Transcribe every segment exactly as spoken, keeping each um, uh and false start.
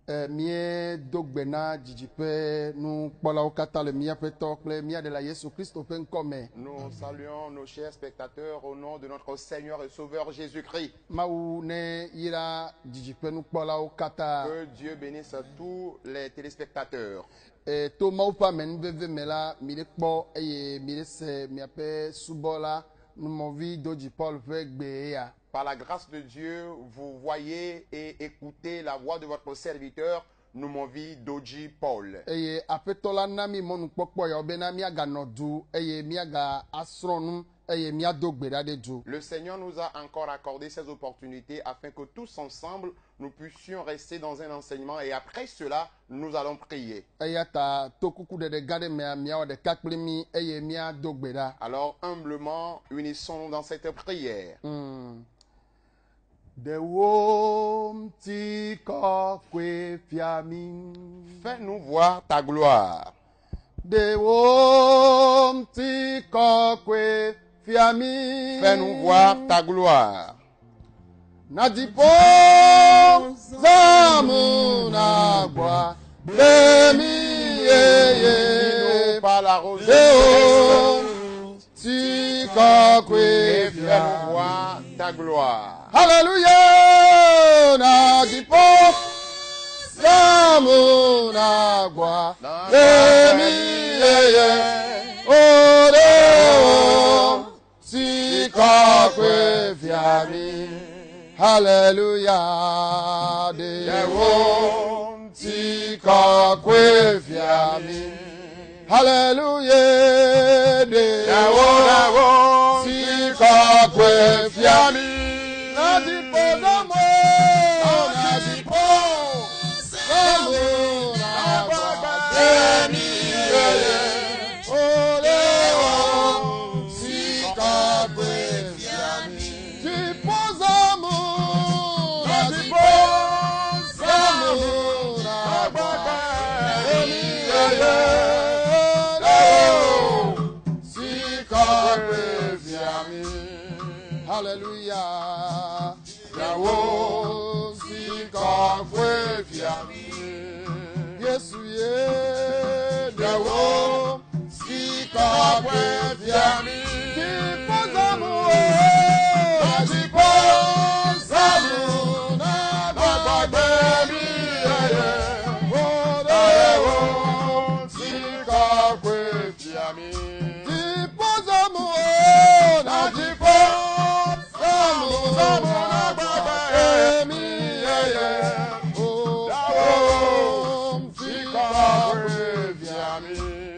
Mie dogbena djijipe nous pola okata le mia petokle mia de la Yesu Christo penkome. Nous saluons nos chers spectateurs au nom de notre Seigneur et Sauveur Jésus-Christ. Maou ne ira djijipe nous pola okata. Que Dieu bénisse tous les téléspectateurs. Et to mau pa men veve mela mire kpo eye mire se miape subola nous movi doji Paul vegbe ya. Par la grâce de Dieu, vous voyez et écoutez la voix de votre serviteur, Numovi Doji Paul. Eye apetola nami monu pokpo ya obena miaga nodu eye miaga asronu eye miadogbe dade du. Le Seigneur nous a encore accordé ces opportunités afin que tous ensemble nous puissions rester dans un enseignement et après cela nous allons prier. Eye ta tokuku de de gade me miao de kakplimi eye miadogbe da. Alors humblement unissons-nous dans cette prière. Mm. De wom ti kokwe fiami. Fais-nous voir ta gloire. De wom ti kokwe fiami. Fais-nous voir ta gloire. Nadipo zamuna gwa demi ye Par la rosée de wom ti kokwe fais-nous fiami. voir ta gloire. Hallelujah, Nadipo zamuna gwa demi ye ore si kakwe fiami. Hallelujah, de wo si kakwe fiami. Hallelujah, de wo si kakwe fiami. Nadipo zamo, nadipo zamuna gwa demi ye ore si kakwe fiami. Nadipo zamo, nadipo zamuna gwa demi ye ore si kakwe fiami. Hallelujah. Yawo si kakwe fiami. Yesu ye. Yawo si kakwe fiami. Tipo zamu. Tipo zamu. Na baba baby. Yawo si kakwe fiami. Tipo zamu. Na tipo zamu. Zamu na baba emi yeye. Oh, si kakwe fiami.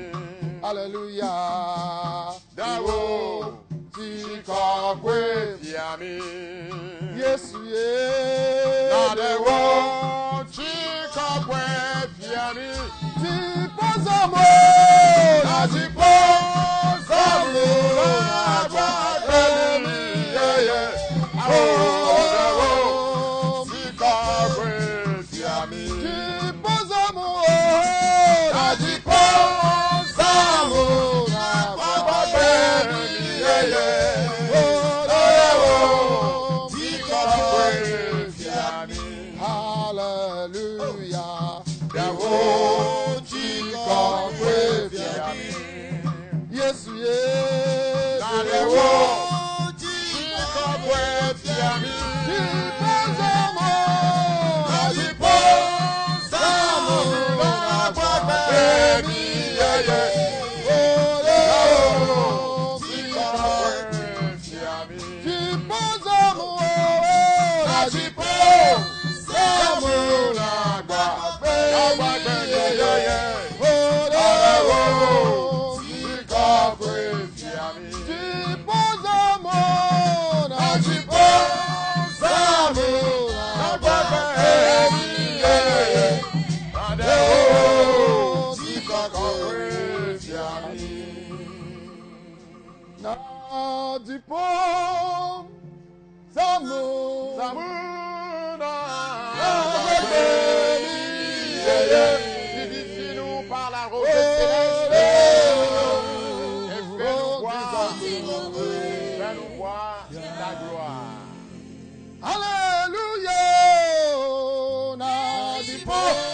Hallelujah. Dawo si kakwe Fiami. Yesu ye. Na dewo chikakwe fiami. Tipo zamu. Na tipo zamu. Na baba emi yeye. Oh, dewo chikakwe fiami. Tipo zamu. Na tipo zamu. Na baba emi yeye. Oh, Chikakwe fiami. hallelujah. Dewo chikakwe fiami. Yesu ye. Na dewo chikakwe fiami. Tipo zamu. Na tipo zamu na baba emi yeye. Oh, Chikakwe fiami. tipo zamu. Na tipo zamu na baba emi yeye. Oh, Chikakwe fiami. tipo zamu. Na tipo zamu na baba emi yeye. Na dewo chikakwe fiami. Na tipo zamu. Zamuna baba emi yeye. Vivifie-nous par la rosée céleste. Et fais-nous voir, fais-nous voir ta gloire. Hallelujah. Na tipo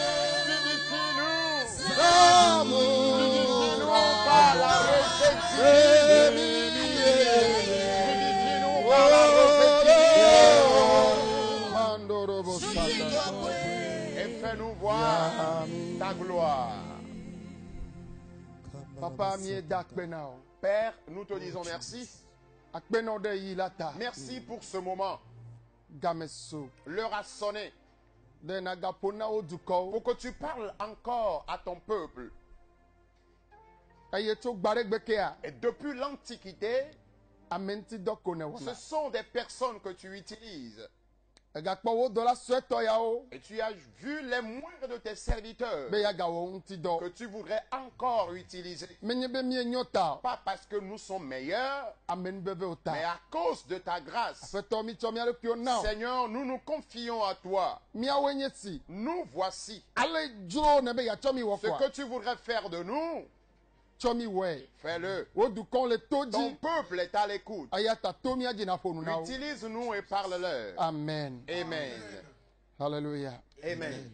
fais-nous voir ta gloire. Papa mi da akpena o. Père, nous te disons merci. Akpena de yi lata. Merci pour ce moment. Gameso. L'heure a sonné De na gapona o duko. pour que tu parles encore à ton peuple. Aye to gbare gbeke a. Et depuis l'Antiquité, Amenti doko ne ce wana. sont des personnes que tu utilises. Gakpo wo do la sweto ya o. Et tu as vu les moindres de tes serviteurs Be ya ga wo nti do. que tu voudrais encore utiliser. Menye be mi nyota. Pas parce que nous sommes meilleurs, Amen bebe ota. mais à cause de ta grâce. Feto mi to mi ale pio now. Seigneur, nous nous confions à toi. Mi awenye si. Nous voici. Ale jo ne be ya to mi wo Ce kwa. que tu voudrais faire de nous, To mi we. fais-le. Wo dukon le Ton toji. peuple est à l'écoute. Ayata to mi aji na fonu na o. Utilise-nous et parle-leur. Amen. Amen. Hallelujah. Amen.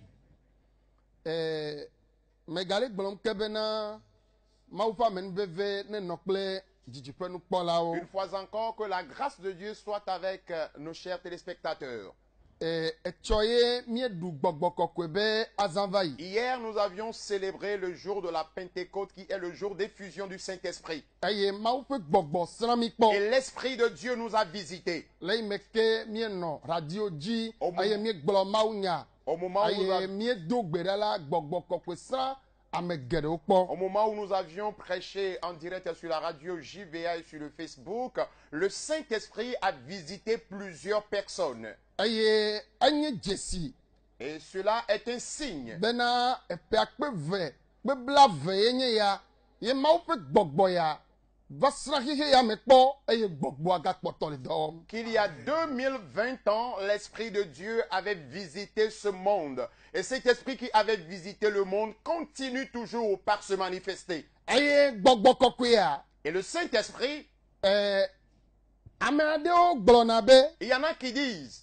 Eh, megale gblɔm ke bena mawu ƒe amenuveve ne nɔ kple dzidziƒe nukpɔlawo. Une fois encore, que la grâce de Dieu soit avec euh, nos chers téléspectateurs. Eh, etsɔ ye mieɖu gbɔgbɔ kɔkɔe be azã va yi. Hier, nous avions célébré le jour de la Pentecôte qui est le jour d'effusion du Saint-Esprit. Eye mawu ƒe gbɔgbɔ srã mi kpɔ. Et l'Esprit de Dieu nous a visités. Le yi me ke mienɔ radio dzi Au mo- eye miegblɔ mawu nya. Au moment où nous, Eye a- miedo gbe ɖa la gbɔgbɔ kɔkɔe srã ame geɖewo kpɔ. au moment où nous avions prêché en direct sur la radio J V A et sur le Facebook, le Saint-Esprit a visité plusieurs personnes. Eye enye dzesi Et cela est un signe bena eƒe akpe ve kpe bla ve ye nye ya ye mawu ƒe gbɔgbɔ ya va srã xixe ya me kpɔ eye gbɔgbɔa gakpɔtɔ le dɔ wɔm. qu'il y a deux mille vingt ans, l'Esprit de Dieu avait visité ce monde. Et cet Esprit qui avait visité le monde continue toujours par se manifester. Eye gbɔgbɔ kɔkɔe ya Et le Saint-Esprit, ɛɛ ame aɖewo gblɔna be il y en a qui disent,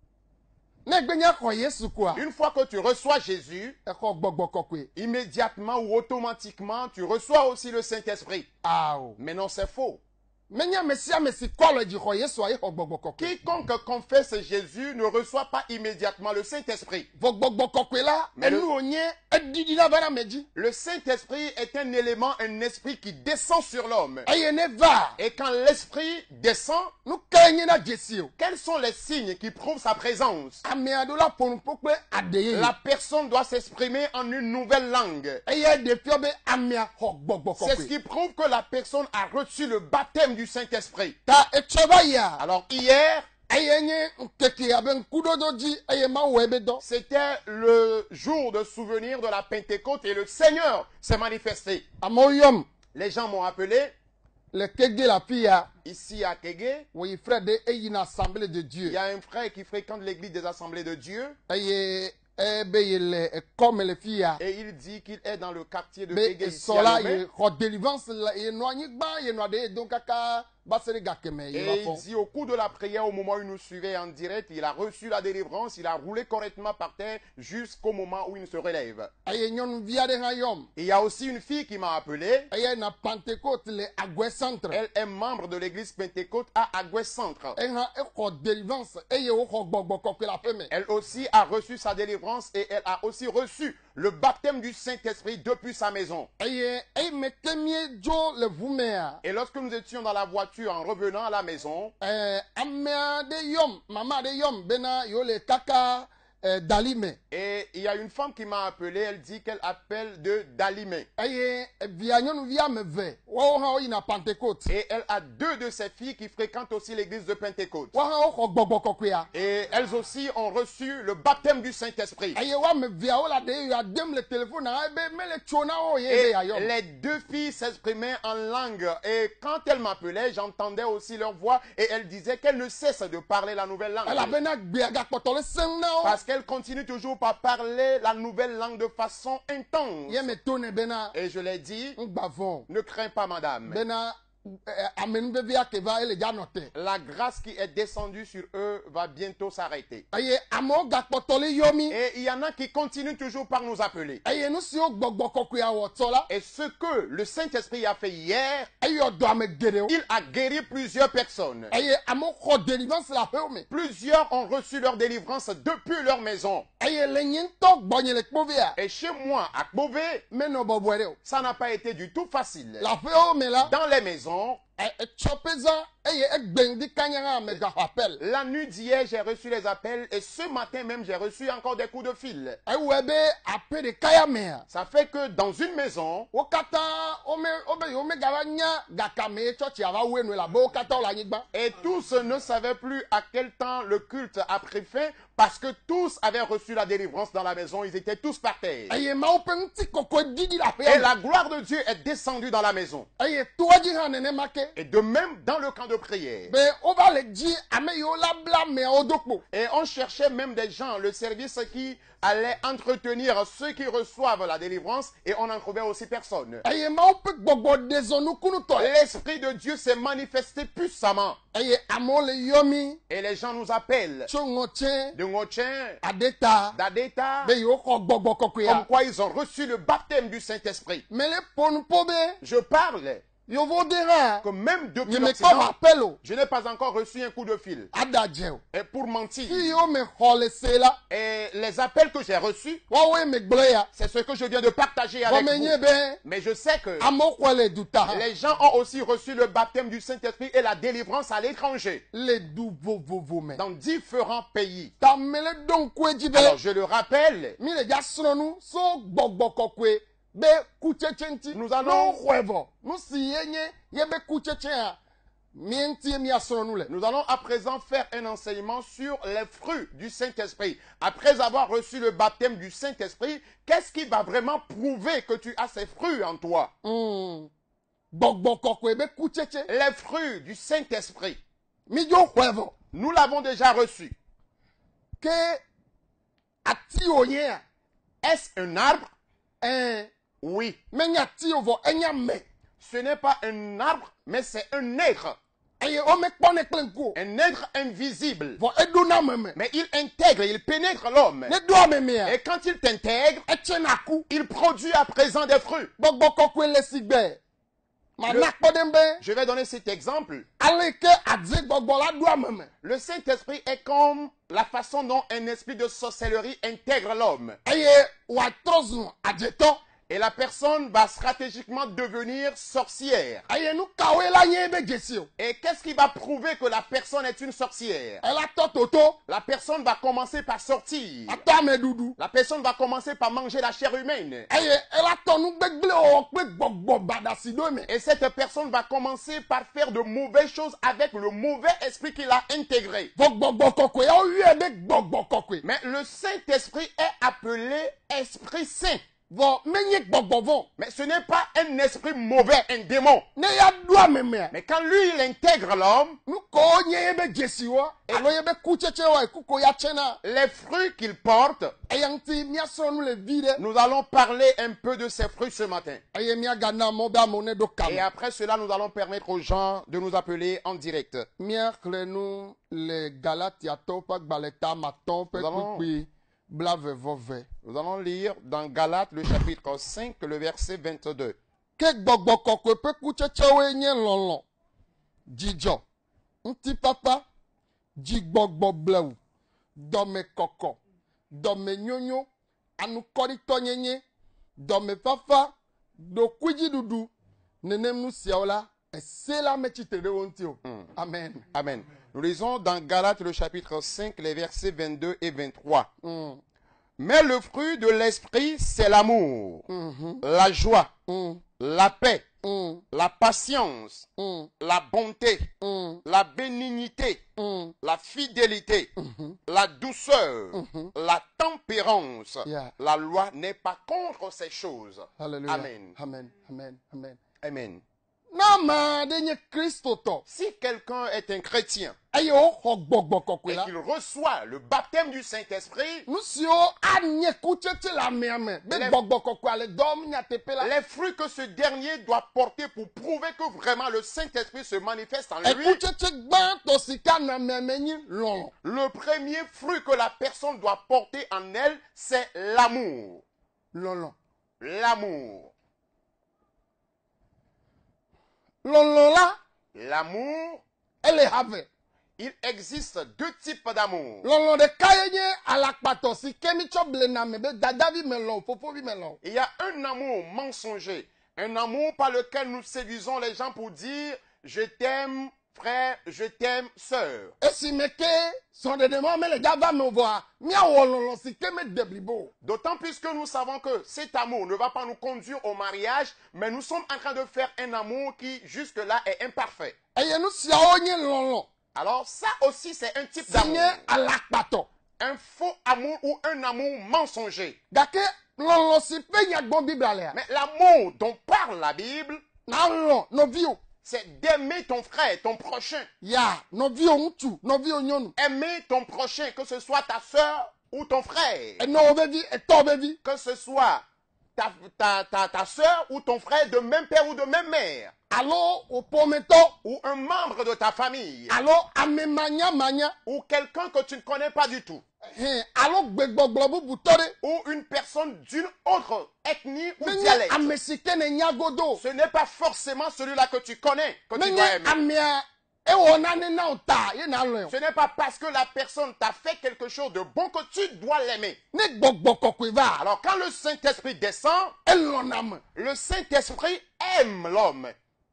ne gbe nya xɔ Yesu koa une fois que tu reçois Jésus, exɔ gbɔgbɔ kɔkɔe. immédiatement ou automatiquement, tu reçois aussi le Saint-Esprit. Awo Mais non, c'est faux. menye ame sia ame si kɔ le dzi xɔ Yesua ye xɔ gbɔgbɔ kɔkɔe. Quiconque confesse Jésus ne reçoit pas immédiatement le Saint-Esprit. Vɔ gbɔgbɔ kɔkɔe la Mais le- enu wònye eɖiɖi la va na ame dzi Le Saint-Esprit est un élément, un esprit qui descend sur l'homme. eye ne va Et quand l'esprit descend, nu ke nye na dzesi o. quels sont les signes qui prouvent sa présence? Ame aɖewo la ƒo nuƒo kple aɖe yeye. La personne doit s'exprimer en une nouvelle langue. Eye ɖe fia be amea xɔ gbɔgbɔ C'est ce kɔkɔe. qui prouve que la personne a reçu le baptême du Saint-Esprit. Ta etsɔ va yia. Alors hier, Eye nye nkeke abe ŋkuɖoɖo dzi eye mawu wɔe be dɔ. c'était le jour de souvenir de la Pentecôte et le Seigneur s'est manifesté. Amewo yɔm Les gens m'ont appelé le kege le afi ya. ici à Kégué. Wɔyi frère ɖe eyina assemblée de Il Dieu. y a un frère qui fréquente l'église des assemblées de Dieu Eye ebe ye le ekɔme le fi ya. et il dit qu'il est dans le quartier de Be Kégué ici esɔ à la Lomé. ye xɔ délivrance le ye nɔ anyigba ye nɔ aɖe ye dom kaka va se ɖe gakeme ye va Et il fɔ. dit au cours de la prière, au moment où il nous suivait en direct, il a reçu la délivrance, il a roulé correctement par terre jusqu'au moment où il se relève. Eye nyɔnuvi aɖe hã yɔm. Et il y a aussi une fille qui m'a appelé. Eye na Pentecôte le Agoué centre. Elle est membre de l'église Pentecôte à Agoué Centre. Ehã exɔ délivrance eye woxɔ gbɔgbɔ kɔkɔe la ƒe me. Elle aussi a reçu sa délivrance et elle a aussi reçu le baptême du Saint-Esprit depuis sa maison. Eye eyime ke miedzo le ʋu mea. Et lorsque nous étions dans la voiture en revenant à la maison, Eh, ame aɖe yɔm mama aɖe yɔm bena yewo le kaka eh, dali me. et il y a une femme qui m'a appelé, elle dit qu'elle appelle de Dalimé. Eye via nyɔnuvi ame eve woawo hã woyina Pentecôte. Et elle a deux de ses filles qui fréquentent aussi l'église de Pentecôte. Woawo hã woxɔ gbɔgbɔ kɔkɔea. Et elles aussi ont reçu le baptême du Saint-Esprit. Eye woame evea wole aɖe yɔ adem le téléphone na ebe mele tso na wo ye be Et yeayɔm. les deux filles s'exprimaient en langue. Et quand elles m'appelaient, j'entendais aussi leur voix. Et elles disaient qu'elles ne cessent de parler la nouvelle langue. Elabena gbea gakpɔtɔ le seŋ na wo. Parce qu'elles continuent toujours par parler la nouvelle langue de façon intense. Ye me to ne bena Et je l'ai dit, ŋgbavɔ ne crains pas, madame. bena amenu bebe akeva ele ja note. La grâce qui est descendue sur eux va bientôt s'arrêter. Eye amo gakpotoli yomi. Et il y en a qui continuent toujours par nous appeler. Eye nu si o gbogbo kokwe awotola. Et ce que le Saint-Esprit a fait hier, Eye odo ame gede o. il a guéri plusieurs personnes. Eye amo ko délivrance la fe o me. Plusieurs ont reçu leur délivrance depuis leur maison. Eye le nyinto gbonye le kpove a. Et chez moi, à Beauvais, Me no bobwere o. ça n'a pas été du tout facile. La fe o me la. Dans les maisons, E chopeza eye egbendi kanyanga me ga rappel. la nuit d'hier, j'ai reçu les appels et ce matin même, j'ai reçu encore des coups de fil. E webe ape de kaya me a. Ça fait que dans une maison, O kata ome obe ome gaba nya gakame church ava wenu la bo kata o la nyigba. et tous ne savaient plus à quel temps le culte a pris fin parce que tous avaient reçu la délivrance dans la maison. Ils étaient tous par terre. Eye ma ope nti koko didi la fe. Et la gloire de Dieu est descendue dans la maison. Eye toji hanene make. Et de même dans le camp de prière. Be o va le di ame yo la bla me odokpo. Et on cherchait même des gens, le service qui allait entretenir ceux qui reçoivent la délivrance et on n'en trouvait aussi personne. Eye ma ope gbogbo dezonu kunu to. L'Esprit de Dieu s'est manifesté puissamment. Eye amo le yomi Et les gens nous appellent chongo chen de Ngotchen, adeta. d'Adeta, Be yo ko gbogbo koko comme ya. quoi ils ont reçu le baptême du Saint-Esprit. Me le ponu pobe Je parle yo vo dera. que même depuis Ye me ko l'Occident, rappel o. je n'ai pas encore reçu un coup de fil. Adadje o. Et pour mentir, Ki yo me khole se la. et les appels que j'ai reçus, Wa we me gble ya. c'est ce que je viens de partager Wa avec me nye vous. be Mais je sais que amo kwele duta. les gens ont aussi reçu le baptême du Saint-Esprit et la délivrance à l'étranger, Le du vo vo vo me. dans différents pays. Ta mele don kweji be. Alors je le rappelle, Mi le ja sronu so gbogbo kokwe be kuchechenti. Nous allons- no hwevo. Nu si yenye ye be kucheche a. Mi enti mi asronu le. nous allons à présent faire un enseignement sur les fruits du Saint-Esprit. Après avoir reçu le baptême du Saint-Esprit, qu'est-ce qui va vraiment prouver que tu as ces fruits en toi? Mm. Gbogbo kokwe be kucheche. Les fruits du Saint-Esprit, Mi jo hwevo. nous l'avons déjà reçu. Ke ati oye a. Est-ce un arbre? Eh. Oui. Me nya ti ovo enya me. Ce n'est pas un arbre, mais c'est un être. Eye o me kpone klenko. Un être invisible. Vo edu na me me. Mais il intègre, il pénètre l'homme. Ne do me me a. Et quand il t'intègre, Eche na ku. il produit à présent des fruits. Gbogbo kokwe le sigbe. Ma Le- na kpodembe. Je vais donner cet exemple. Ale ke adze gbogbo la do me me. Le Saint-Esprit est comme la façon dont un esprit de sorcellerie intègre l'homme. Eye wa trozu adjeto. Et la personne va stratégiquement devenir sorcière. Eye nu kawe la nye be jesi o. Et qu'est-ce qui va prouver que la personne est une sorcière? Elle a to toto. La personne va commencer par sortir. Ata me dudu. La personne va commencer par manger la chair humaine. Eye elle a to nu gbegle o pe gbogbo badasi do me. Et cette personne va commencer par faire de mauvaises choses avec le mauvais esprit qu'il a intégré. Vo gbogbo kokwe o yu be gbogbo kokwe. Mais le Saint-Esprit est appelé Esprit Saint. Vo menye gbogbo vo. Mais ce n'est pas un esprit mauvais, un démon. Ne ya do me me. Mais quand lui, il intègre l'homme, Nu ko nye be jesi wo. Alo ye be kucheche wo kuko ya chena. les fruits qu'il porte, Eyanti mi asronu le vide. nous allons parler un peu de ces fruits ce matin. Eye mi agana mo ba mo ne do kam. Et après cela, nous allons permettre aux gens de nous appeler en direct. Miakle nu le Galatia to pa gbaleta ma ton pe Nous allons- kukui blave vove. Nous allons lire dans Galates le chapitre cinq, le verset vingt-deux. Ke gbogbo kokwe pe kucheche we nye lolon. Jijo. Nti papa. Ji gbogbo blewu. Dome koko. Dome nyonyo. Anu korito nyenye. Dome fafa. Do kwiji dudu. Nenem nu siaola. C'est la mechitere wontio. Amen. Amen. Nous lisons dans Galates le chapitre cinq, les versets vingt-deux et vingt-trois. Mm. Mais le fruit de l'esprit, c'est l'amour, Mhm. la joie, Mm. la paix, Mm. la patience, Mm. la bonté, Mm. la bénignité, Mm. la fidélité, Mhm. la douceur, Mhm. la tempérance. Yeah. La loi n'est pas contre ces choses. Hallelujah. Amen. Amen. Amen. Amen. Amen. na ma de nye Kristo to. Si quelqu'un est un chrétien Eye o xɔ gbɔgbɔ kɔkɔe et la. qu'il reçoit le baptême du Saint-Esprit, Nu siwo anye kutsetse le amea me be Les- gbɔgbɔ kɔkɔe le dɔm nyateƒe la. les fruits que ce dernier doit porter pour prouver que vraiment le Saint-Esprit se manifeste en lui, Ekutsetse gbãtɔ si ke anɔ amea me nyi lɔlɔ. le premier fruit que la personne doit porter en elle, c'est l'amour. Lɔlɔ. L'amour. Lɔlɔ la L'amour, ele have. il existe deux types d'amour. Lɔlɔ ɖeka ye nye alakpatɔ si ke mi tsɔ ble na me be dadavi me lɔ fofovi me lɔ. Il y a un amour mensonger, un amour par lequel nous séduisons les gens pour dire « je t'aime frère, je t'aime sœur Esi me ke sɔɖeɖema me le gava me voa miawɔ lɔlɔ si ke me de blibo. ». D'autant plus que nous savons que cet amour ne va pas nous conduire au mariage, mais nous sommes en train de faire un amour qui jusque-là est imparfait. Eye nu siawo nye lɔlɔ Alors ça aussi c'est un type si d'amour. nye alakpatɔ. Un faux amour ou un amour mensonger. Gake lɔlɔ si pe nyagbɔn bibla lea. Mais l'amour dont parle la Bible, Na lɔ nɔviwo. c'est d'aimer ton frère, ton prochain. Ya nɔviwo ŋutsu nɔviwo nyɔnu. Aimer ton prochain, que ce soit ta sœur ou ton frère. Enɔwo vevi etɔwo vevi. Que ce soit ta, ta, ta, ta sœur ou ton frère de même père ou de même mère. Alo wo ƒometɔ. Ou un membre de ta famille. Alo ame manya manya. Ou quelqu'un que tu ne connais pas du tout. Hɛn alo gbegbɔgblɔ bubutɔ ɖe. Ou une personne d'une autre ethnie ou Me nye dialecte. ame si ke ne nyagodo. Ce n'est pas forcément celui-là que tu connais que Me tu nye dois aimer. amea ewɔ nane na wo ta ye na lɔe o. Ce n'est pas parce que la personne t'a fait quelque chose de bon que tu dois l'aimer. Ne gbɔgbɔ kɔkɔe va. Alors quand le Saint-Esprit descend, Elɔna me. le Saint-Esprit aime l'homme.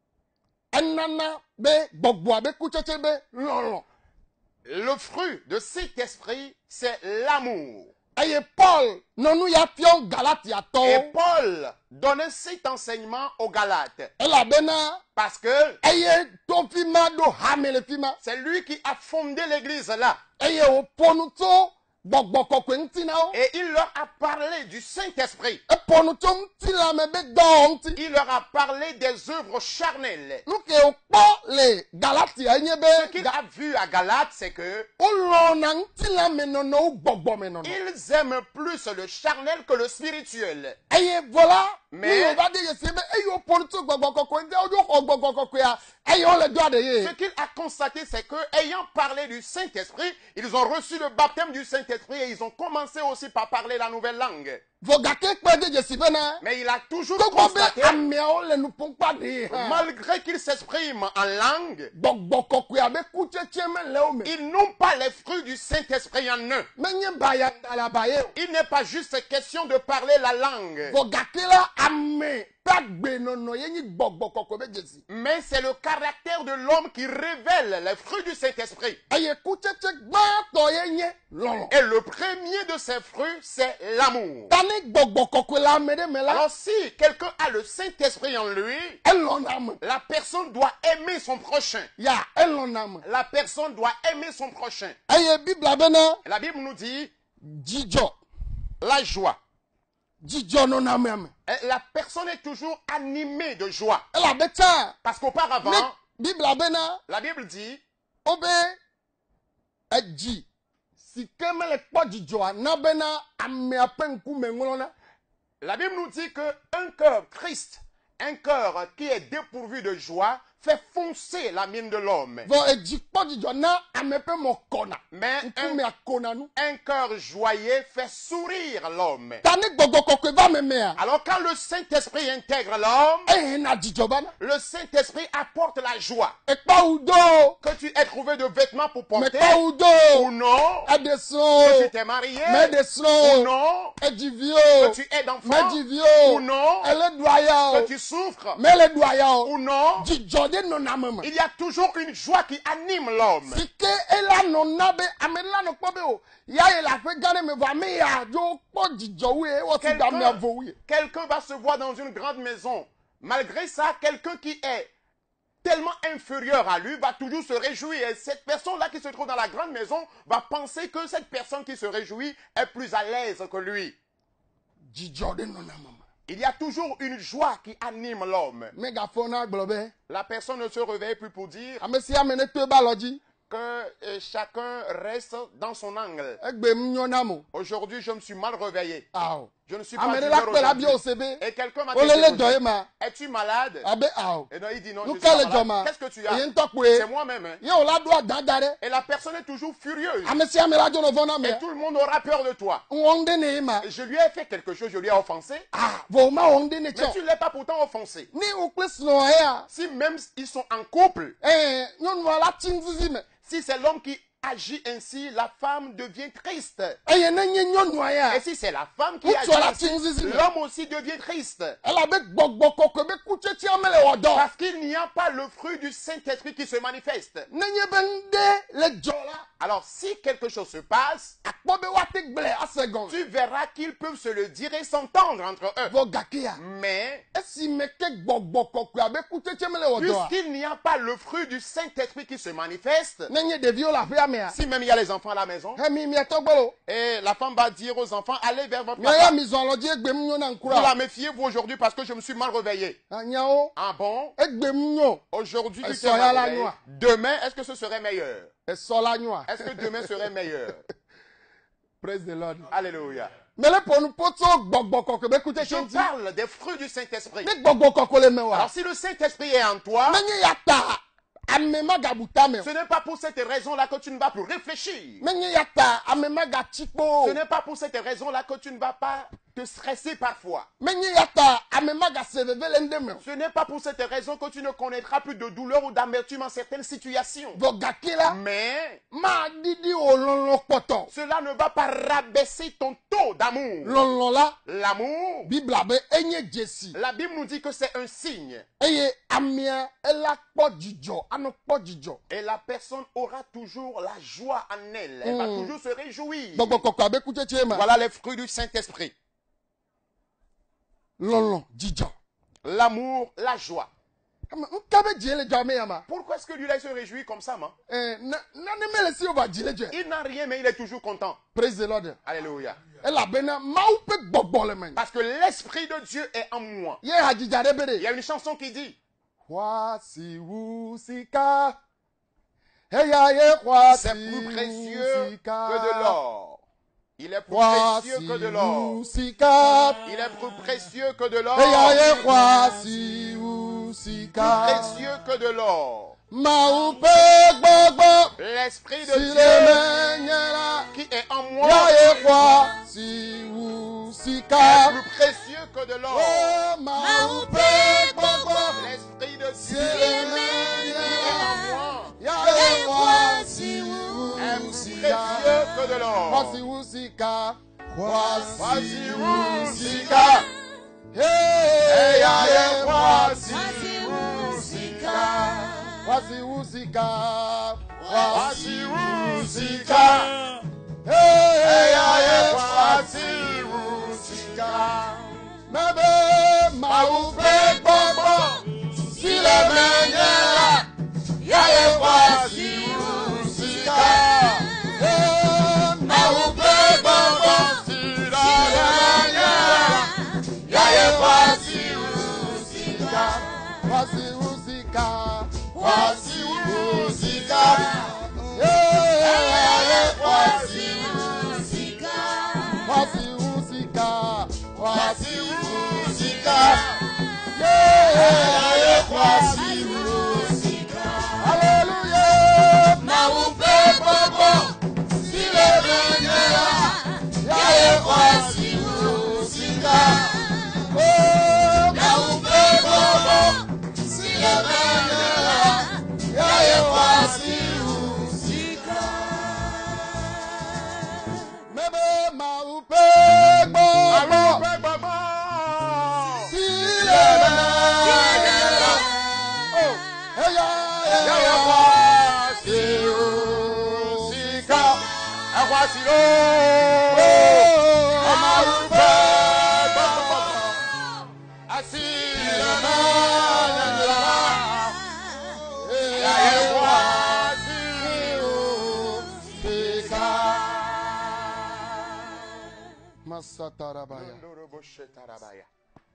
Enana be gbɔgbɔa be kutsetse be lɔlɔ. Le fruit de cet esprit, c'est l'amour. Eye Paul nɔnu ya fiɔ Et Galatiatɔwo. Paul donnait cet enseignement aux Galates. Elabena Parce que eye to fi ma ɖo hame le fi ma. c'est lui qui a fondé l'église là. Eye wòƒo nu tso gbɔgbɔ kɔkɔe ŋuti na wo. Et il leur a parlé du Saint-Esprit. Eƒo nu tso ŋutilame be dɔwɔ ŋuti. Il leur a parlé des œuvres charnelles. Nu ke wòkpɔ le Galatia enye Ce be qu'il a vu à Galates, c'est que wolɔna ŋutilame nɔnɔ wu gbɔgbɔme nɔnɔ. ils aiment plus le charnel que le spirituel. Eye vola Mais- mi yóò va de yesi be eye wòƒo nu tso gbɔgbɔ kɔkɔe ŋuti wodzo xɔ gbɔgbɔ kɔkɔea eye wole do aɖe ye. Ce qu'il a constaté, c'est que, ayant parlé du Saint-Esprit, ils ont reçu le baptême du Saint-Esprit et ils ont commencé aussi par parler la nouvelle langue. Vɔ gake kpe de dzesi bena Mais il a toujours gbogbo constaté, be ameawo le nuƒomkpa ɖe hã malgré qu'ils s'expriment en langue, gbɔgbɔ kɔkɔea be kutsetse mele wo me. ils n'ont pas les fruits du Saint-Esprit en eux. Menye bayandalaba ye o. Il n'est pas juste question de parler la langue, Vɔ gake la ame ƒe agbenɔnɔ ye nyi gbɔgbɔ kɔkɔe be dzesi. mais c'est le caractère de l'homme qui révèle les fruits du Saint-Esprit. Eye kutsetse gbãtɔ ye nye lɔlɔ. Et le premier de ces fruits, c'est l'amour. Ta ne gbɔgbɔ kɔkɔe le ame ɖe me la Alors si quelqu'un a le Saint-Esprit en lui, elɔna me. la personne doit aimer son prochain. Ya elɔna me. La personne doit aimer son prochain. Eye bibla bena La Bible nous dit dzidzɔ la joie. dzidzɔ nɔna amea me. Et la personne est toujours animée de joie. Elabe tsã Parce qu'auparavant, ne bibla bena la Bible dit wobe edzi si ke mele kpɔ dzidzɔa na bena amea ƒe ŋkume ŋlɔna. La Bible nous dit que un cœur triste, un cœur qui est dépourvu de joie, fait foncer la mine de l'homme. Vɔ edzi kpɔ dzidzɔ na ame ƒe mɔ kɔna. Mais Ŋkume un, akona nu. un cœur joyeux fait sourire l'homme. Ta ne gbɔgbɔ kɔkɔe va me mea Alors quand le Saint-Esprit intègre l'homme, ehena dzidzɔ bana. le Saint-Esprit apporte la joie. Ekpɔ wu do Que tu aies trouvé de vêtements pour porter mekpɔ wu ou do non, eɖe que srɔ̃ tu t'es marié meɖe ou srɔ̃ non, edzi vi que o tu aies d'enfants medzi vi ou o non, ele ɖu aya que o tu souffres mele ɖu aya o ou non, dzidzɔ de nɔna ame me. il y a toujours une joie qui anime l'homme. Si ke ela nɔna be ame la nɔ kpɔ be o ya ye le aƒe gã ɖe me vɔ ame ya dzo kpɔ dzidzɔ wu ye wɔsi da amea vo wu ye. Quelqu'un va se voir dans une grande maison. Malgré ça, quelqu'un qui est tellement inférieur à lui va toujours se réjouir. Et cette personne-là qui se trouve dans la grande maison va penser que cette personne qui se réjouit est plus à l'aise que lui. Dzidzɔ de nɔna ame me. Il y a toujours une joie qui anime l'homme. Megafona globe. La personne ne se réveille plus pour dire Amesi amene te baloji. que euh, chacun reste dans son angle. Egbe mnyonamo. Aujourd'hui, je me suis mal réveillé. Ao. Je ne suis pas Amene d'humeur la pela bi aujourd'hui. osebe. Et quelqu'un m'a Olele dit, doema. es-tu malade? Abe ao. Et non, il dit non, je Nous suis pas kale malade. joma. Qu'est-ce que tu as? Yentokwe. C'est moi-même. Hein. Ye ola do dadare. Et la personne est toujours furieuse. Amesi amela jono vona me. Et tout le monde aura peur de toi. Wonde ne ma. Et je lui ai fait quelque chose, je lui ai offensé. Ah, voma wonde ne Mais cho. tu ne l'as pas pourtant offensé. Ni ukwisno hea. Si même ils sont en couple, Eh, nyonu ala chinzizi me. si c'est l'homme qui agit ainsi, la femme devient triste. Eye ne nye nyonu aya. Et si c'est la femme qui Ou agit tu as la ainsi, tinzizi. l'homme aussi devient triste. Elle avait gbogbo koko be kuchechi amele odo. Parce qu'il n'y a pas le fruit du Saint-Esprit qui se manifeste. Nenye bende le jola. Alors si quelque chose se passe, Akpobe wate gble asegon. tu verras qu'ils peuvent se le dire et s'entendre entre eux. Vo gakia. Mais Esi meke gbogbo koko abe kuchechi amele odo. puisqu'il n'y a pas le fruit du Saint-Esprit qui se manifeste, Nenye devi o la fe amea. si même il y a les enfants à la maison, He mi mi etogbolo. et la femme va dire aux enfants, allez vers votre Mi ya papa. mi zo aloji egbe mnyo na Vous nkura. la méfiez-vous aujourd'hui parce que je me suis mal réveillé. Anyao. Ah bon? Egbe mnyo. Aujourd'hui, tu Elle t'es sera mal la réveillé. nuit. Demain, est-ce que ce serait meilleur? Esola nywa. Est-ce que demain serait meilleur? Praise the Lord. Alléluia. Mele ponu poto gbogbo koko be kuchechi Je nti. parle des fruits du Saint-Esprit. Ne gbogbo koko le mewa. Alors si le Saint-Esprit est en toi, Menye yata. Amema gabuta me. ce n'est pas pour cette raison-là que tu ne vas plus réfléchir. Menye yata. Amema gachikpo. Ce n'est pas pour cette raison-là que tu ne vas pas te stresser parfois. Menye yata. Amema gaseveve lende me. Ce n'est pas pour cette raison que tu ne connaîtras plus de douleur ou d'amertume en certaines situations. Vo gakila. Mais Ma didi o lon poto. cela ne va pas rabaisser ton taux d'amour. Lon lon la. L'amour, Bible abe enye jesi. la Bible nous dit que c'est un signe. Eye amia ela kpo jijo. Ano kpo jijo. Et la personne aura toujours la joie en elle. Elle va Mm. toujours se réjouir. Gbogbo koko abe kuchechi ma. Voilà les fruits du Saint-Esprit. Lon lon jijo. L'amour, la joie. Ama nkabe jele jame yama. Pourquoi est-ce que lui là il se réjouit comme ça, man? Eh na na ne mele si over jele je. Il n'a rien, mais il est toujours content. Praise the Lord. Alléluia. Ela bena mau pe gbogbo le men. Parce que l'Esprit de Dieu est en moi. Ye hajija de Il bede. y a une chanson qui dit, Wasi wusika. Heya ye wasi c'est plus précieux wusika. que de l'or. Il est plus Wasi précieux que de l'or. wusika. Il est plus précieux que de l'or. Heya ye wasi wusika. Plus précieux que de l'or. Mau pe gbogbo. L'Esprit de Si le Dieu menyela. qui est en moi Ya ye wasi est wusika. plus précieux que de l'or. Oh mau pe gbogbo. L'Esprit de Si Dieu le qui est en menyela. moi Ya ye wasi est plus wusika. précieux que de l'or. Wasi wusika. Wasi Wasi wusika. wusika. Hey, ya ye wasi wusika. wasi wusika. Wasi wusika. Hey, ya ye Wasi wasi wusika. Mebe mau pe gbogbo. Si le menyela. Ya ye wasi wusika. Hey, mau pe gbogbo. Si Si le menyela. Ya ye wasi wusika. Wasi wusika. Wasi wusika. Hey, ya ye wasi wusika. Wasi wusika. Wasi wusika. Yeah, ya ye wasi wusika. Hallelujah. Mau pe gbogbo. Si le menyela. Ya ye wasi wusika. Oh, mau pe gbogbo. Si le menyela. Ya ye wasi wusika. Mebe mau pe gbogbo. Si le menyela. Oh, hey, ya ye wasi wusika. Oh, mau pe gbogbo. Si le menyela. Ya ye wasi wusika. Masatarabaya.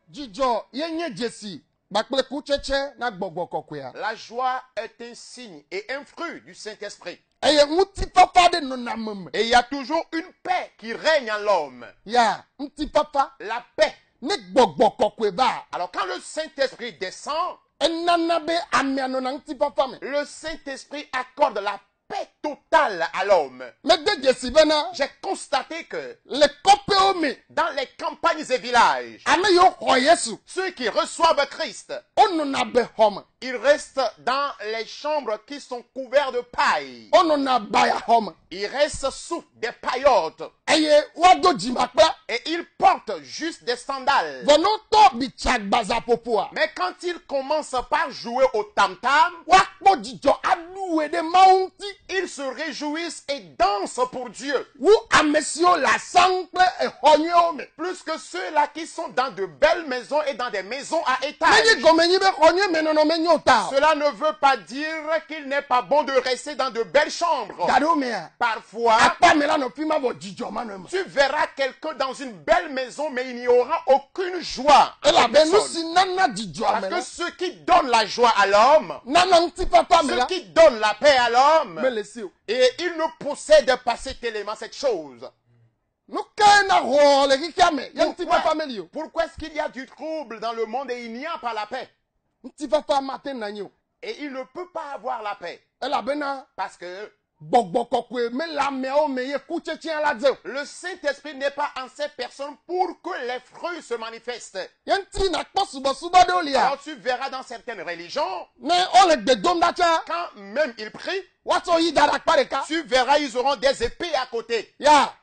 Dzidzɔ ye nye dzesi kpakple kutsetse na gbɔgbɔ kɔkɔea. La joie est un signe et un fruit du Saint-Esprit. Eye ŋutifafa ɖe nɔna ame me. Et il y a toujours une paix qui règne en l'homme. Ya ŋutifafa La paix. ne gbɔgbɔ kɔkɔe va. Alors quand le Saint-Esprit descend, Enana be amea nɔna ŋutifafa me. le Saint-Esprit accorde la paix totale à l'homme. Mede dzesi bena J'ai constaté que le kɔƒewo me dans les campagnes et villages, ame yiwo xɔ Yesu ceux qui reçoivent Christ, wonɔna bexɔ me. ils restent dans les chambres qui sont couvertes de paille. Wonɔna bayaxɔ me. Ils restent sous des paillotes Eye woado dzimakpla. et ils portent juste des sandales. Vɔ ne wotɔ bitsagbaza ƒoƒoa. Mais quand ils commencent par jouer au tam-tam, Woakpɔ dzidzɔ aɖue ɖe Mawu ŋuti. ils se réjouissent et dansent pour Dieu. Wu ame siwo le asaŋu kple exɔ nyuiewo me. Plus que ceux-là qui sont dans de belles maisons et dans des maisons à Nenye étages. gɔme nyi be xɔ nyuie me nɔnɔme nyo ta. o. Cela ne veut pas dire qu'il n'est pas bon de rester dans de belles chambres. Gaɖewo mea. Parfois, Akpa me la nɔ fi ma vɔ dzidzɔ ma nɔ eme. tu verras quelqu'un dans une belle maison, mais il n'y aura aucune joie. à la Elabe nu personne. si nana dzidzɔ Parce ame que la. ce qui donne la joie à l'homme, Nana ŋutifafa me ce la. qui donne la paix à l'homme, Mele si o. et il ne possède pas cet élément, cette chose. Nu ke na xɔ le xixea me. Ye ŋutifafa Pourquoi, meli o. pourquoi est-ce qu'il y a du trouble dans le monde et il n'y a pas la paix? Ŋutifafa mate na nyi o. Et il ne peut pas avoir la paix. Elabena Parce que gbɔgbɔ kɔkɔe me le ameawo me ye kutsetsea la dze o. le Saint-Esprit n'est pas en ces personnes pour que les fruits se manifestent. Ye ŋuti nakpɔ subɔsubɔ ɖewo lia. Alors tu verras dans certaines religions, Ne wole gbe dom ɖa tsa. quand même ils prient, Woatsɔ yi da ɖe akpa ɖeka. tu verras, ils auront des épées à côté. Ya.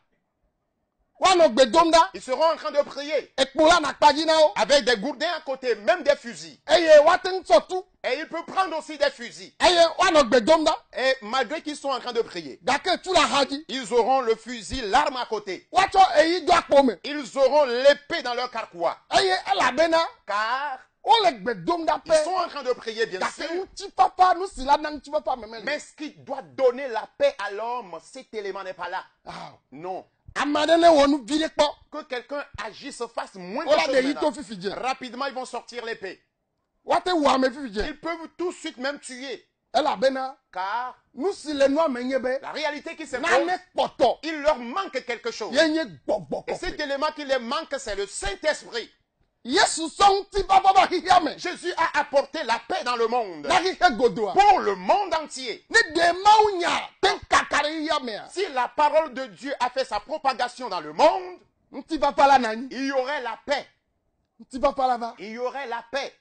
Woanɔ gbe dom ɖa. Ils seront en train de prier Ekpo la nakpa dzi na wo. avec des gourdins à côté, même des fusils. Eye woate ŋu tsɔ tu. Et il peut prendre aussi des fusils. Eye woanɔ gbe dom ɖa. Et malgré qu'ils sont en train de prier, Gake tu la xa dzi. ils auront le fusil, l'arme à côté. Woatsɔ eyi do akpo me. Ils auront l'épée dans leur carquois. Eye elabena Car wole gbe dom ɖa ils ƒe. sont en train de prier, bien Gake sûr. ŋutifafa nu si la na ŋutifafa me mele. Mais ce qui doit donner la paix à l'homme, cet élément n'est pas là. Ah. Non. Ame aɖe ne wɔ nu vi ɖe kpɔ. Que quelqu'un agisse, fasse moins de Wola choses ɖe yi to maintenant. fifi dze. Rapidement, ils vont sortir l'épée. Woate wu ame fifi dze. Ils peuvent tout de suite même tuer. Elabena Car nu si le nua me nye be. la réalité qui s'impose, Nane kpɔtɔ. il leur manque quelque chose. Ye nye gbɔgbɔ Et cet kɔkɔe. élément qui les manque, c'est le Saint-Esprit. Yesu sɔ ŋutifafa ba xixea me. Jésus a apporté la paix dans le monde. Na xixe godoa. Pour le monde entier. Ne de Mawu nya te kaka ɖe xixea mea. Si la parole de Dieu a fait sa propagation dans le monde, Ŋutifafa la na anyi. il y aurait la paix. Ŋutifafa la va. Il y aurait la paix.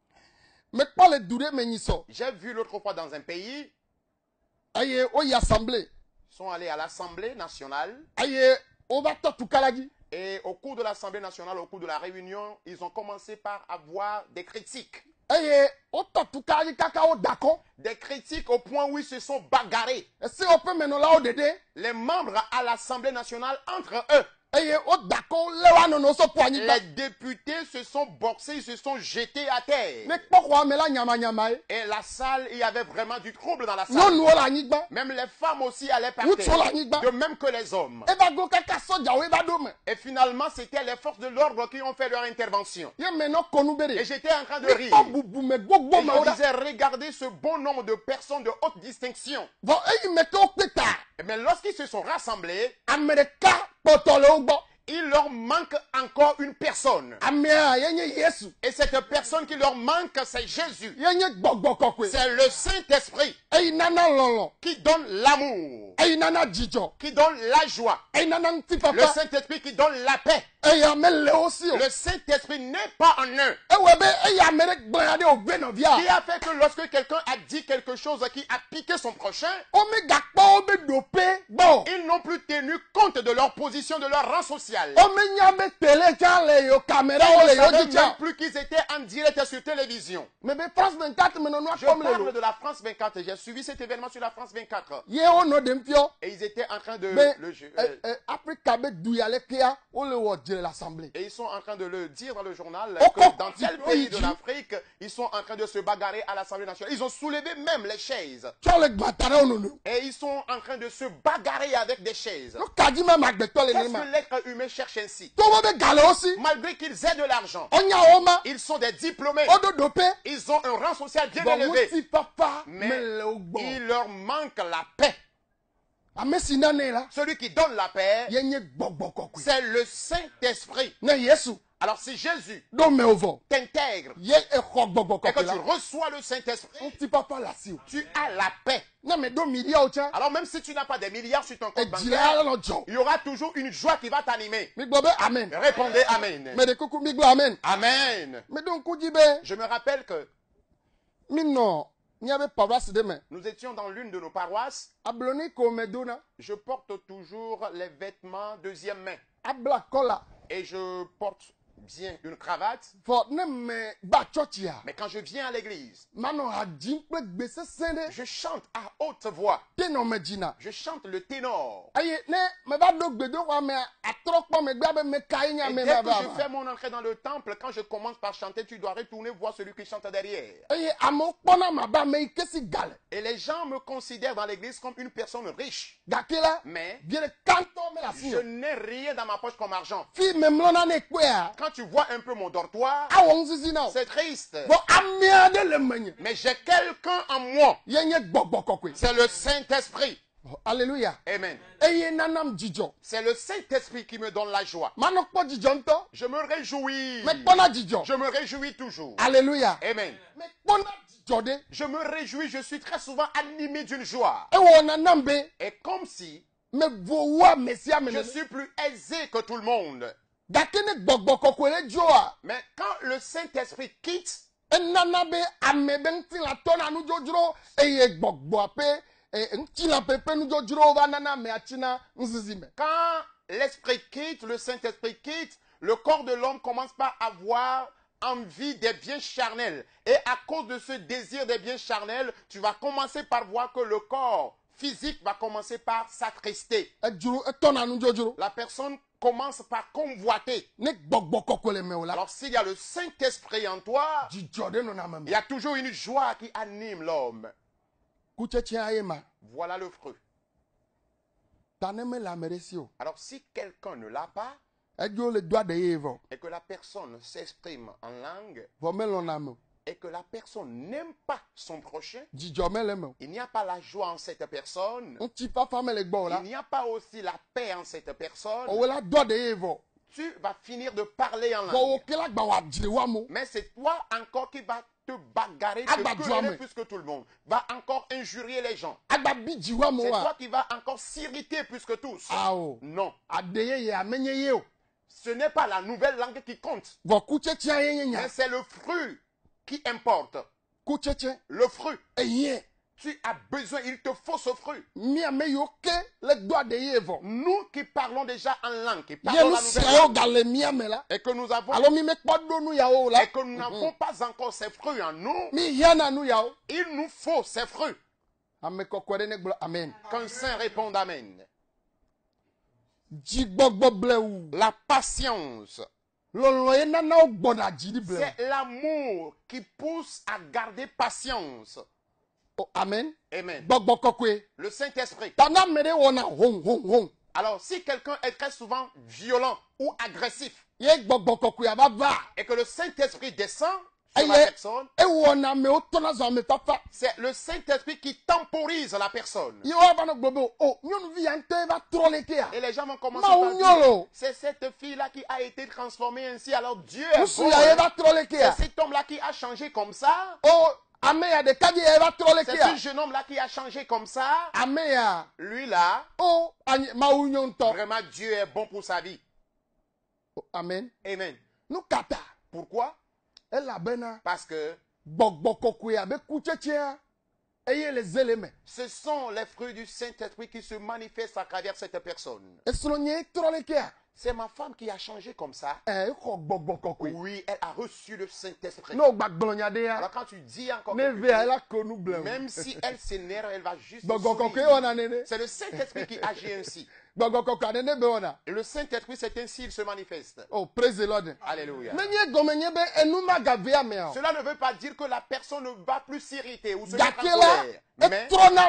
Mekpɔ le du ɖe me nyi sɔ. J'ai vu l'autre fois dans un pays, Eye woyi assemblée. ils sont allés à l'Assemblée nationale. Eye wova tɔ tuka la dzi. Et au cours de l'Assemblée nationale, au cours de la réunion, ils ont commencé par avoir des critiques. Eye wotɔ tuka la dzi kaka wo da kɔ. Des critiques au point où ils se sont bagarrés. Esi woƒe menɔlawo ɖeɖe. Les membres à l'Assemblée nationale entre eux. Eye woda kɔ lé wa nɔnɔ sɔ ƒo anyigba. Les députés se sont boxés, ils se sont jetés à terre. Ne kpɔ xɔa me la nyamanyama ye. Et la salle, il y avait vraiment du trouble dans la salle. Nyɔnuwo le anyigba. Même les femmes aussi allaient par Ŋutsuwo le terre. anyigba. De même que les hommes. Eva go kaka sɔdzawo eva ɖo me. Et finalement, c'était les forces de l'ordre qui ont fait leur intervention. Ye menɔ kɔnu be Et de. j'étais en train de rire. Mikpɔ bubume gbogbo Et ma wo je ɖa. disais, regardez ce bon nombre de personnes de haute distinction. Vɔ eyi me ke wo kpe ta. Mais lorsqu'ils se sont rassemblés, Ame ɖeka kpɔtɔ le wo gbɔ. il leur manque encore une personne. Amea ye nye Yesu. Et cette personne qui leur manque, c'est Jésus. Ye nye gbɔgbɔ kɔkɔe. C'est le Saint-Esprit Eyi nana lɔlɔ. qui donne l'amour, Eyi nana dzidzɔ. qui donne la joie. Eyi nana Le ŋutifafa. Saint-Esprit qui donne la paix. Eyi ame le wo si o. Le Saint-Esprit n'est pas en eux. Ewɔ be eyi ame ɖe gblẽ ɖe wo ve Qui nɔvia. a fait que lorsque quelqu'un a dit quelque chose qui a piqué son prochain, Womegakpɔ wo be ɖope gbɔ. ils n'ont plus tenu compte de leur position, de leur rang social. Womenya be tele tsã le yo camérawo Ils le ne yo savaient dzi même tsã. plus qu'ils étaient en direct sur télévision. Mais be France vingt-quatre me nɔnua Je kpɔm le parle lo. de la France vingt-quatre. J'ai suivi cet événement sur la France vingt-quatre. Ye wonɔ ɖem fiɔ. Et ils étaient en train de Be le ju- ɛ euh, ɛ Afrika be du ya le kea wole wɔ dze le l'assemblée. et ils sont en train de le dire dans le journal Oh, que oh, dans oh, tel oh, pays oh, de l'Afrique, ils sont en train de se bagarrer à l'Assemblée nationale. Ils ont soulevé même les chaises. Tsɔ le gbata ɖe wo nɔnɔ. Et ils sont en train de se bagarrer avec des chaises. Nu kadzi ma ma agbetɔ le Qu'est-ce ne ma. que l'être humain cherchent ainsi. tó wọ́n bẹ gàlẹ́ ó sí Malgré qu'ils aient de l'argent, ọ̀nyà wọ́n ma ils sont des diplômés. ọdún dòpé Ils ont un rang social bien bọ̀ wọ́n élevé. ti papa Mais mẹ́lẹ̀ ó gbọ́ il leur manque la paix. àmẹ́sì nánà la Celui qui donne la paix, yẹn yẹ gbọ̀gbọ̀ kọ̀kọ̀ c'est le Saint-Esprit. ní Yéṣu Alors si Jésus dó mẹ́ o vọ̀ t'intègre yẹ ẹ̀kọ́ gbọ̀gbọ̀ et que kọ̀kọ̀ tu la reçois le Saint-Esprit, ń ti papa la sí o tu as la paix. náà mẹ́ dó mi díẹ̀ o tiẹ́ Alors même si tu n'as pas des milliards sur ton compte ẹ̀jìlẹ̀ bancaire, ara lọ jọ il y aura toujours une joie qui va t'animer. mi gbọ́ bẹ́ amen Répondez Amen. mẹ́ de kúkú mi gbọ́ amen Amen. mẹ́ dó nkú jí bẹ́ Je me rappelle que mi nọ ní abẹ́ paroisse de mẹ́ nous étions dans l'une de nos paroisses. abloni kò mẹ́ dó na Je porte toujours les vêtements deuxième main. abla kọ́la Et je porte bien une cravate. fọ ne mẹ́ gbà chọ́ọ̀chì à Mais quand je viens à l'église, manọ àjí pé gbèsè sẹ́ndé je chante à haute voix. tẹ́nà mẹ́ jìnnà Je chante le ténor. eye ne mẹ́ bá dó gbèdó wa mẹ́ àtọ́rọ́pọ̀ mẹ́ gbé abẹ́ mẹ́ ká yín Et mẹ́ dès bá que bá je fais mon entrée dans le temple, quand je commence par chanter, tu dois retourner voir celui qui chante derrière. eye àmọ́ kpọ́nà mà bá mẹ́ ike sí galẹ̀ Et les gens me considèrent dans l'église comme une personne riche. gàkè la Mais biẹ́ kàntọ́ mẹ́ la sí je yọ n'ai rien dans ma poche comme argent. fi mẹ́ mlọ́nà ne kpé à Quand tu vois un peu mon dortoir, awọ nsisi náà c'est triste. bọ́ amíà de le mẹ́nyẹ Mais j'ai quelqu'un en moi. yẹn yẹ gbọ̀gbọ̀ kọ̀kọ̀ C'est le Saint-Esprit. alléluia Amen. eye nanam jìjọ C'est le Saint-Esprit qui me donne la joie. manọ kpọ́ jìjọ ntọ́ Je me réjouis. mẹ́ kpọ́nà jìjọ Je me réjouis toujours. alléluia Amen. mẹ́ kpọ́nà jìjọ de Je me réjouis, je suis très souvent animé d'une joie. ewọ nanam bẹ Et comme si mẹ́ vowa mẹ́síà je mẹ́ suis plus aisé que tout le monde. gàkè ne gbọ̀gbọ̀ kọ̀kọ̀ lẹ jọ à Mais quand le Saint-Esprit quitte, enana bẹ amẹ bẹ ŋti la tọ́ na nudzɔdzro eye gbọ̀gbọ̀ apẹ ẹ ŋti la pẹpẹ nudzɔdzro va nana mẹ atsina nsisi mẹ. quand l'Esprit quitte, le Saint-Esprit quitte, le corps de l'homme commence par avoir envie des biens charnels. Et à cause de ce désir des biens charnels, tu vas commencer par voir que le corps physique va commencer par s'attrister. Edzro etɔ na nudzɔdzro La personne commence par convoiter. ne gbɔgbɔ kɔkɔ le mɛ o la Alors s'il y a le Saint-Esprit en toi, dzidzɔ de nɔna mɛ il mɛ y a toujours une joie qui anime l'homme. kutsetse aye ma Voilà le fruit. ta ne mɛ le ame ɖe si o Alors si quelqu'un ne l'a pas edzo le do aɖe ye vɔ et que la personne s'exprime en langue vɔ melɔna mɛ o et que la personne n'aime pas son prochain, dzidzɔ mɛ le mɛ o il n'y a pas la joie en cette personne. ŋutifafa mɛ le gbɔ o la Il n'y a pas aussi la paix en cette personne. owó la do aɖe ye vɔ Tu vas finir de parler en vɔ wo langue. ke la gba wa dzre wa mo Mais c'est toi encore qui vas te bagarrer, Ah te bah, quereller Dieu, mais- plus que tout le monde. Va encore injurier les gens. agba bi dzi wa mo C'est toi wa qui vas encore s'irriter plus que tous. awo Non. ade ye ye ame nye ye o Ce n'est pas la nouvelle langue qui compte. vɔ kutsetse aye nye nya Mais c'est le fruit qui importe. kutsetse Le fruit. eyɛ Tu as besoin, il te faut ce fruit. miame yiwo ke le do aɖe ye vɔ Nous qui parlons déjà en langue, qui ye parlons nu la nouvelle siawo langue, gale miame la et que nous avons, alo mi mekpɔ ɖo nu yawo o la et que nous n'avons pas encore ces fruits en nous, mi hiana nu yawo il nous faut ces fruits. ame kɔkɔ ɖe ne gblɔ amen Qu'un saint réponde Amen. dzigbɔgbɔ blewu La patience, lɔlɔ ye nanawo gbɔna dzi ɖi blewu c'est l'amour qui pousse à garder patience. o amen Amen. gbɔgbɔ kɔkɔe Le Saint-Esprit. tana ame ɖe wɔna hon hon hon Alors, si quelqu'un est très souvent violent ou agressif, ye gbɔgbɔ kɔkɔe ava va et que le Saint-Esprit descend sur la eye personne, ewɔna amewo tɔna zɔ ame fafa c'est le Saint-Esprit qui temporise la personne. ye wa va nɔ gblɔ be o nyɔnuvi ya ŋutɔ va trɔ le kea Et les gens vont commencer mawu par nyɔ dire, lo c'est cette fille-là qui a été transformée ainsi, alors Dieu est nusu bon. ya ye hein. va trɔ le C'est kea cet homme-là qui a changé comme ça. o ame ya ɖeka dzi ya ye va trɔ le C'est kea ce jeune homme-là qui a changé comme ça. ame ya Lui-là, o anyi mawu nyɔ ŋutɔ vraiment Dieu est bon pour sa vie. O, amen Amen. nu kata Pourquoi? elabena Parce que gbɔgbɔ kɔkɔe abe kutsetsea eye le zele me ce sont les fruits du Saint-Esprit qui se manifestent à travers cette personne. esrɔ̃nye trɔ le kea C'est ma femme qui a changé comme ça. ɛ exɔ gbɔgbɔ kɔkɔe Oui, elle a reçu le Saint-Esprit. n'o gba gblɔ nya ɖe ya Alors quand tu dis encore ne quelque vea chose, ela ko nu blewu même si elle s'énerve, elle va juste gbɔgbɔ kɔkɔe sourire. wɔna nene C'est le Saint-Esprit qui agit ainsi. gbɔgbɔ kɔkɔe aɖe ne be wɔna Et le Saint-Esprit, c'est ainsi il se manifeste. o praise the lord Alléluia. menye gɔme nye be enu magave amea o Cela ne veut pas dire que la personne ne va plus s'irriter ou se mettre gake en la colère. Mais etrɔna me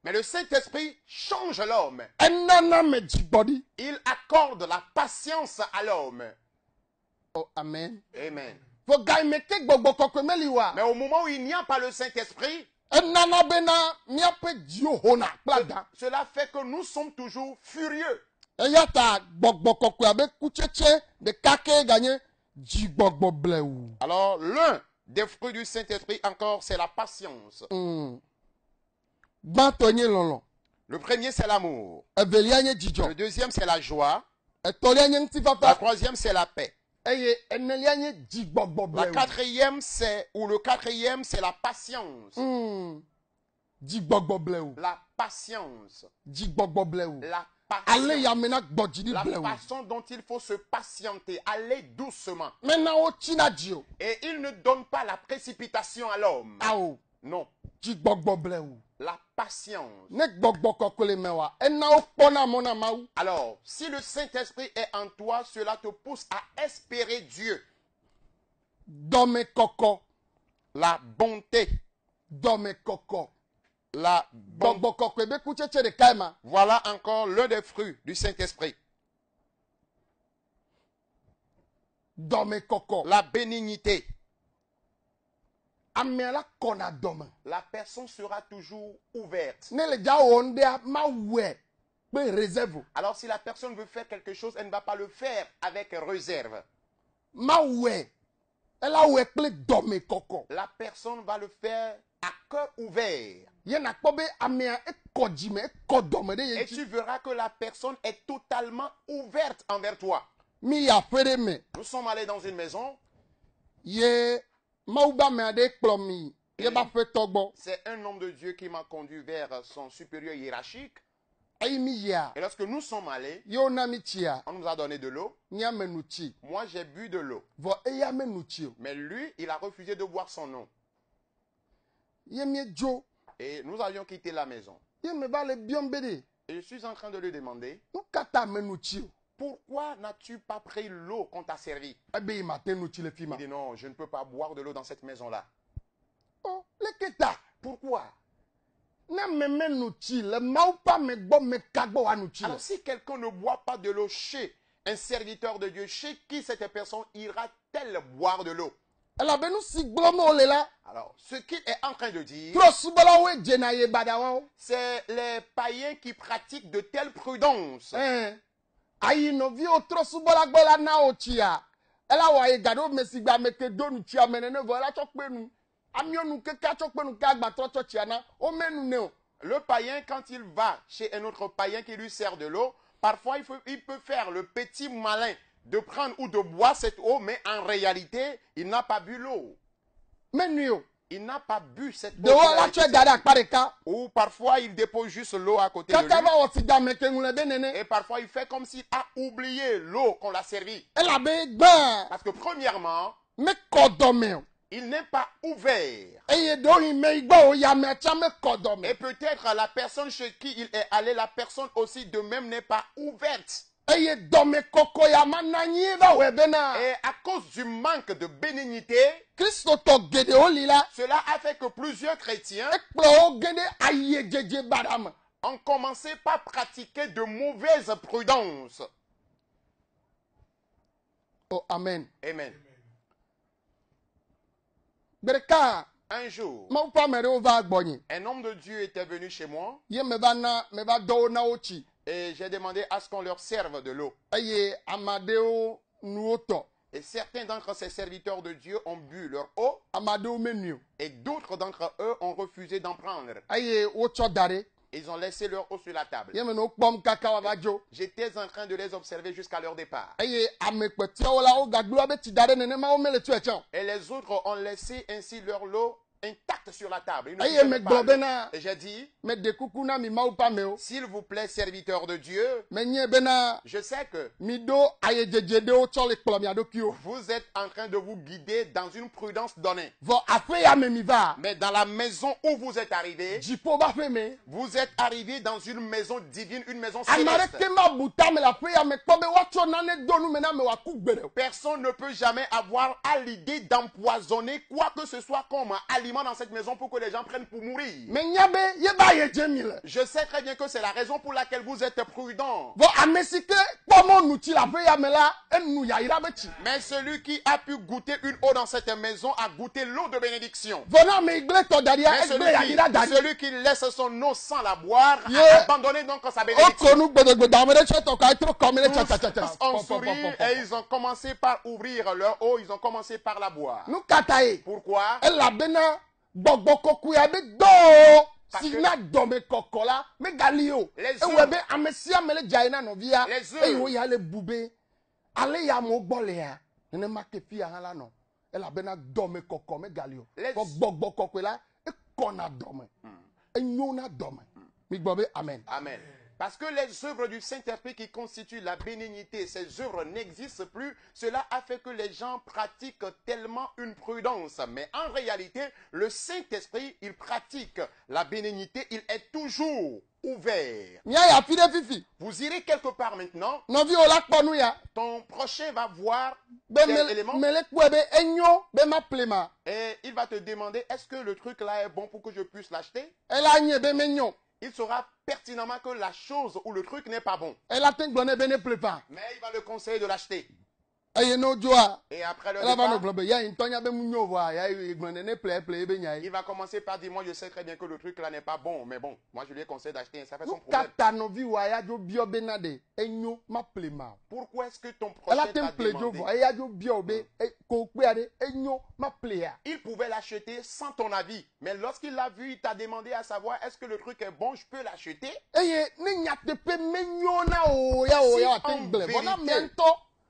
Mais le Saint-Esprit change l'homme. enana me dzigbɔɖi. Il accorde la patience à l'homme. Oh, amen. Amen. Vɔ ga yi me ke gbɔgbɔ kɔkɔe meli wa. Mais au moment où il n'y a pas le Saint-Esprit, enana bena míaƒe dziwo hona kple ada. cela fait que nous sommes toujours furieux. Eya ta gbɔgbɔ kɔkɔe abe kutsetse ɖeka ke ganye dzigbɔgbɔ blewu. Alors, l'un des fruits du Saint-Esprit encore, c'est la patience. Mm. Gbãtɔ nye lɔlɔ. Le premier, c'est l'amour. Evelia nye Le dzidzɔ. deuxième, c'est la joie. Etɔlia nye La ŋutifafa. troisième, c'est la paix. Eye enelia nye dzigbɔgbɔ La blewu. quatrième, c'est, ou le quatrième, c'est la patience. Mm. Dzigbɔgbɔ blewu. La patience. Dzigbɔgbɔ blewu. La Ale patience. yamena gbɔdzidi La blewu. façon dont il faut se patienter, aller doucement. Mena wo tsina dzi o. Et il ne donne pas la précipitation à l'homme. Awo. Non, Dzigbɔgbɔ blewu. la patience. Ne gbɔgbɔ kɔkɔe le me wa. Ena wo kpɔna mɔ na Mawu. Alors, si le Saint-Esprit est en toi, cela te pousse à espérer Dieu, Dɔme kɔkɔ. la bonté, Dɔme kɔkɔ. la bonté. Gbɔgbɔ kɔkɔe be kutsetse ɖeka ye ma. Voilà encore l'un des fruits du Saint-Esprit. Dɔme kɔkɔ. La bénignité. Amea la kɔna dɔme. La personne sera toujours ouverte. Ne le dza wɔ ŋdea ma wɔe kpe réserve. Alors si la personne veut faire quelque chose, elle ne va pas le faire avec réserve. Ma wɔe. Ela wɔe kple dɔme kɔkɔ. La personne va le faire à cœur ouvert. Ye nakpɔ be amea ekɔ dzime ekɔ dɔme ɖe ye Et ŋuti. tu verras que la personne est totalement ouverte envers toi. Mi yi aƒe ɖe me. Nous sommes allés dans une maison. Ye Mawu be amea ɖe kplɔ mi ye ba ƒetɔ gbɔ. C'est un homme de Dieu qui m'a conduit vers son supérieur hiérarchique. Eyi mi yia. Et lorsque nous sommes allés, Ye wona mi tsia. on nous a donné de l'eau. Mia me nu tsi. Moi, j'ai bu de l'eau. Vɔ eya me nu tsi o. Mais lui, il a refusé de boire son eau. Ye mi dzo. Et nous avions quitté la maison. Ye me va le biɔm be ɖe. Et je suis en train de lui demander, Nu ka ta me nu tsi o. pourquoi n'as-tu pas pris l'eau qu'on t'a servi? Ebe yi ma te nu tsi le fi ma. Il dit, non, je ne peux pas boire de l'eau dans cette maison-là. Oh, leke ta. Pourquoi? Ne me me nu tsi le Mawu ƒe ame gbɔ me ka gbɔ wa nu tsi le. Alors si quelqu'un ne boit pas de l'eau chez un serviteur de Dieu, chez qui cette personne ira-t-elle boire de l'eau? Elabe nu si gblɔm wole la. Alors, ce qu'il est en train de dire, Trɔsubɔlawoe dzena ye bada wawo. c'est les païens qui pratiquent de telles prudences. Ɛn. Ayi nɔviwo trɔsubɔla gbɔ la na wo tsia. Ela wɔ ayi ga ɖo me si gba me ke do nu tsia me nene vɔ ela tsɔ kpe nu. Amiɔnu keke atsɔ kpe nu ke agbatrɔ tsɔ tsia na. Wo me nu ne o. Le païen, quand il va chez un autre païen qui lui sert de l'eau, parfois il, faut- il peut faire le petit malin de prendre ou de boire cette eau, mais en réalité, il n'a pas bu l'eau. Me nui o. Il n'a pas bu cette eau. Ɖewo qu'il a la été tsɔe da ɖe servi. akpa ɖeka. Ou parfois il dépose juste l'eau à côté de Kaka lui. va wɔ si da me ke ŋu le be nene. Et parfois il fait comme s'il a oublié l'eau qu'on l'a servi. Elabe gbã. Parce que premièrement, Me kɔ dɔme o. il n'est pas ouvert. Eye ɖewo yi me yi gbɔ o ya me tsa me kɔ Et dɔme. peut-être la personne chez qui il est allé, la personne aussi de même n'est pas ouverte. Eye dɔme kɔkɔ ya ma na nyi va wɔe bena. Et à cause du manque de bénignité, Kristotɔ geɖewo li la. cela a fait que plusieurs chrétiens Ekplɔ wo ge ɖe ayi dzedze bada me. ont commencé par pratiquer de mauvaises prudences. Oh amen. Amen. Gbe ɖeka Un jour, Mawu ƒe ame ɖewo va gbɔnye. un homme de Dieu était venu chez moi Ye me va na me va dɔ wo na wo tsi. et j'ai demandé à ce qu'on leur serve de l'eau. Eye ame aɖewo nuwo tɔ. Et certains d'entre ces serviteurs de Dieu ont bu leur eau Ame aɖewo me nui o. et d'autres d'entre eux ont refusé d'en prendre. Eye wotsɔ da ɖe. Ils ont laissé leur eau sur la table. Ye me no kpɔm kaka wava dzo. J'étais en train de les observer jusqu'à leur départ. Eye ame kpɔtɔewo la wo gagblɔ be tsi da ɖe nenema wo mele tsoe tsɛ o. Et les autres ont laissé ainsi leur eau intacte sur la table. Ils ne Eye touchaient me pas gblɔ l'eau. bena Et j'ai dit, me de kuku na mi Mawu ƒe amewo. s'il vous plaît, serviteurs de Dieu, Me nye bena je sais que mi ɖo ayedzedze ɖewo tsɔ le kplɔ mia ɖokuiwo. vous êtes en train de vous guider dans une prudence donnée. Vɔ aƒe ya me mi va. Mais dans la maison où vous êtes arrivés, Dziƒo ƒe aƒe me. vous êtes arrivés dans une maison divine, une maison Ame céleste. aɖeke ma bu ta me le aƒe ya me kpɔ be woatsɔ nane do nu me na me wòaku gbe ɖe o. Personne ne peut jamais avoir à l'idée d'empoisonner quoi que ce soit comme aliment aliments dans cette maison pour que les gens prennent pour mourir. Mais nyabe yeba ye jemile. Je sais très bien que c'est la raison pour laquelle vous êtes prudent. Bon amesike pomo nuti la pe yamela enu ya ira beti. Mais celui qui a pu goûter une eau dans cette maison a goûté l'eau de bénédiction. Vona me igle to daria Mais egble ya celui ira qui, dadi. celui qui laisse son eau sans la boire Yeah. a abandonné donc sa bénédiction. Okonu gbedegbe damere cheto ka itro komele cha cha cha cha. Tous ont souri et ils ont commencé par ouvrir leur eau, ils ont commencé par la boire. Nu kataye. Pourquoi? Elabena gbogbo koku ya be do. Parce Si que- na dome kokola me galio. Les E œufs- webe amesia mele jaina no via. Les œufs- E yo ya le bube. Ale ya mo gbole ya. Nene ma ke fi hala no. Elabena dome koko me galio. Les- Ko gbogbo koku la e kona dome. E nyona dome. Mi gbobe amen. Amen. Parce que les œuvres du Saint-Esprit qui constituent la bénignité, ces œuvres n'existent plus. Cela a fait que les gens pratiquent tellement une prudence. Mais en réalité, le Saint-Esprit, il pratique la bénignité. Il est toujours ouvert. Nya ya fi de fifi. Vous irez quelque part maintenant. No vi o la kponu ya. Ton prochain va voir Be tel mele élément mele kwebe enyo be ma plema. et il va te demander, est-ce que le truc là est bon pour que je puisse l'acheter? Elle a nye be menyo. Il saura pertinemment que la chose ou le truc n'est pas bon. Elle a ten glone be ne plepa. Mais il va le conseiller de l'acheter. Eye no joa. Et après le Elle va no départ, globe ya intonya be munyo wa ya glone ne ple ple be nya. il va commencer par dire, moi je sais très bien que le truc là n'est pas bon, mais bon, moi je lui ai conseillé d'acheter, ça fait son Nu problème. kata no vi wa ya jo bio be na de enyo ma plema. Pourquoi est-ce que ton Elle a prochain ten t'a ple jo demandé? vo. Ya jo bio be ko pe ade enyo ma plea. Il pouvait l'acheter sans ton avis, mais lorsqu'il l'a vu, il t'a demandé à savoir, est-ce que le truc est bon, je peux l'acheter? Eye ne nya te pe menyo na o ya o Si ya en ten gle. Bona vérité- mento.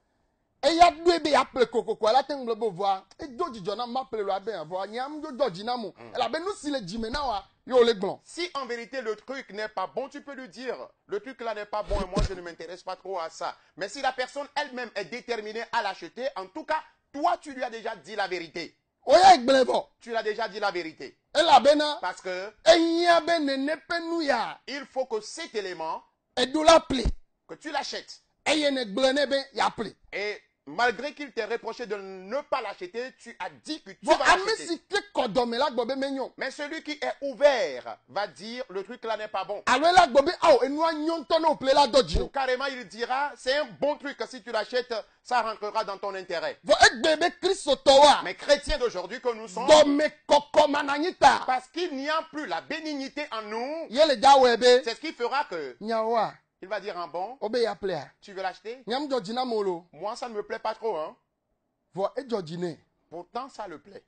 Eya dwe be ya ple kokoko ala ten gle bo vo. E jo jijo na ma ple lo abe ya vo. Nyam jo joji na mo. Elle a be nu si le jime na wa yo le glon. Si en vérité le truc n'est pas bon, tu peux lui dire, le truc là n'est pas bon et moi je ne m'intéresse pas trop à ça. Mais si la personne elle-même est déterminée à l'acheter, en tout cas, toi tu lui as déjà dit la vérité. Oya igbele vo. Tu lui as déjà dit la vérité. Elle a be na Parce que eya be ne ne pe nu ya. il faut que cet élément, E do la ple. que tu l'achètes. Eye ne gble ne be ya ple. Et malgré qu'il t'ait reproché de ne pas l'acheter, tu as dit que tu Bon, vas ame l'acheter. si ke kodome la gbobe menyo. Mais celui qui est ouvert va dire, le truc là n'est pas bon. Alo la gbobe ao enu anyon tono o ple la doji. Ou carrément il dira, c'est un bon truc, si tu l'achètes, ça rentrera dans ton intérêt. Bon, egbebe Kristo towa. Mais chrétiens d'aujourd'hui que nous sommes, Dome koko mananyita. parce qu'il n'y a plus la bénignité en nous, Yele ja webe. c'est ce qui fera que Nyawa. il va dire, ah bon, Obe ya ple ya. tu veux l'acheter? Nyam joji na molo. Moi, ça ne me plaît pas trop, hein. Vo e joji ne. Pourtant, ça le plaît.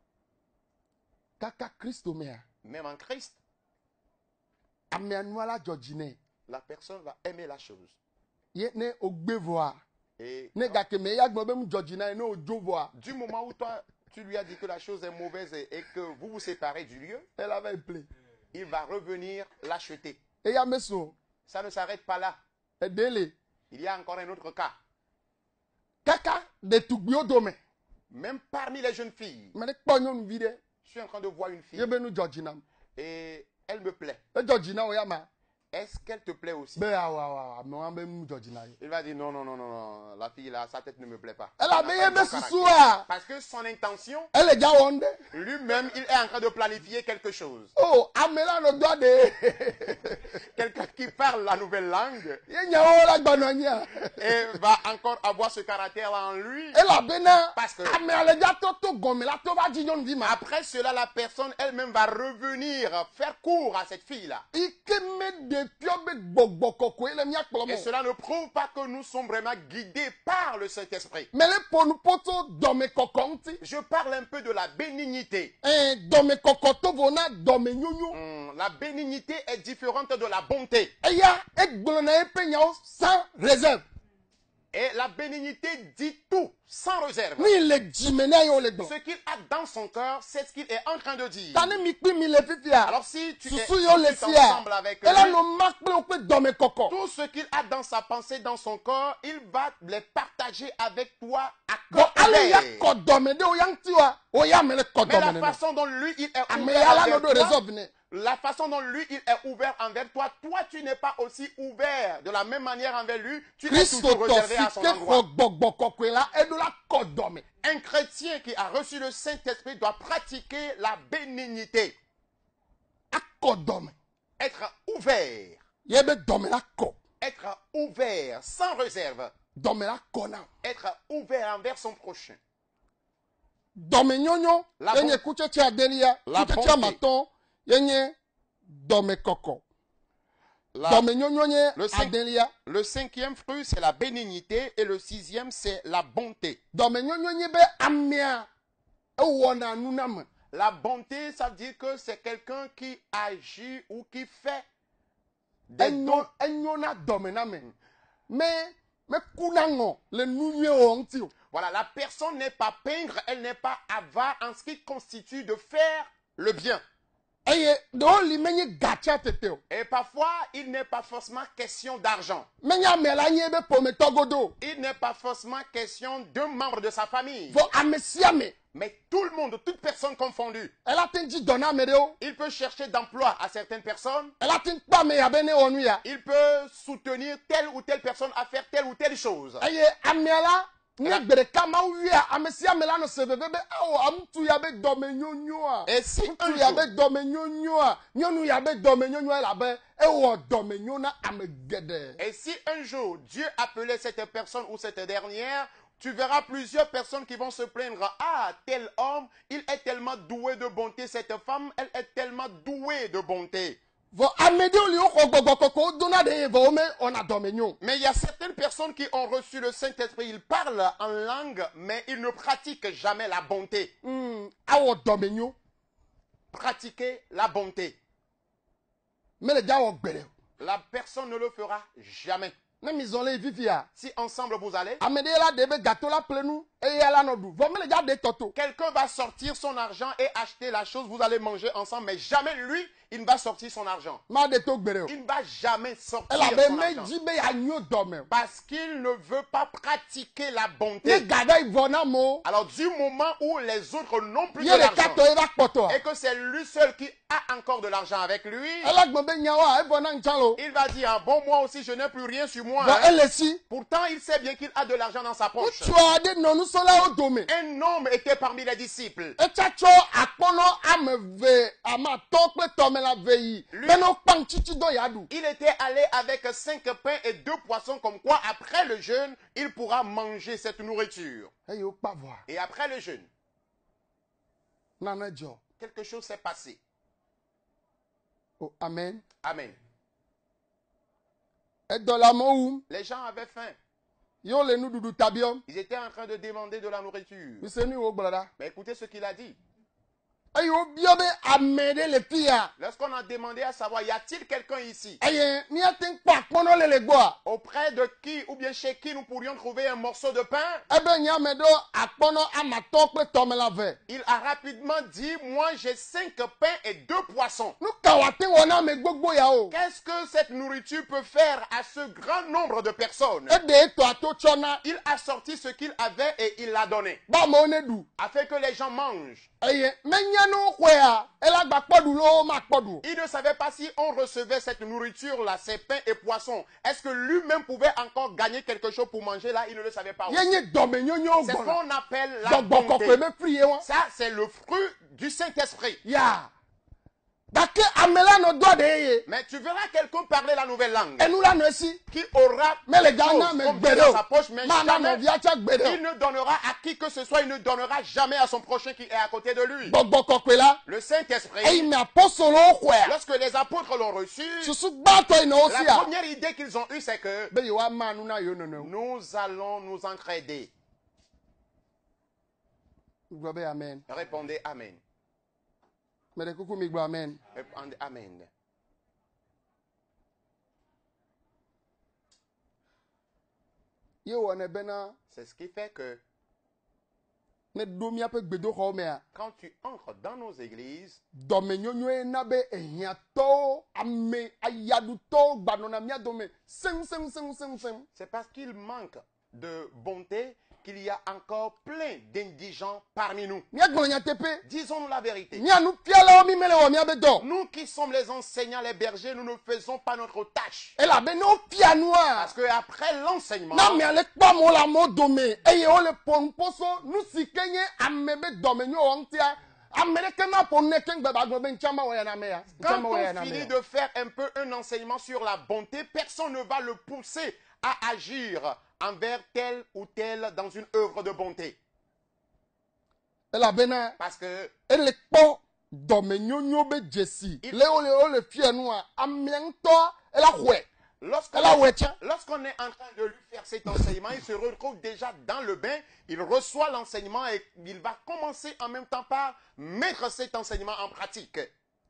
Kaka Kristo me ya. Même en Christ, Ame anwa la joji ne. la personne va aimer la chose. Ye ne ogbe voa. Et Ne ga ke me ya gbobe mu joji na ne ojo voa. du moment où toi, tu lui as dit que la chose est mauvaise et, et que vous vous séparez du lieu, Elle avait ple. il va revenir l'acheter. E ya meso. Ça ne s'arrête pas là. E dele. Il y a encore un autre cas. Kaka de tugbio dome. Même parmi les jeunes filles, Me ne kponyo nu vide. je suis en train de voir une fille Ye be nu joji na. et elle me plaît. E joji na o ya ma. Est-ce qu'elle te plaît aussi? Be ya wa wa. Me wan be mu joji na. Il va dire non, non, non, non, non, la fille là, sa tête ne me plaît pas. Elle Elle a n'a be pas ye un be bon susu caractère. a. Parce que son intention, Elle est ja wonde. lui-même, il est en train de planifier quelque chose. Oh, amela no do de. Quelqu'un qui parle la nouvelle langue Ye nya o la gbononya. et va encore avoir ce caractère-là en lui. Elle a be na. Parce que- Ame ale ja to to gome la to ba jijon vi ma. Après cela, la personne elle-même va revenir faire cours à cette fille-là. Ike me de pio be gbogbo koko ele mi akpolo Et mo. cela ne prouve pas que nous sommes vraiment guidés par le Saint-Esprit. Me le ponu poto dome koko nti. Je parle un peu de la bénignité. Eh, dome koko to vona dome nyonyo. Hum, la bénignité est différente de la bonté. Eya egbolo na epe nya o sans réserve. Et la bénignité dit tout, sans réserve. Ni le jimene yo le gbolo. Ce qu'il a dans son cœur, c'est ce qu'il est en train de dire. Tane mi kpi mi le fifia. Alors si tu es Susu yo le si tu sia. ensemble avec Elle a lui, no makple o pe dome koko. tout ce qu'il a dans sa pensée, dans son corps, il va les partager avec toi à Bon, cœur ale ya ouvert. ko dome de o yang tiwa. O ya mele ko Mais la dome ne. façon dont lui, il est Ame ouvert ya la no avec do toi, réserve ne. la façon dont lui, il est ouvert envers toi, toi, tu n'es pas aussi ouvert de la même manière envers lui. Tu es Kristo toujours tɔ réservé si à son ke endroit. xɔ gbɔgbɔ kɔkɔe la eɖo la kɔ dɔme. Un chrétien qui a reçu le Saint-Esprit doit pratiquer la bénignité, Akɔ dɔme. être ouvert, Ye be dɔme la kɔ. être ouvert, sans réserve, Dɔme la kɔ na. être ouvert envers son prochain. Dɔme nyɔnyɔ La ye nye bon- kutsetse adelia. La Kutsetse bonté. amatɔ ye nye dɔme kɔkɔ. La- Dɔme nyɔnyɔ nye Le cinq- adelia. le cinquième fruit, c'est la bénignité et le sixième, c'est la bonté. Dɔme nyɔnyɔ nye be amea ewɔna nu na me. La bonté, ça veut dire que c'est quelqu'un qui agit ou qui fait des dons. Enyo enyo na dɔme na me. Me me kuna ŋɔ le nu nyuie wɔ ŋuti o. Voilà, la personne n'est pas peindre, elle n'est pas avare en ce qui constitue de faire le bien. Eye ɖewo li menye gatsia tete o. Et parfois, il n'est pas forcément question d'argent. Menye ame la nye be ƒometɔ godo. Il n'est pas forcément question d'un membre de sa famille. Vɔ ame sia me Mais tout le monde, toute personne confondue, ela te ŋu dzi dɔ na ame ɖewo. il peut chercher d'emploi à certaines personnes. Ela te ŋu kpɔ ame ya be ne wɔ nu ya. Il peut soutenir telle ou telle personne à faire telle ou telle chose. Eye amea la nye gbe ɖeka mawu wia ame sia ame la nɔ se veve be awɔ ŋutsu ya be dɔme nyonyoa. Et si un Ŋutsu ya be jour, dɔme nyonyoa. Nyɔnu ya be dɔme nyonyoa elabe ewɔ dɔme nyo na ame geɖe. et si un jour Dieu appelait cette personne ou cette dernière, tu verras plusieurs personnes qui vont se plaindre. Ah, tel homme, il est tellement doué de bonté. Cette femme, elle est tellement douée de bonté. Vɔ ame ɖewo li woxɔ gbɔgbɔ kɔkɔ wodona ɖe ye vɔ wome wɔna dɔme nyo. Mais il y a certaines personnes qui ont reçu le Saint-Esprit. Ils parlent en langue, mais ils ne pratiquent jamais la bonté. Hmm, awɔ dɔme nyo. Pratiquer la bonté. Mele dza wɔ gbe ɖe o. La personne ne le fera jamais. Ne mi zɔn le yi fifia. Si ensemble vous allez, Ame ɖe la ɖe be gato la ple nu eye la nɔ ɖu. Vɔ mele dza ɖe tɔto. quelqu'un va sortir son argent et acheter la chose. Vous allez manger ensemble, mais jamais lui, il ne va sortir son argent. Ma ɖe to gbe ɖe o. Il ne va jamais sortir Elabe son me argent. dzi be yeanyo dɔme o. Parce qu'il ne veut pas pratiquer la Ne bonté. ga ɖe vɔ na mo. Alors du moment où les autres n'ont plus Ye de ɖeka l'argent tɔ ye va kpɔtɔa. et que c'est lui seul qui a encore de l'argent avec lui, Ela gbɔ be nyawoa evɔ na ŋtsã lo. il va dire, ah, bon, moi aussi, je n'ai plus rien sur moi. Vɔ hein. ele si. Pourtant, il sait bien qu'il a de l'argent dans sa poche. Ŋutsu aɖe nɔ nusrɔ̃lawo dome. Un homme était parmi les disciples. Etsa tsɔ akpɔnɔ ame ve ame atɔ kple tɔmela ve yi. Lui- Be no kpa ŋtiti dɔ ya ɖu. Il était allé avec cinq pains et deux poissons, comme quoi, après le jeûne, il pourra manger cette nourriture. Eye wokpa vɔa. Et après le jeûne, Nane dzɔ. quelque chose s'est passé. O amen. Amen. Edɔ le amewo wum. Les gens avaient faim. Yewo le nuɖuɖu ta biɔm. Ils étaient en train de demander de la nourriture. Mise nu yi wo gblɔ ɖa. Mais écoutez ce qu'il a dit. Eye wobiɔ be ame ɖe le fi ya. Lorsqu'on a demandé à savoir, y a-t-il quelqu'un ici Eye míate ŋu kpɔ akpɔnɔ le le gbɔa. auprès de qui ou bien chez qui nous pourrions trouver un morceau de pain? Ebe nye ame ɖewo akpɔnɔ amatɔ kple tɔmela ve. Il a rapidement dit, moi j'ai cinq pains et deux poissons. Nu ka wòate wɔ na ame gbogbo ya o. Qu'est-ce que cette nourriture peut faire à ce grand nombre de personnes? Eɖe etɔa to tsɔ na. Il a sorti ce qu'il avait et il l'a donné, Be amewo ne ɖu. afin que les gens mangent. Eye menye ne woxɔea ela gba kpɔ ɖu loo makpɔ ɖu o. Il ne savait pas si on recevait cette nourriture-là, ces pains et poissons. Est-ce que lui-même pouvait encore gagner quelque chose pour manger là? Il ne le savait pas. Ye nye dɔme nyonyo C'est ce gbɔna. qu'on appelle la Gbɔgbɔ bonté. kɔkɔe be firi ye wa. Ça, c'est le fruit du Saint-Esprit. Ya. Gake ame la nɔ dɔ ɖe ye. Mais tu verras quelqu'un parler la nouvelle langue Enu la nɔ esi. qui aura Mele ga chose na ame comme gbe dans ɖe sa o. poche, mais Ma na jamais nɔvia tsa gbe ɖe il o. ne donnera à qui que ce soit, il ne donnera jamais à son prochain qui est à côté de lui. Gbɔgbɔ kɔkɔe la. Le Eyi Saint-Esprit, me apɔsɔlɔwo xɔea. lorsque les apôtres l'ont reçu, Susu gbãtɔ yi nɔ wo la si ya. première idée qu'ils ont eue, c'est que Be yewoa ma nu na yewo nonoewo. nous allons nous entraider. Gblɔ be amen. Répondez Amen. Me ɖe kuku mi gblɔ amen. Répondez Amen. Ye wɔnɛ bena C'est ce qui fait que ne ɖo míaƒe gbedoxɔwo mea. quand tu entres dans nos églises, Dɔmenyonyoe na be ehiãtɔwo, ame ayaɖutɔwo gbanɔna mía dome seŋ seŋ seŋ seŋ seŋ. c'est parce qu'il manque de bonté qu'il y a encore plein d'indigents parmi nous. Miagbonya tepe. Disons-nous la vérité. Mianu piala o mi mele o miabedo. Nous qui sommes les enseignants, les bergers, nous ne faisons pas notre tâche. Et la beno pianoa. Parce que après l'enseignement, Na mi ale kpa mo la mo dome. Eye o le pon poso nu sikenye amebe dome nyo ontia. Américain pour ne ken baba go ben chama wa na meya. quand Chama wa on na finit meya. de faire un peu un enseignement sur la bonté, personne ne va le pousser à agir envers tel ou tel dans une œuvre de bonté. Et la bena. Parce que Elle kpo dome nyo nyo be jesi. Il- Le o le o le fianoa. Amiento elle a hwe. lorsqu'on Elle a hwe est, tiens. lorsqu'on est en train de lui faire cet enseignement, il se retrouve déjà dans le bain, il reçoit l'enseignement et il va commencer en même temps par mettre cet enseignement en pratique.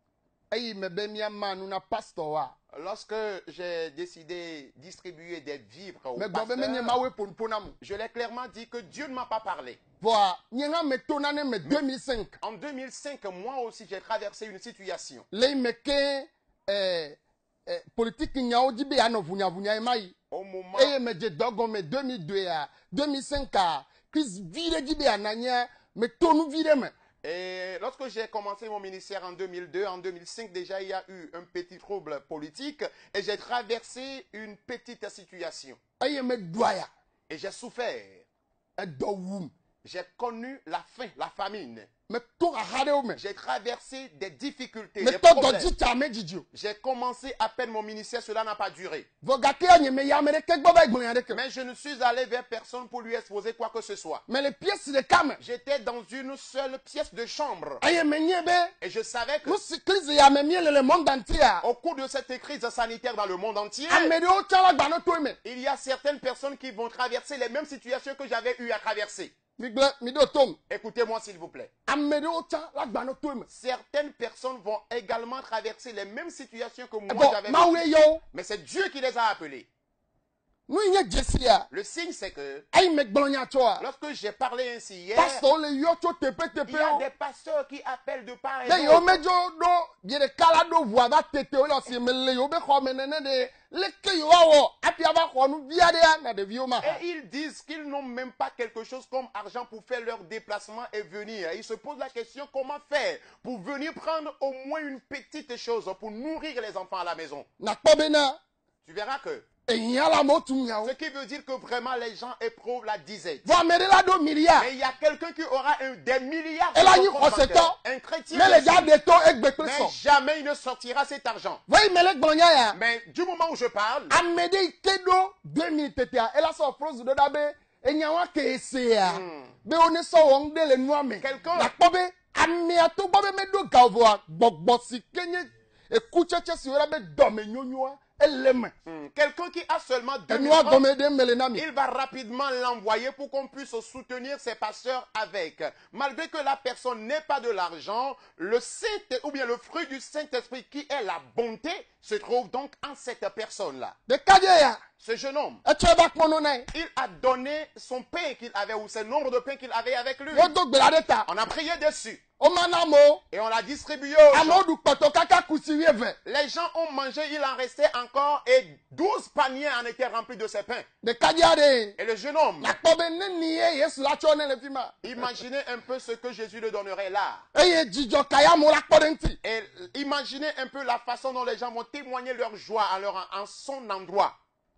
Ayi me be mi manu na pastor wa. Lorsque j'ai décidé de distribuer des vivres aux Me go be me nye pasteurs, mawe pon ponamu. je l'ai clairement dit que Dieu ne m'a pas parlé. Voilà, nyenga me tonane me deux mille cinq. En deux mille cinq, moi aussi, j'ai traversé une situation. Le me ke eh eh politique nyao di be ano vunya vunya e mai. Au moment, Eye me je dogo me deux mille deux à deux mille cinq à Chris vire di be ananya me tonu vire me. et lorsque j'ai commencé mon ministère en deux mille deux, en deux mille cinq, déjà, il y a eu un petit trouble politique et j'ai traversé une petite situation. Eye me doya Et j'ai souffert. e do wum. J'ai connu la faim, la famine. Me to hade o me. J'ai traversé des difficultés, Me des to do problèmes. di ta me jijo. J'ai commencé à peine mon ministère, cela n'a pas duré. Vogake anye me ya me de ke gbo ba igbon ya de ke. Mais je ne suis allé vers personne pour lui exposer quoi que ce soit. Mais les pièces de kame. J'étais dans une seule pièce de chambre. Eye me nye be. Et je savais que Nous si crise ya me miele le monde entier. au cours de cette crise sanitaire dans le monde entier, Amede o chala gba no to me. il y a certaines personnes qui vont traverser les mêmes situations que j'avais eu à traverser. Mi gle mi do tom. Écoutez-moi s'il vous plaît. Amede o chala gba no to me. Certaines personnes vont également traverser les mêmes situations que moi Bon, j'avais ma vécues. we yo. Mais c'est Dieu qui les a appelés. Nous y jesi ya. Le signe c'est que Ayi me gblonya choa. lorsque j'ai parlé ainsi hier, Pastor le yo cho tepe il tepe y a o. des pasteurs qui appellent de part et De yo me d'autre. jo do yere kala do voix ba tete o lo si me le yo be kho me nene de le ke yo awo api aba kho nu bia de ya na de vi o ma. Et ils disent qu'ils n'ont même pas quelque chose comme argent pour faire leur déplacement et venir. Ils se posent la question comment faire pour venir prendre au moins une petite chose pour nourrir les enfants à la maison. Na kpo be na Tu verras que e yin la mo tu nya o. ce qui veut dire que vraiment les gens éprouvent la disette. Vo amede la do milliard. Mais il y a quelqu'un qui aura un, des milliards Et là, de il compte croit bancaire. c'est Un chrétien, Mais les aussi. gars de to egbe pe Mais so. jamais il ne sortira cet argent. Voyez me le gblonya ya. Mais du moment où je parle, Amede ikedo deux minutes tete ya. Ela so froze do da be enyawa ke ese ya. Be one so won de le nu ame. Quelqu'un- La kpo be ame ato gbo be me do ga vo a gbogbo si kenye e cheche si ora be do me nyonyoa eleme. hmm, quelqu'un qui a seulement deux mille Enwa francs, gome de mele na mi. il va rapidement l'envoyer pour qu'on puisse soutenir ses pasteurs avec. Malgré que la personne n'ait pas de l'argent, le Saint, ou bien le fruit du Saint-Esprit qui est la bonté se trouve donc en cette personne-là. De kaje ya. Ce jeune homme, E che ba kpo no na. il a donné son pain qu'il avait ou ce nombre de pain qu'il avait avec lui. Wo do gbela de ta. On a prié dessus O mana mo. et on l'a distribué aux gens. Amo du poto kaka kusi wieve. Les gens ont mangé, il en restait encore et douze paniers en étaient remplis de ces pains. De kaje de. Et le jeune homme, La kpo be ne niye yesu la cho ne le fima. imaginez un peu ce que Jésus le donnerait là. Eye jijo kaya mo la kpo de nti. Et imaginez un peu la façon dont les gens vont témoigner leur joie en, leur, en son endroit.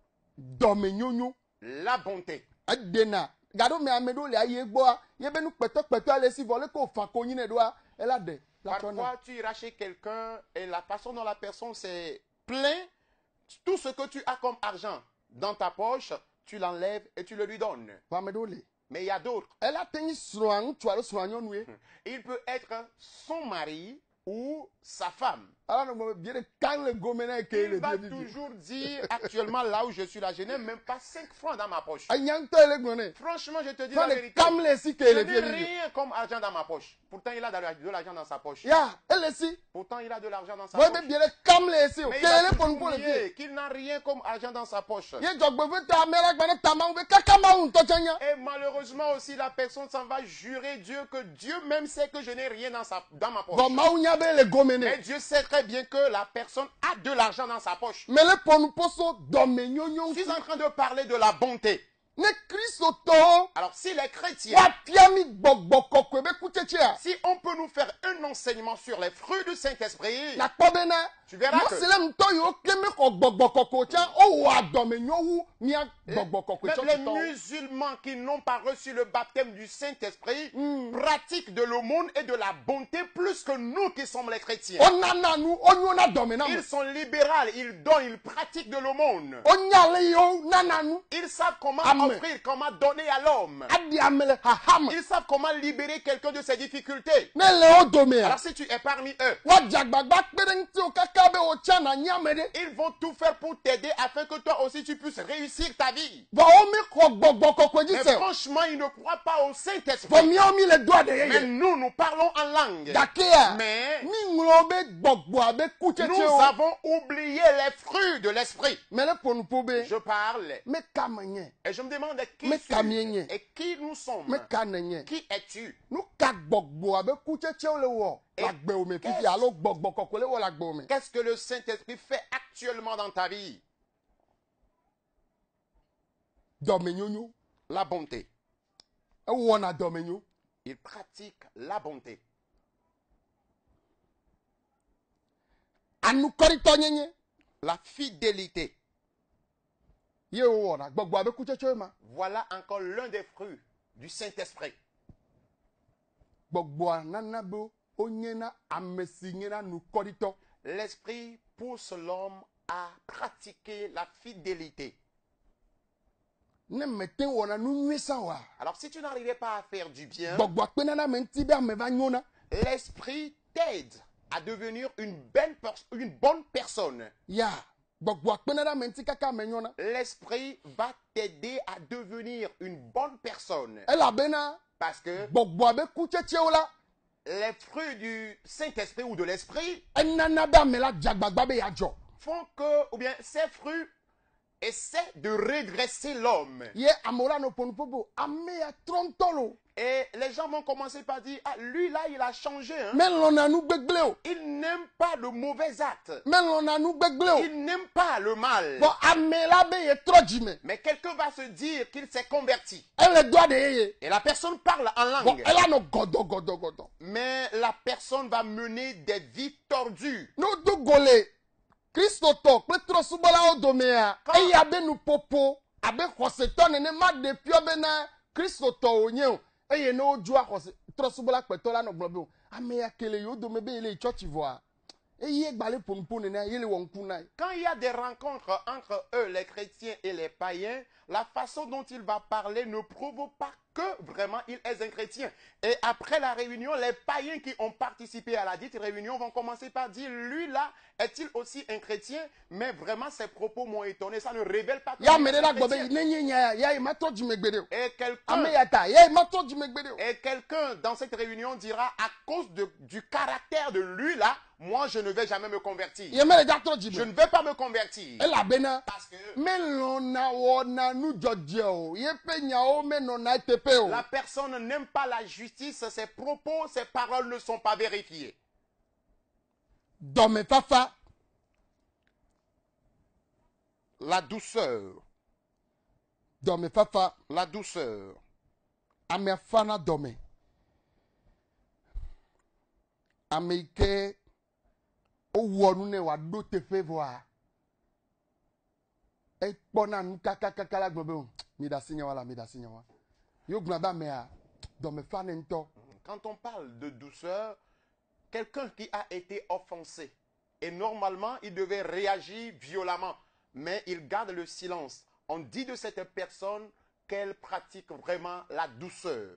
Dome nyonyo. La bonté. Adena. Gado me amedo le aye gbo a. Ye be nu peto peto ale si vole ko fa ko yin do a. Ela de. La cho na. Parfois, tu iras chez quelqu'un et la façon dont la personne s'est plaint, tout ce que tu as comme argent dans ta poche, tu l'enlèves et tu le lui donnes. Wa amedo le. Mais il y a d'autres. Ela tenyi sroan tu alo sroan nyonu e. Il peut être son mari ou sa femme. Ala no mo bien de kan le gome na ke Il le va die di. toujours dire, actuellement là où je suis là, je n'ai même pas cinq francs dans ma poche. Anyang to ele gbone. Franchement, je te dis Fa la le vérité. kam le si ke Je le n'ai die di. rien comme argent dans ma poche. Pourtant, il a de la- de l'argent dans sa poche. Ya, ele si. Pourtant, il a de l'argent dans sa Voye poche. be bien de kam le si. Mais Ke il a ele pon toujours pon le nié die. qu'il n'a rien comme argent dans sa poche. Ye jogbo ve ta mera gbane ta ma be kaka ma un to chanya. Et malheureusement aussi, la personne s'en va jurer Dieu que Dieu même sait que je n'ai rien dans, sa, dans ma poche. Vo ma unya be le gome Mais ne. Dieu sait très bien que la personne a de l'argent dans sa poche. Me le pon poso dome nyonyo. Je suis en train de parler de la bonté. ne Kristo to. Alors si les chrétiens, Wa piami gbogbo kokwe be kucheche. si on peut nous faire un enseignement sur les fruits du Saint-Esprit, Na kpobena. tu verras que Muslim to yo keme ko gbogbo kokwe cha o wa dome nyowu mia gbogbo kokwe même cha les to. musulmans qui n'ont pas reçu le baptême du Saint-Esprit pratiquent de l'aumône et de la bonté plus que nous qui sommes les chrétiens. Onana nu onyona dome na. Ils sont libéraux, ils donnent, ils pratiquent de l'aumône. Onyale yo nana nu. Ils savent comment Amen. offrir, comment donner à l'homme. Adi amele haham. Ils savent comment libérer quelqu'un de ses difficultés. Ne le o dome ya. Alors si tu es parmi eux, Wa jagbagba kpere nti o kaka be o cha na nyamede. ils vont tout faire pour t'aider afin que toi aussi tu puisses réussir ta vie. Ba o mi ko gbogbo kokwe Mais jise. franchement, ils ne croient pas au Bo Saint-Esprit. mi o mi le doa de Mais yeye. nous, nous parlons en langue. Dakia. Mais Mi nglo be gbogbo abe kucheche nous o. avons oublié les fruits de l'Esprit. Me le ponu pobe. Je parle Me kamenye. et je me demande qui Mais suis-je kamienye. et qui nous sommes. Me kanenye. Qui es-tu? Nu ka gbogbo abe kucheche o le wo. Et La gbe o me fifi qu'est-ce- alo gbogbo kokwe le wo la gbe o me. Qu'est-ce que le Saint-Esprit fait actuellement dans ta vie? Dome nyonyo. La bonté. E wo na dome nyo. Il pratique la bonté. Anu korito nyenye. La fidélité. Ye o wo na gbogbo abe kucheche o ma. Voilà encore l'un des fruits du Saint-Esprit. Gbogbo anana be onye na amesi nye na nu korito. L'Esprit pousse l'homme à pratiquer la fidélité. Ne meten wo na nu nwesa wa. Alors si tu n'arrivais pas à faire du bien, Gbogbo akpe na me nti be ame va nyona. l'Esprit t'aide à devenir une, belle pers- une bonne personne. Ya. Gbogbo akpe na me nti kaka me nyona. L'Esprit va t'aider à devenir une bonne personne. Ela bena Parce que gbogbo abe kucheche o la. les fruits du Saint-Esprit ou de l'Esprit Enana be ame la jagbagba be ya jo. font que, ou bien ces fruits essaient de redresser l'homme. Ye amola no ponu pobo. Ame ya trontolo. Et les gens vont commencer par dire, ah, lui là, il a changé. Hein? Men lona nu gbegble o. Il n'aime pas le mauvais acte. Men lona nu gbegble o. Il n'aime pas le mal. Bo ame la be ye trojime. Mais quelqu'un va se dire qu'il s'est converti. Ele doa de yeye. Et la personne parle en Bo langue. ela no godo godo godo. Mais la personne va mener des vies tordues. No do gole. Kristo to Petro subola o dome ya. Quand- E ya be nu popo. Abe khoseto nene ma de pio be na Kristo to onye o. E ye no jua khose. Petro subola peto la no globe o. Ame ya kele yo dome be ile church voa. E ye gbale ponpo nene yele wonku na. Quand il y a des rencontres entre eux, les chrétiens et les païens, la façon dont il va parler ne prouve pas que vraiment il est un chrétien. Et après la réunion, les païens qui ont participé à la dite réunion vont commencer par dire, lui là, est-il aussi un chrétien? Mais vraiment, ses propos m'ont étonné. Ça ne révèle pas que Ya il est mere un la gobe chrétien. nenye nya ya ma to jimegbede o. Et quelqu'un Ame ya ta ya ma to jimegbede o. et quelqu'un dans cette réunion dira, à cause de- du caractère de lui là, moi je ne vais jamais me convertir. Ye mere ja to Je jime. ne vais pas me convertir. Ela bena. Parce que Men lona wo na nu joje o. Ye pe nya o men no na tepe o. la personne n'aime pas la justice, ses propos, ses paroles ne sont pas vérifiées. Dome fafa. La douceur, Dome fafa. la douceur. Ame afana dome. Ame ike o wonu ne wa do tefe voa. E kpona nu kaka kaka la globe o. Mi da sinya wala mi da sinya wa. Yo gna ba me a. Dome fane nto. Quand on parle de douceur, quelqu'un qui a été offensé, et normalement il devait réagir violemment, mais il garde le silence. On dit de cette personne qu'elle pratique vraiment la douceur.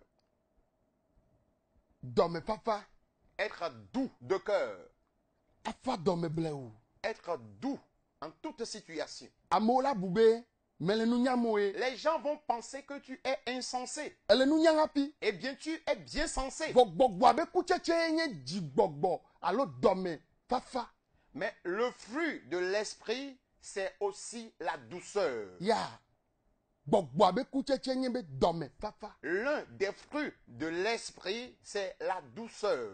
Dome fafa. Être doux de cœur, Afa dome ble o. être doux en toute situation. Amola bube. Mele nu nyamoe. Les gens vont penser que tu es insensé. Ele nu nyangapi. Eh bien, tu es bien sensé. Gbogbo abe kucheche nye ji gbogbo. Alo dome fafa. Mais le fruit de l'esprit, c'est aussi la douceur. Ya. Gbogbo abe kucheche nye be dome fafa. L'un des fruits de l'esprit, c'est la douceur.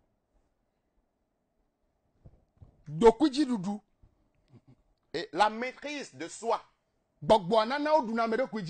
Dokuji dudu. Et la maîtrise de soi. Gbogbo anana o duna me dokuji.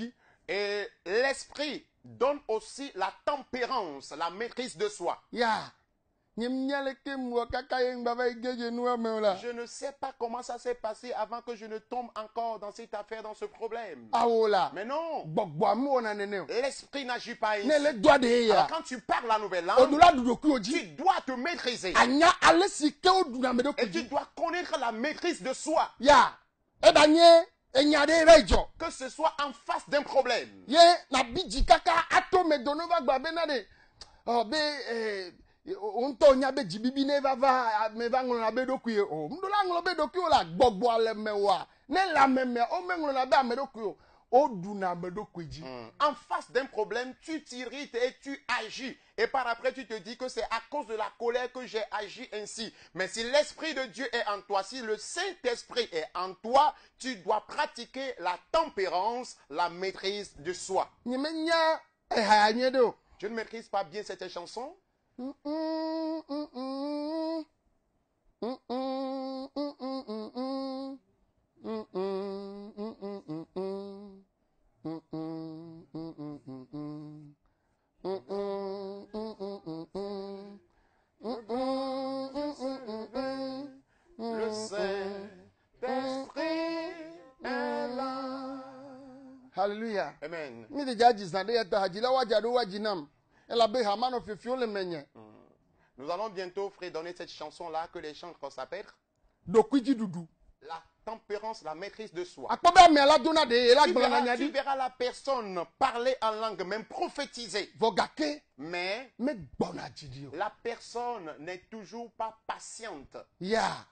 Et l'esprit donne aussi la tempérance, la maîtrise de soi. Ya. Nyemnyaleke mwa kaka yengba igeje nuwa meola. Je ne sais pas comment ça s'est passé avant que je ne tombe encore dans cette affaire, dans ce problème. Awola. Mais non, Gbogbo mu ona nene. l'esprit n'agit pas ainsi. Ne le doit de Alors ya. quand tu parles la nouvelle langue, Odula dudoku oji. tu dois te maîtriser. Anya alesi ke oduna medo Et tu kuji. dois connaître la maîtrise de soi. Ya. Ebanye enyade rejo. Que ce soit en face d'un problème. Ye na biji kaka ato me donova gba be na de. Oh be eh onto nya be jibibi ne va va me va ngolo na be doku ye. Oh mdola ngolo be doku la gbogbo ale mewa. Ne la meme o me ngolo na be amedoku yo. Oduna medoku ji. En face d'un problème, tu t'irrites et tu agis. Et par après, tu te dis que c'est à cause de la colère que j'ai agi ainsi. Mais si l'Esprit de Dieu est en toi, si le Saint-Esprit est en toi, tu dois pratiquer la tempérance, la maîtrise de soi. Nyemenya ehaya nye do. Je ne maîtrise pas bien cette chanson. Mm, mm, mm, mm. Mm, mm, mm, mm, mm, mm. Mm, mm, mm, mm, mm, mm. Mm, mm, mm, mm, mm, mm. Mm, mm, mm, mm, mm, mm. Mm, mm, mm, mm, mm, mm. Le Saint-Esprit est là. Hallelujah. Amen. Mi de jaji zande yata hajila wajado wajinam. Ela be hamano fifio le menye. Nous allons bientôt fredonner cette chanson-là que les chants s'appellent Dokwiji dudu. la tempérance, la maîtrise de soi. Akpobe mi ala dona de ela Tu gbana verras, tu nyadi. verras la personne parler en langue, même prophétiser. Vogake Mais me gbona jidi o. la personne n'est toujours pas patiente. Ya.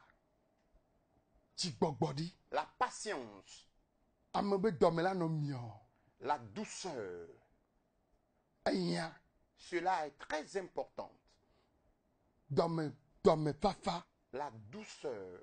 Ti gbogbodi. La patience, Amebe domela no mio. la douceur, Aya. cela est très important. Dome dome fafa. La douceur,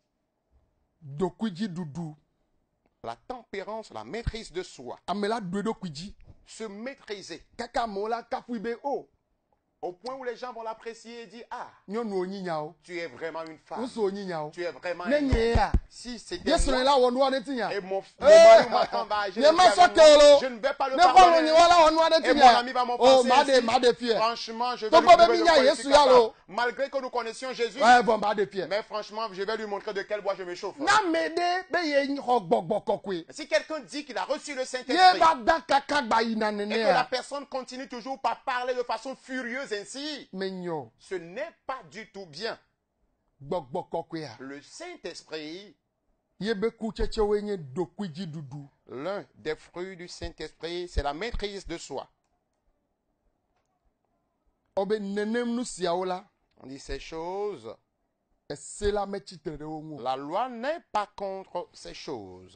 Dokwiji dudu. la tempérance, la maîtrise de soi. Amela dwedo kwiji. Se maîtriser Kaka mola kafuibe o. au point où les gens vont l'apprécier et dire, ah, Nyonu onyinya o. tu es vraiment une femme. Nso onyinya o. Tu es vraiment un homme. Nenye ya. Si c'était Yesu moi, la wonu ade tinya. et mon, mon Eh, mari ou ma femme va agir ne ainsi ma avec soke moi, lo. je ne vais pas le Ne pas pardonner. lo wala wonu ade Et mon tinya. ami va m'en Oh, penser made ainsi. made fie. Franchement, je vais Ton lui bobe prouver de minya quoi je Yesu suis ya capable. lo. Malgré que nous connaissions Jésus, Ouais, bon made fie. mais franchement, je vais lui montrer de quel bois je me chauffe. Na mede be ye ho gbogbo kokwe. Si quelqu'un dit qu'il a reçu le Ye Saint-Esprit ba da kaka gba ina et nene que la ya. personne continue toujours par parler de façon furieuse ainsi, Menyo ce n'est pas du tout bien. gbogbo kokwe ya. Le Saint-Esprit, Ye be ku cheche wenye dokwiji dudu. l'un des fruits du Saint-Esprit, c'est la maîtrise de soi. Obe nenem nu siaola. On dit ces choses. Esela me chitere onwo. La loi n'est pas contre ces choses.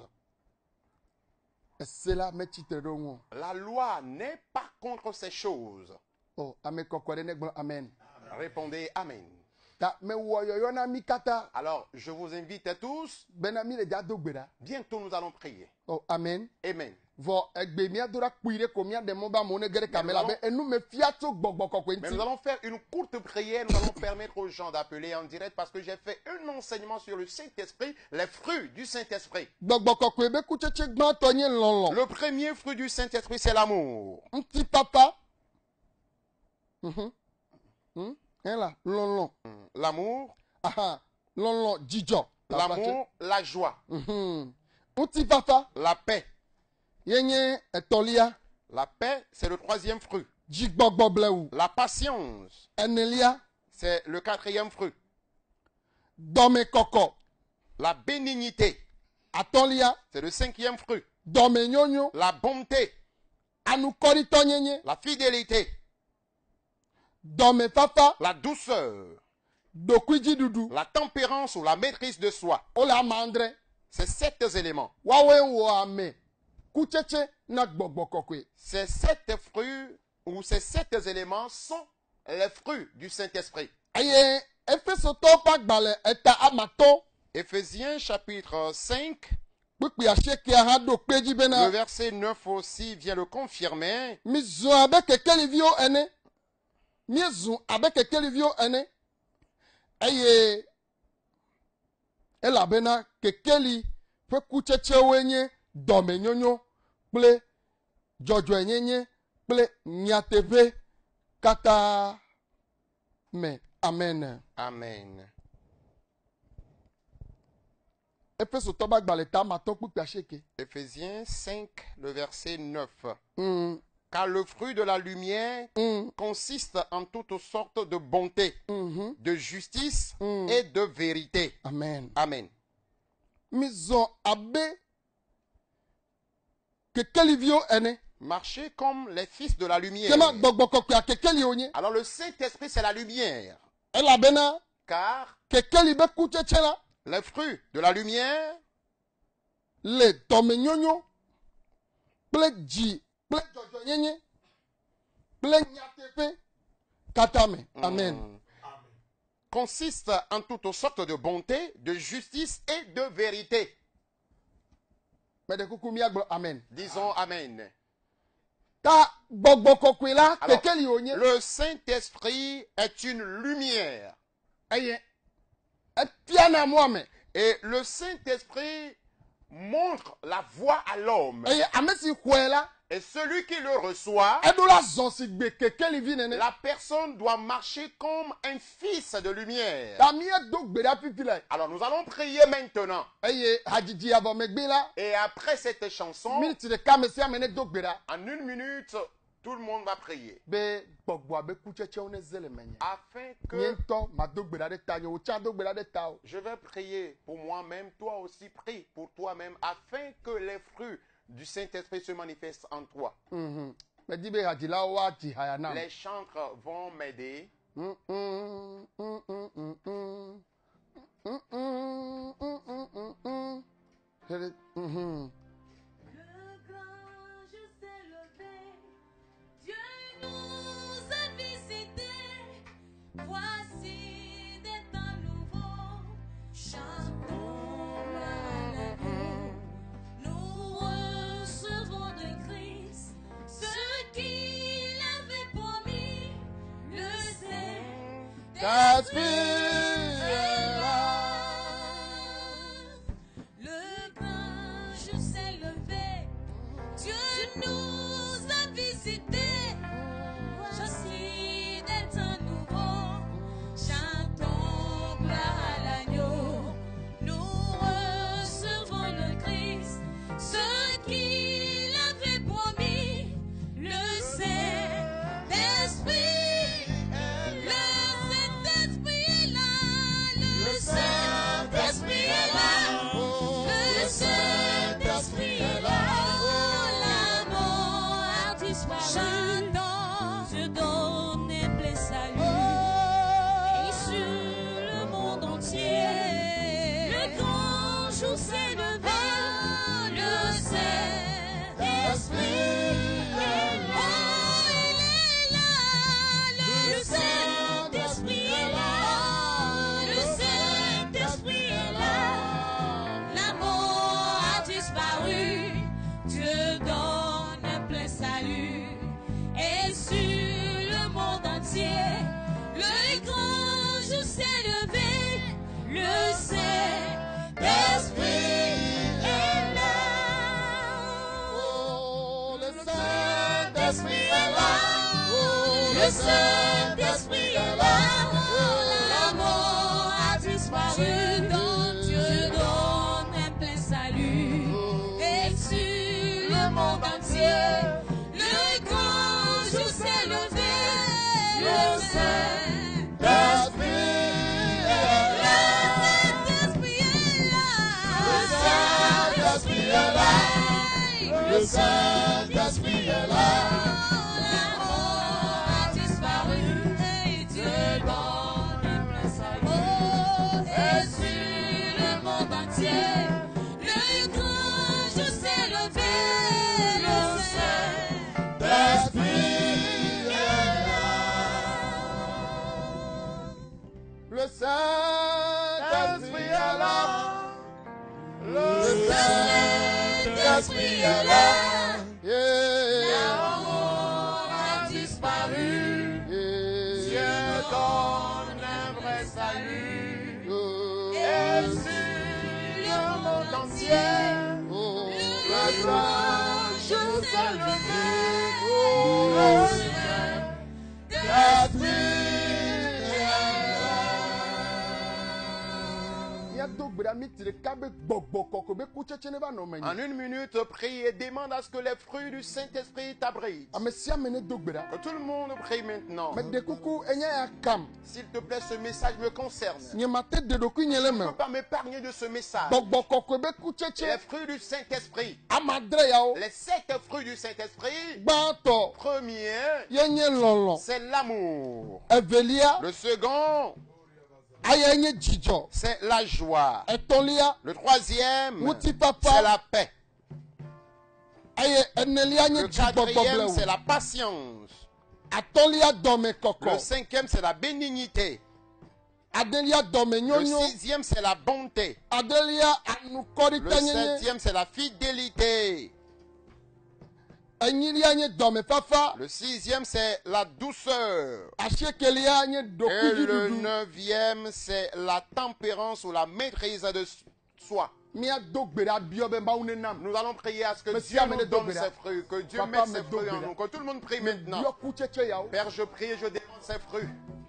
Esela me chitere onwo. La loi n'est pas contre ces choses. Oh, ame kokwere ne gbon amen. Répondez Amen. Ta me wo yoyo na mi kata. Alors, je vous invite à tous. Benami le jado gbeda. Bientôt, nous allons prier. Oh, amen. Amen. Vo egbe mi adora kuire ko mi ademo ba mo ne gere kamela nous be enu me fiato gbogbo kokwe Mais nti. nous allons faire une courte prière. Nous allons permettre aux gens d'appeler en direct parce que j'ai fait un enseignement sur le Saint-Esprit, les fruits du Saint-Esprit. Gbogbo kokwe be ku cheche gbon to yin lonlon. Le premier fruit du Saint-Esprit, c'est l'amour. Nti papa. Mhm. Hmm? Hein là, lonlon. L'amour, Aha. Lonlon jijo. l'amour, la joie, Mhm. Nti papa. la paix. Yenye etolia. La paix, c'est le troisième fruit. Jigbogbo blewu. La patience, Enelia. c'est le quatrième fruit. Dome koko. La bénignité, Atolia. c'est le cinquième fruit. Dome nyonyo. La bonté, Anu kori tonyenye. la fidélité, Dome papa. la douceur, Dokwiji dudu. la tempérance ou la maîtrise de soi. Ola mandre. C'est sept éléments. Wawe wo ame. Kucheche na gbogbo kokwe. Ces sept fruits ou ces sept éléments sont les fruits du Saint-Esprit. Aye, efeso to pa gbale eta amato. Éphésiens chapitre cinq, Pipi asheke ha do peji le bena. verset neuf aussi vient le confirmer. Mi zun abe kekeli vio ene. Mi zun abe kekeli vio ene. Aye. Ela bena kekeli fe kucheche wenye dome nyonyo ple dzɔdzɔe nyenye kple nyateƒe katã me. Amen. Amen. Efesotɔ ƒe agbalẽ ta matɔ kpukpi asieke. Éphésiens cinq, le verset neuf. Mm, Car le fruit de la lumière mm, consiste en toutes sortes de bonté, mhm. de justice Mm. et de vérité. Amen. Amen. Mizɔ abe kekelivio ene. Marchez comme les fils de la lumière. Kema gbɔgbɔ kɔkɔe kekeli wonye. Alors le Saint-Esprit, c'est la lumière. Elabena Car kekeli be kutsetse la les fruits de la lumière le dɔmenyonyo kple dzi kple dzɔdzɔnyenye kple nyateƒe katã me. Amen. mm, consistent en toutes sortes de bonté, de justice et de vérité. Mede kuku miagblɔ amen. Disons Amen. Ta gbɔgbɔ kɔkɔe la Alors, kekeli wonye. le Saint-Esprit est une lumière. Eye efiana moame. Et le Saint-Esprit montre la voie à l'homme. Eye ame si xɔe la Et celui qui le reçoit, eɖo la zɔ si gbe kekeli vi nene. la personne doit marcher comme un fils de lumière. Ta miedo gbe ɖa fifi la. Alors nous allons prier maintenant. Eye hadzidzi avɔ megbe la. Et après cette chanson, Miniti ɖeka me sia me ne do gbe ɖa. en une minute, tout le monde va prier. Be gbɔgbɔa be kutsetsewo ne ze le menye. Afin Nye que ŋutɔ mado gbe ɖa ɖe ta nye wò tsã do gbe ɖa ɖe ta o. je vais prier pour moi-même, toi aussi prie pour toi-même, afin que les fruits du Saint-Esprit se manifestent en toi. Mhm. Medi be hadzilawo woadzi haya nam. Les chantres vont m'aider. Mm, mm, mm, mm, mm, mm. Mm, mm, mm, mm, mm, mm. Hele- mhm. Le grand jour s'est levé, Dieu nous a visités. Voici des temps nouveaux, chantons à l'agneau. Nous recevons de Christ ce qu'il avait promis, le Saint-Esprit Saint-Esprit est là. Le grand jour s'est levé, Dieu nous a visités. Voici des temps nouveaux, chantons gloire à l'agneau. Nous recevons le Christ, ce qu'il avait promis, le Saint-Esprit. Le Saint-Esprit est là, le Saint-Esprit est là, le Saint-Esprit est là. Oh, la mort a disparu. Chantons, Dieu donne un plein salut. Et sur le monde entier, le grand jour s'est levé. Le Saint-Esprit est là. Oh, il est là. Le Saint-Esprit est là. Le Saint-Esprit est là. La mort a disparu. Dieu donne un plein salut. Et sur le monde entier, le grand jour s'est levé. Le Saint-Esprit est là. Oh, le Saint-Esprit est là. Le Saint-Esprit est là. La mort a disparu. Donc Dieu donne un plein salut. Et sur le monde entier, le grand jour s'est levé. Le Saint-Esprit est là. Le Saint-Esprit est là. Le Saint-Esprit est là. La mort a disparu et Dieu donne un plein salut. Oh, et sur le monde entier, le grand jour s'est levé. Le Saint-Esprit est là. Le Saint-Esprit est là. Le Saint-Esprit est là. Yeah. La mort a disparu. Yeah. Dieu donne un vrai salut. Oh. Et Sur le monde entier, Oh. le grand jour s'est levé. Le Seigneur d'esprit et En En une minute, prie et demande à ce que les fruits du Saint-Esprit t'abritent. Que tout le monde prie maintenant. S'il te plaît, ce message me concerne. Je ne peux pas m'épargner de ce message. Les fruits du Saint-Esprit. Les sept fruits du Saint-Esprit. Premier, c'est l'amour. Le second, c'est la joie. Le troisième, c'est la paix. Le quatrième, c'est la patience. Le cinquième, c'est la bénignité. Le sixième, c'est la bonté. Le septième, c'est la fidélité. Le sixième, c'est la douceur. Et le neuvième, c'est la tempérance ou la maîtrise de soi. Nous allons prier à ce que Dieu nous donne ses fruits, que Dieu mette ses fruits en nous, que tout le monde prie maintenant. Père, je prie et je demande ses fruits.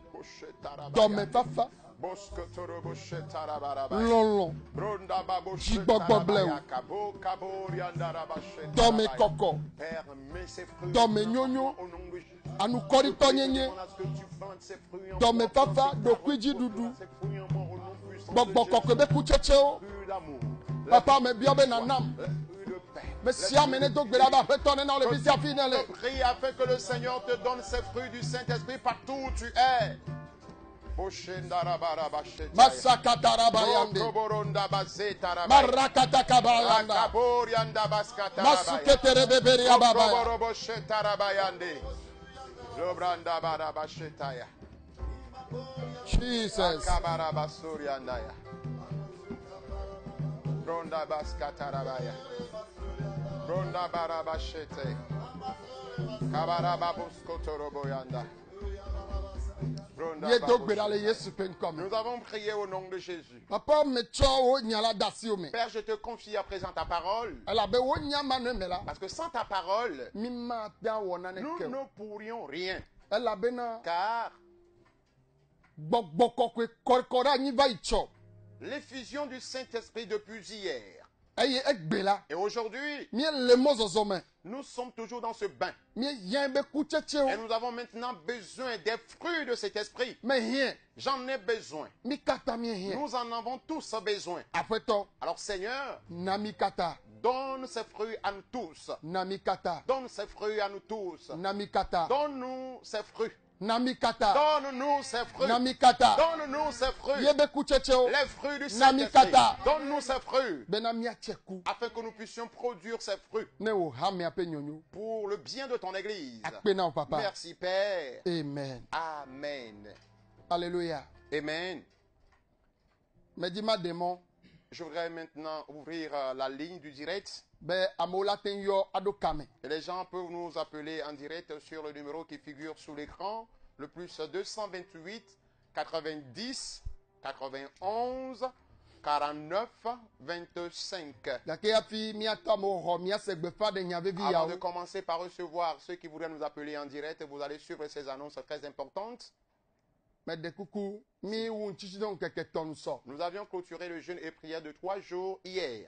Père, mets ses fruits au nom de Jésus. Anukoritonyenye dome papa dokwiji dudu bogbokokwe bekuchecheo papa me biobe nanam Messia mene dogbera ba betone na le bisi afinele. Prie afin que le Seigneur te donne ses fruits du Saint-Esprit partout où tu es. Masakatarabayande Marakatakabayanda Masuketerebeberia babaya Jesus. Ronda baskatarabaya. Ronda barabashete. Kabarababuskotoroboyanda. Nous avons prié au nom de Jésus. Papa, Père, je te confie à présent ta parole. Parce que sans ta parole, nous ne pourrions rien. Car l'effusion du Saint-Esprit depuis hier et aujourd'hui, nous sommes toujours dans ce bain. Et nous avons maintenant besoin des fruits de cet esprit. J'en ai besoin. Nous en avons tous besoin. Alors Seigneur, donne ces fruits à nous tous. Donne ces fruits à nous tous. Donne-nous ces fruits. Namikata. Donne-nous ces fruits. Namikata. Donne-nous ces fruits. Yebekuchecheo. Les fruits du Saint-Esprit. Namikata. Donne-nous ces fruits. Benamiacheku. Afin que nous puissions produire ces fruits. Neo hame ape nyonyo. Pour le bien de ton église. Akpena o papa. Merci Père. Amen. Amen. Alléluia. Amen. Medima démon. Je voudrais maintenant ouvrir euh, la ligne du direct. Ben amola tenyo adokame. Et les gens peuvent nous appeler en direct sur le numéro qui figure sous l'écran, le plus deux cent vingt-huit, quatre-vingt-dix, quatre-vingt-onze, quarante-neuf, vingt-cinq. Avant de commencer par recevoir ceux qui voudraient nous appeler en direct, vous allez suivre ces annonces très importantes. Nous avions clôturé le jeûne et prière de trois jours hier.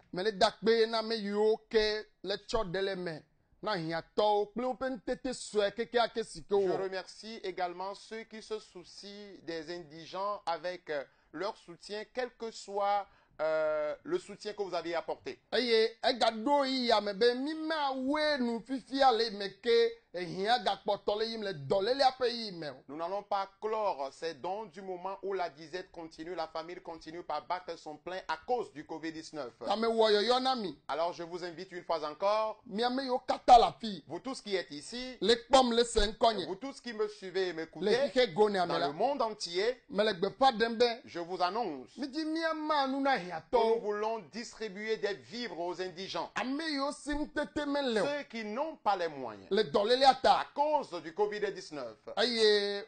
Je remercie également ceux qui se soucient des indigents avec leur soutien, quel que soit euh, le soutien que vous avez apporté. Nous n'allons pas clore ces dons du moment où la disette continue, la famille continue par battre son plein à cause du covid dix-neuf. Alors je vous invite une fois encore, vous tous qui êtes ici, vous tous qui me suivez et m'écoutez, dans le monde entier, je vous annonce que nous voulons distribuer des vivres aux indigents, ceux qui n'ont pas les moyens à cause du covid dix-neuf. Et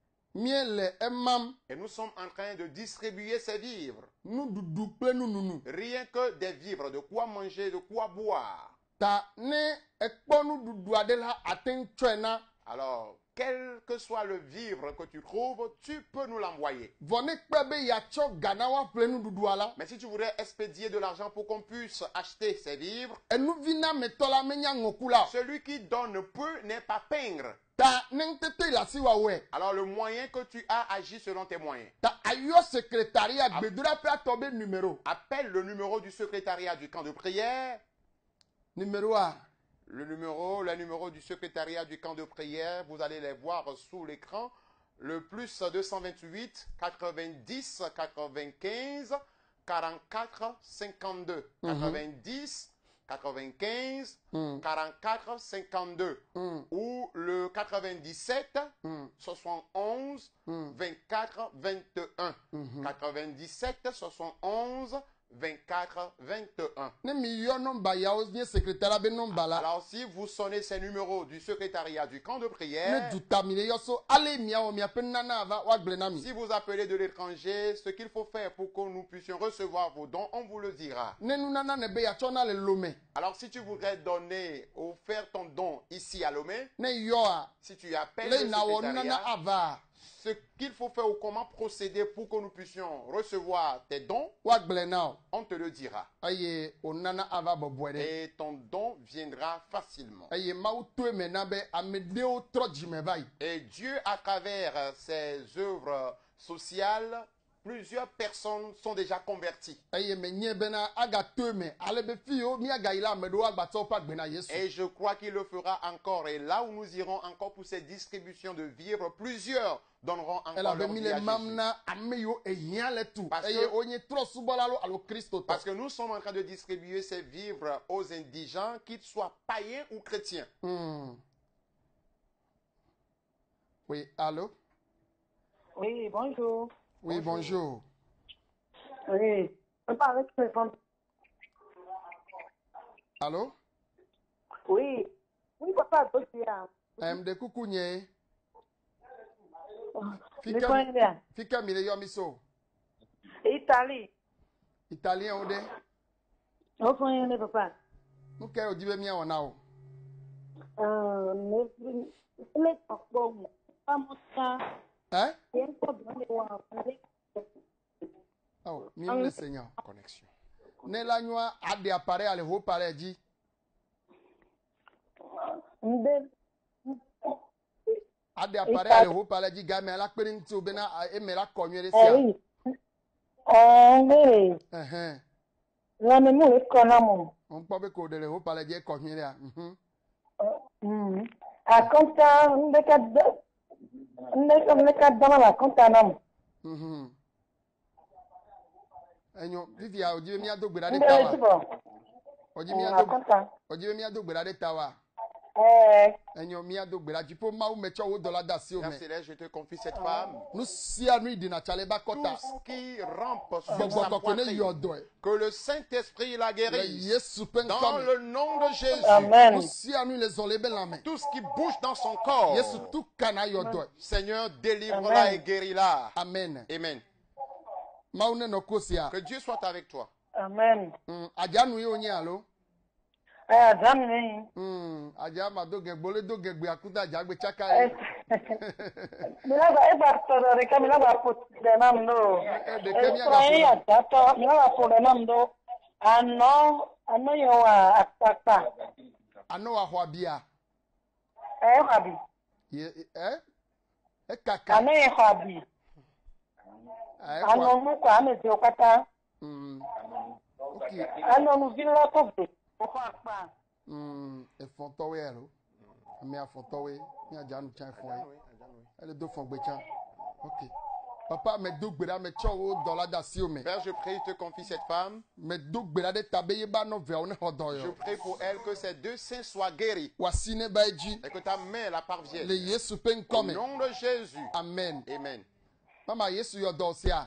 nous sommes en train de distribuer ces vivres. Rien que des vivres, de quoi manger, de quoi boire. ta ne ekpɔ nuɖuɖu aɖe la ate ŋu tsɔe na. Alors, quel que soit le vivre que tu trouves, tu peux nous l'envoyer. Vɔ ne kpe be yeatsɔ ga na woaƒle nuɖuɖua la. Mais si tu voudrais expédier de l'argent pour qu'on puisse acheter ces vivres, Enuvi na metɔ la menya ŋɔku la o. celui qui donne peu n'est pas peindre. Ta ne ŋutete le asi wawɔe. Alors le moyen que tu as, agis selon tes moyens. Ta ayɔ secrétariat gbedoɖaƒe atɔ be numéro. Appelle le numéro du secrétariat du camp de prière. Numéro a. Le numéro, le numéro du secrétariat du camp de prière, vous allez les voir sous l'écran. Le plus deux cent vingt-huit, quatre-vingt-dix, quatre-vingt-quinze, quarante-quatre, cinquante-deux. quatre-vingt-dix, quatre-vingt-quinze, Mm. quarante-quatre, cinquante-deux. Mm. Ou le quatre-vingt-dix-sept, Mm. soixante et onze, Mm. vingt-quatre, vingt et un. Mhm. quatre-vingt-dix-sept, soixante et onze, vingt-quatre, vingt et un. Ne mi yɔ nɔmba yawo nye secrétariat be nɔmba la. Alors si vous sonnez ces numéros du secrétariat du camp de Ne prière, du ta mi le yɔ so ale miawɔ miaƒe nana ava woagblẽ na mi. si vous appelez de l'étranger, ce qu'il faut faire pour que nous puissions recevoir vos dons, on vous le dira. Ne nunana ne be yatsɔ na le lome. Alors si tu voudrais donner ou faire ton don ici à Lomé, Ne yɔa si tu appelles le le yina wɔ nunana secrétariat, ava ce qu'il faut faire ou comment procéder pour que nous puissions recevoir tes dons, woagblẽ na o. on te le dira. Eye o nana ava bɔbɔe ɖe. Et ton don viendra facilement. Eye Mawu toe me na be ame ɖewo trɔ dzime va yi. Et Dieu, à travers euh, ses œuvres sociales, plusieurs personnes sont déjà converties. Eye menye bena agatoe me ale be fi yiwo miagayi la ame ɖewo agbatsɔ woƒe agbe na Yesu. Et je crois qu'il le fera encore. Et là où nous irons encore pour ces distributions de vivres, plusieurs donneront encore Elabe leur mi vie à le mam Jésus. na ame yiwo ehia le tu. Parce Eye que- wonye trɔsubɔla alo alo Kristo Parce tɔ. que nous sommes en train de distribuer ces vivres aux indigents, qu'ils soient païens ou chrétiens. Hmm. Oui, allô? Oui, bonjour. Oui, bonjour. Oui, je parle avec le vent- Allô? Oui, oui, papa, dossier. M de kuku nye. Le point là. Fika mi le yɔ mi so. Italie. Italien o de. Au point là, papa. Nuke o dibe mia wona o. Euh, mais, mais, bon, pas mon temps. Hein? Il y a un problème de voir. Oh, mi le Seigneur. Connexion. Ne la nyua ade appareil ale ho pare dzi. Ndé, Ade appareil ale ho pare dzi game la kpe nti o bena e me la kɔ nyuie de eh sia. oui. Euh, oui. Ehn. Là, mais moi, je connais mon. On kpɔ be ko de le ho pare dzi kɔ nyuie de a. Mhm. Hum. À compta, on est qu'à deux. On est on est qu'à dans la compta, non. Mhm. Enyo, vivia o dibe mia do gbera de Ndé, tawa. c'est bon. O dibe mia À do compta. o dibe mia do gbera de tawa. Eh, Enyo mia do gbera dziƒo mawu me tsɔ wo dɔ la da si o Père me. Céleste, je te confie cette femme. Nu sia nu idina tsale ba Tout kɔta. ce qui rampe sur Gbɔgbɔ sa kɔkɔ ne poitrine, yɔ dɔe. que le Saint-Esprit la Le guérisse. Yesu ƒe Dans ŋkɔ me. le nom de Jésus. Amen. Nu sia nu le zɔle be lãme. Tout ce qui bouge dans son corps, Yesu tu kana yɔ dɔe. Seigneur, délivre-la Amen. et guéris-la. Amen. Amen. Mawu ne nɔ kosia. Que Dieu soit avec toi. Amen. Mm, adzanu ye wonye alo. Eh, Adam, oui. Mm, adza ma do gegbo le do gegbe akuta adzagbe tsaka Eh, ye. Milaba eba toro reka milaba put de nam do. Eh, de ke mia Esra ga ya put. tato milaba put de nam do. Ano ano yo wa akpakpa. Ano wa xɔ abia. Eh habi. Ye eh? E kaka. Ano ye habi. Eh, Ano xɔ- mu kwa ame zi okata. Mm. Ok. Ano nu vila kobe. Oko akpa. Mm, efɔn tɔwoe alo. Ame afɔn tɔwoe. Mi adzanu tsa efɔn ye. Elle do fɔn gbe tsa. Ok. Papa me do gbe ɖa me tsɔ wo dɔ la da si o me. Père, je prie, je te confie cette femme. Me do gbe ɖa ɖe ta be ye ba nɔviawo ne xɔ dɔ Je yɔ. prie pour elle que ces deux seins soient guéris Wasi ne ba edzi. et que ta main la parvienne. Le Yesu ƒe Au ŋkɔ me. nom de Jésus. Amen. Amen. Mama Yesu yɔ dɔ sia.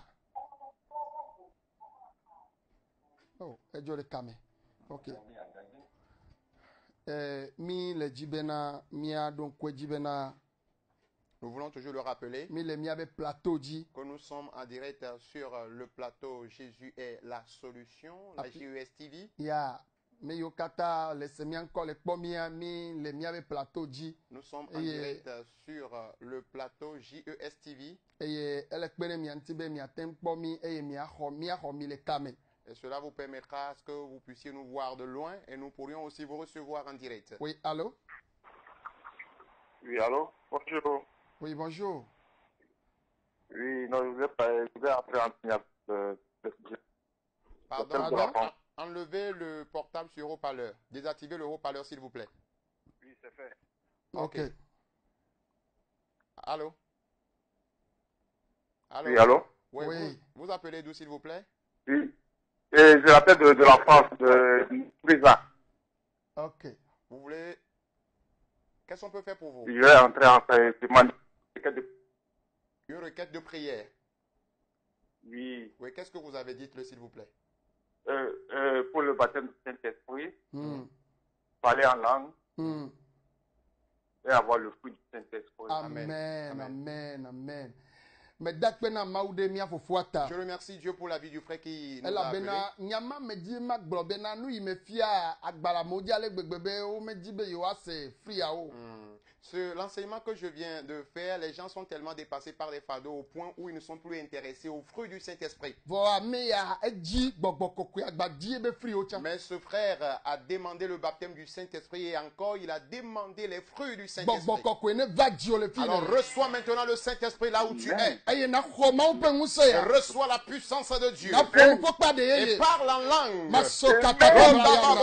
Oh, edzo ɖeka me. Ok. Eh, mi le dzi bena mia ɖo ŋkue dzi bena Nous voulons toujours le rappeler mi le mia be plateau dzi. que nous sommes en direct sur le plateau Jésus est la solution, la Api- J E S T V. Ya Mais yo kata le semi encore le pomia mi le miabe plateau ji Nous sommes en Et- direct euh, sur euh, le plateau J E S T V. et ele kpere mi antibe mi atem pomi e mi aho mi aho mi le kame. Et cela vous permettra à ce que vous puissiez nous voir de loin et nous pourrions aussi vous recevoir en direct. Oui, allô? Oui, allô? Bonjour. Oui, bonjour. Oui, non, je vais pas, je vais entrer en signal. Euh, Pardon, J'appelle de la France. en- enlevez le portable sur haut-parleur. Désactivez le haut-parleur s'il vous plaît. Oui, c'est fait. Ok. Ok. Allô? Allô? Oui, allô? Oui, Oui. Vous, vous appelez d'où s'il vous plaît? Oui. Et je l'appelle de, de la France, de Prisa. Ok. Vous voulez... Qu'est-ce qu'on peut faire pour vous? Je vais entrer en demande. Une requête de prière. Oui. Oui, qu'est-ce que vous avez? Dites-le s'il vous plaît. Euh, euh, pour le baptême du Saint-Esprit, Hmm. parler en langue Hmm. et avoir le fruit du Saint-Esprit. Amen. Amen. Amen. Amen. Mais dakpena maude mi afofuata. Je remercie Dieu pour la vie du frère qui nous Elle a a appelés. bena nyama me di ma globena nu me fia agbala mo dia le gbegbebe o me di be yo ase free a o. Hmm. Ce, l'enseignement que je viens de faire, les gens sont tellement dépassés par les fardeaux au point où ils ne sont plus intéressés aux fruits du Saint-Esprit. Vo ame ya eji gbogbo kokwe agbadi be free o cha. Mais ce frère a demandé le baptême du Saint-Esprit et encore il a demandé les fruits du Gbogbo Saint-Esprit. kokwe ne va di o le fi Alors ne. reçois maintenant le Saint-Esprit là où tu es. Eye na khoma o pe nse Et ya. reçois la puissance de Dieu. Na fo ko pa de Et ye. parle en langue. Masoka ta ba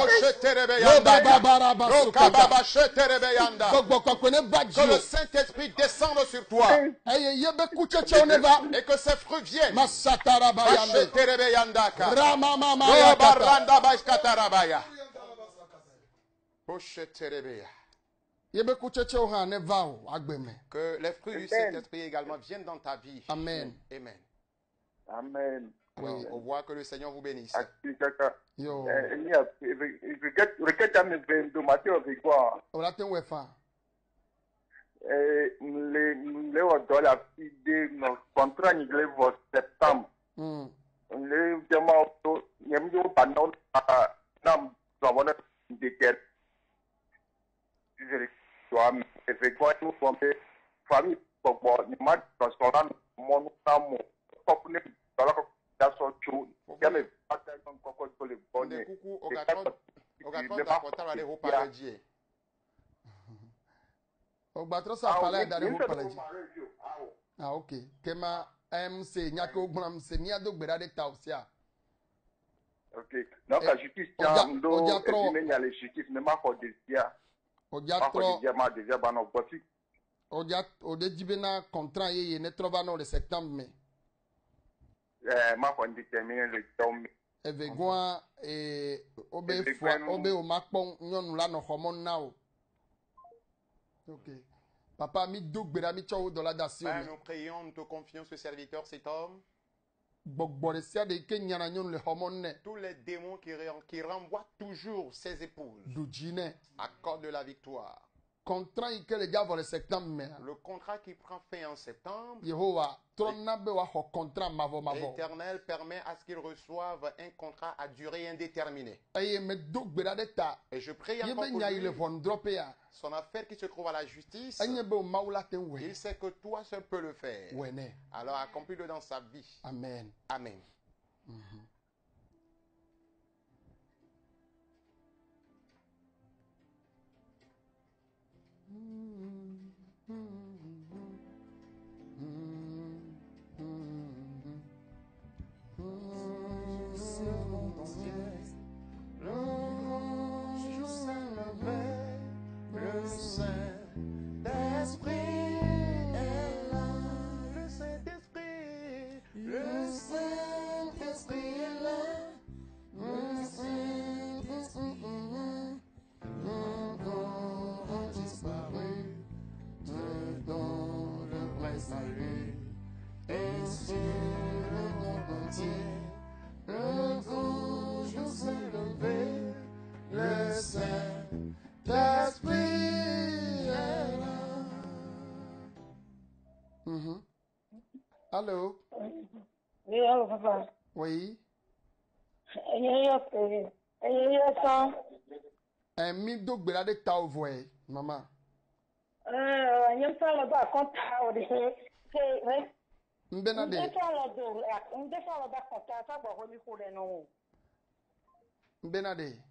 Gbogbo kokwe ne va di Que le o. Saint-Esprit descende sur toi. Eye ye be kucheche o ne va. Et que ses fruits viennent. Masatara ba yande. Basheterebeyandaka. Rama mama ya kata. Robaranda bashkatarabaya. Bosheterebeya. Ye be kucheche o ha ne va o agbeme. Que les fruits du Saint-Esprit également viennent dans ta vie. Amen. Amen. Amen. Oui. On voit que le Seigneur vous bénisse. Aqui, caca. Yo. É, minha, requête à me vendo, Mathieu, avec quoi? Ola ten we fa. É, le, le, o la fide, no, contrat, ni le, vo, septembre. Mm. Le, jama, to, nyem, yo, panon, a, nam, zavona, de quel. Je, toi, avec quoi, nous, comme, famille, pour, ni mat, restaurant, mon, nam, popne, dans la sorte, il y a mes batailles, encore, pour les bonnes. Nde kuku ogatron ogatron dakota wale ho paradie. Ogbatro sa pala da de ho pala ji. Ah ok. Kema M C nyake ogbona M C ni ado gbera de tausia. Ok. Donc, la justice, il y a un dos, il y a la justice, mais ma foi, il y a Oja tro Oja ode jibena contrat ye ye ne trova no le septembre me. Eh, ma foi, déterminer le temps. Evegwa e obe fwa obe o makpon nyonu la no homon na o. Ok. Papa mi do gbera mi cho do la da si o Père, me. nous prions, nous te confions ce serviteur, cet homme. Gbogbore sia de ke nyana nyonu le homon ne. Tous les démons qui, re- qui renvoient toujours ses épouses. Du jine. Accorde la victoire. Contrat ike le gars le septembre me. Le contrat qui prend fin en septembre, Yehowa trona be wa ho contrat mavo mavo. l'Éternel permet à ce qu'ils reçoivent un contrat à durée indéterminée. Eye me do gbera de ta. Et je prie Ye encore be pour nya lui, ile von drop ya. son affaire qui se trouve à la justice. Enye be o maula ten we. Il sait que toi seul peux le faire. Wene. Alors accomplis-le dans sa vie. Amen. Amen. Le Saint-Esprit est là. Le Saint-Esprit, Le Saint-Esprit est là. Le Saint-Esprit est là. Encore a disparu dedans le vrai salut. Et sur le monde entier, le grand jour s'est levé. Le Saint-Esprit est là. Mhm. Allô? Oui, allô, papa. Oui. Il y a eu ẹ̀yin yẹn tán Emi do gbera de ta ovo e, mama. ẹ̀yin tán lọ bá kọ́ńtà òde ṣe ṣe Mbe na de. ǹdẹ́ tán lọ dò ǹdẹ́ tán lọ bá kọ́ńtà sábà wọlé kó rẹ̀ nù. Mbe na de.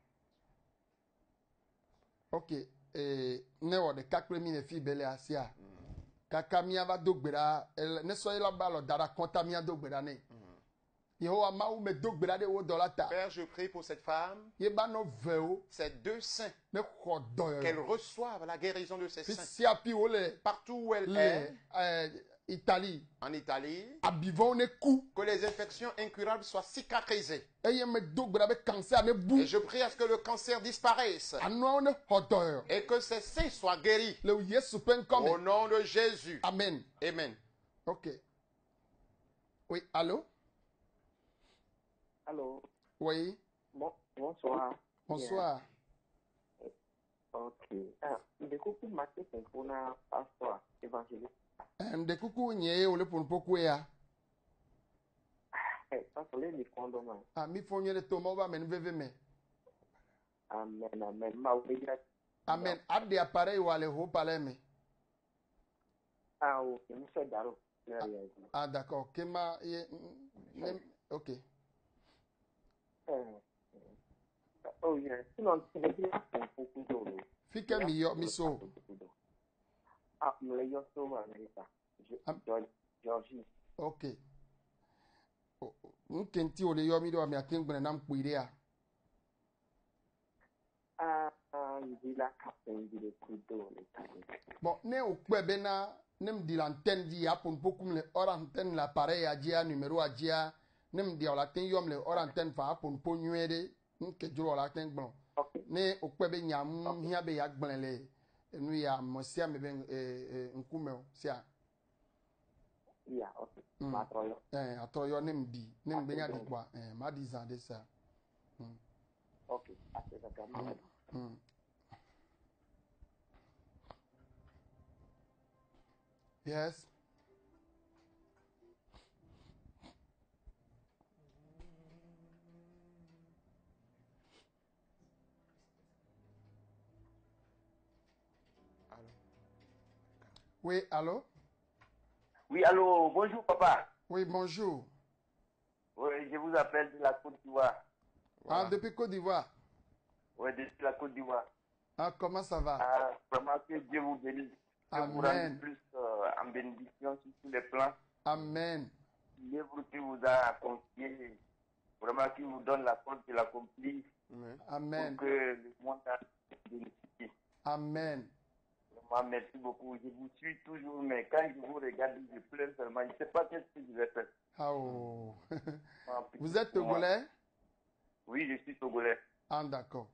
Okay, eh ne wo de kakre mi ne fi bele asia. Kaka mi ava do gbera, ne so ila ba lo dara konta mi do gbera ne. Yehowa ma ou me do gbera de wo dolata. Père, je prie pour cette femme, Ye ba no veo ces deux saints, ne khodo qu'elle yo. reçoive la guérison de ses Fi saints. sia pi wo le Partout où elle le est, eh Italie. en Italie, Abivon ne ku. que les infections incurables soient cicatrisées. Eye me do gbera be cancer ne bu. Et je prie à ce que le cancer disparaisse Ano ne khodo yo. et que ces saints soient guéris. Le Yesu pen Au come. nom de Jésus. Amen. Amen. OK. Oui, allô? Allô, Oui, bon, bonsoir. bonsoir. Bien. Ok. Ah, de coucou, Mathieu, c'est pour un pasteur évangéliste. Um, de kuku nye ole pon poku ya. Eh, pasteur, les fonds, man. Ah, mi fonye de to mo ba men veve me. Amen, amen. Ma oublié. Amen. Ade appareil wale ho pale me. Ah, ok, monsieur Daro. Ah, d'accord. Kema ye nem OK. Oh, yeah. Sinon, tu veux dire beaucoup d'eau. Fike mi yo mi so. Ah, me le yo so, America. Am- Georgie. OK. Nkenti ole yo mi do mi atin gbene nam kpire ya. Ah, ah, il dit la capitaine du couteau, les tailles. Bon, ne o kpe be na nem di l'antenne di ya pon poku le or antenne l'appareil a dia numéro a dia nem di ola tin yom le or antenne fa pon po nwede nke juro la tin gbon. Ok. Ne o kpe be nyam hia be ya gbon le enu ya mosia me be eh nkume o sia. Yeah, ok. Mm. Ma troyo. Eh atoyo nem di nem be nya di kwa eh ma di zan de sa. Ok. Ah, c'est ça, quand même. Mm. Yes. Allô? Oui, allô? Oui, allô, bonjour papa. Oui, bonjour. Oui, je vous appelle de la Côte d'Ivoire. Voilà. Ah, depuis Côte d'Ivoire. Oui, de la Côte d'Ivoire. Ah, comment ça va? Ah, vraiment que Dieu vous bénisse. Que vous Amen. rende plus euh, en bénédiction sur tous les plans. Amen. L'œuvre qui vous a confié, vraiment qui vous donne la force de l'accomplir Amen. pour Amen. que le monde a bénéficié. Amen. Vraiment, merci beaucoup. Je vous suis toujours, mais quand je vous regarde, je pleure seulement. Je ne sais pas ce que je vais faire. Ah, oh. Vraiment, Vous êtes pour moi. togolais? Oui, je suis togolais. Ah, d'accord.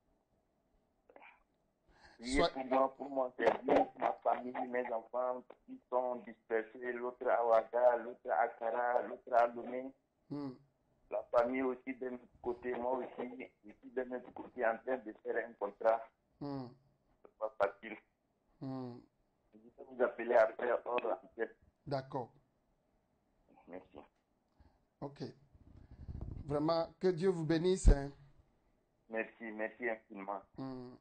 Oui, Soit- pour moi, pour moi, c'est bien. Ma famille, mes enfants, qui sont dispersés, l'autre à Ouaga, l'autre à Kara, l'autre à Lomé. Hmm. La famille aussi de notre côté, moi aussi, je suis de notre côté en train de faire un contrat. Hmm. C'est pas facile. Hmm. Je vais vous appeler après hors enquête. D'accord. Merci. OK. Vraiment, que Dieu vous bénisse. Hein. Merci, merci infiniment. Hmm.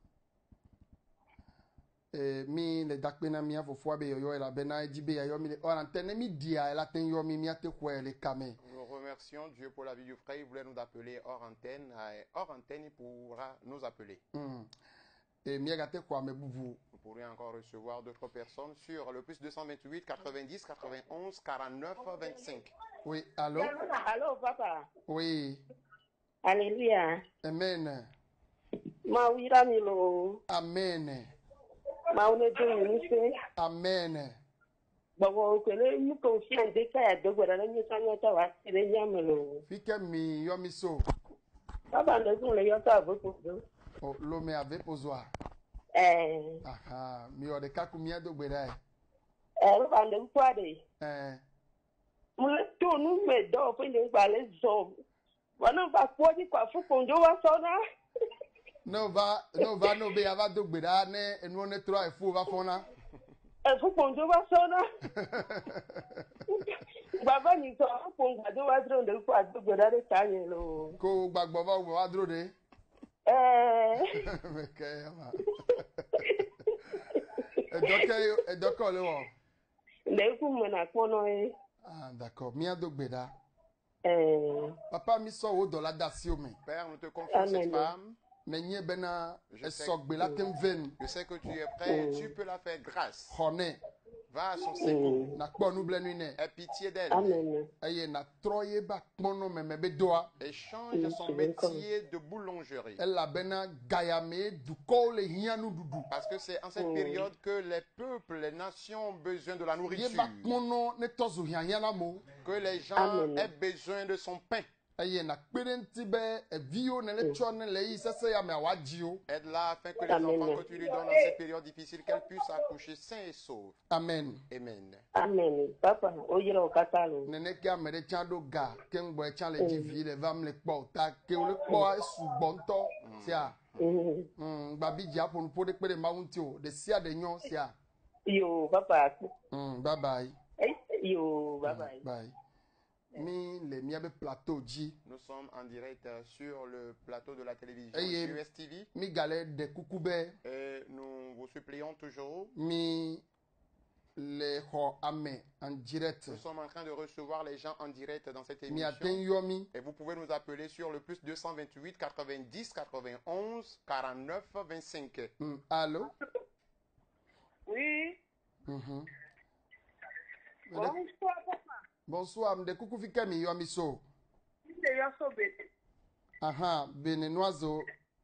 Eh, mi le dakpena mi afofo be yo la bena jibe ya yo mi le orantene mi dia la ten yo mi mi ate kwa le kame. Nous remercions Dieu pour la vie du frère. Il voulait nous appeler hors antenne. Euh, Hors antenne, il pourra nous appeler. Hmm. Et mi gate kwa me bubu. Vous pourrez encore recevoir d'autres personnes sur le plus deux cent vingt-huit, quatre-vingt-dix, quatre-vingt-onze, quarante-neuf, vingt-cinq. Oui, allô? Allô, papa. Oui. Alléluia. Amen. Mawira milo. Amen. Maune do nise. Amen. Bawo kele mu ko fi ande ka ya dogo na nyi sanya ta wa tele nyamelo. Fike mi yo mi so. Baba ndo kun le yo ta bo ko do. Oh, lo me ave pozwa. Eh, Aha, mi o de kaku mi ado gbeda e. eh baba ndo kwa de. Eh, Mu to nu me do pe ni gba le zo. Wana ba po di kwa fu ko ndo wa so na. no va, no va no be ava do gbeda ne enu ne tro e fu va fona. Eh, Faut qu'on te voit ça, non? Baba, ni so pour qu'on te voit trop de quoi de regarder ça, non? Ko gbagbo ba wo adro de. Eh. Me ke ma. E doke e doke le wo. Le ku mo na kono e. Ah d'accord, mi adogbeda. Eh. Papa mi so wo do la dasio me. Père, nous te confions cette femme. Mais nye bena Je e sais, sogbe la kem ven. je sais que tu es prêt, tu peux la faire grâce. Hone Va à son secours. na kpo nu ble nu ne. Aie pitié d'elle. Amen. Eye na troye ba kpono me me be doa. Et change son métier de boulangerie. Elle la bena gayame du ko le hianu dudu. Parce que c'est en cette période que les peuples, les nations ont besoin de la Ye nourriture. ba kpono ne tozu hianyana mo. Que les gens Amen. aient besoin de son pain. Eye na kpedenti be e vio ne le cho ne le yi sese ya me awajio. Aide-la afin que les Amen. enfants que tu lui donnes dans cette période difficile, qu'elle puisse accoucher sains et saufs. Amen. Amen. Amen. Papa, oyira okatalo. Nene ke amere chan do ga ke ngbo e chan le ji vi le va me le kpo ta ke o le kpo e sugbo nto sia. Mhm. Mm ba bi ja pon po de pe de maunti o de sia de nyon sia. Yo, papa. Mm bye bye. Eh, yo, bye bye. Bye. Mi le mi abe plateau ji. Nous sommes en direct euh, sur le plateau de la télévision Hey, U S T V Mi gale de kukube et nous vous supplions toujours. mi le ho ame en direct. Nous sommes en train de recevoir les gens en direct dans cette Mi aten émission. yomi Et vous pouvez nous appeler sur le plus deux cent vingt-huit quatre-vingt-dix quatre-vingt-onze quarante-neuf vingt-cinq. mm, allô. Oui. Mhm. Bonsoir, papa. Bonsoir, mde kuku fike mi yomi so. C'est yo so bete. Aha, benenoiseau.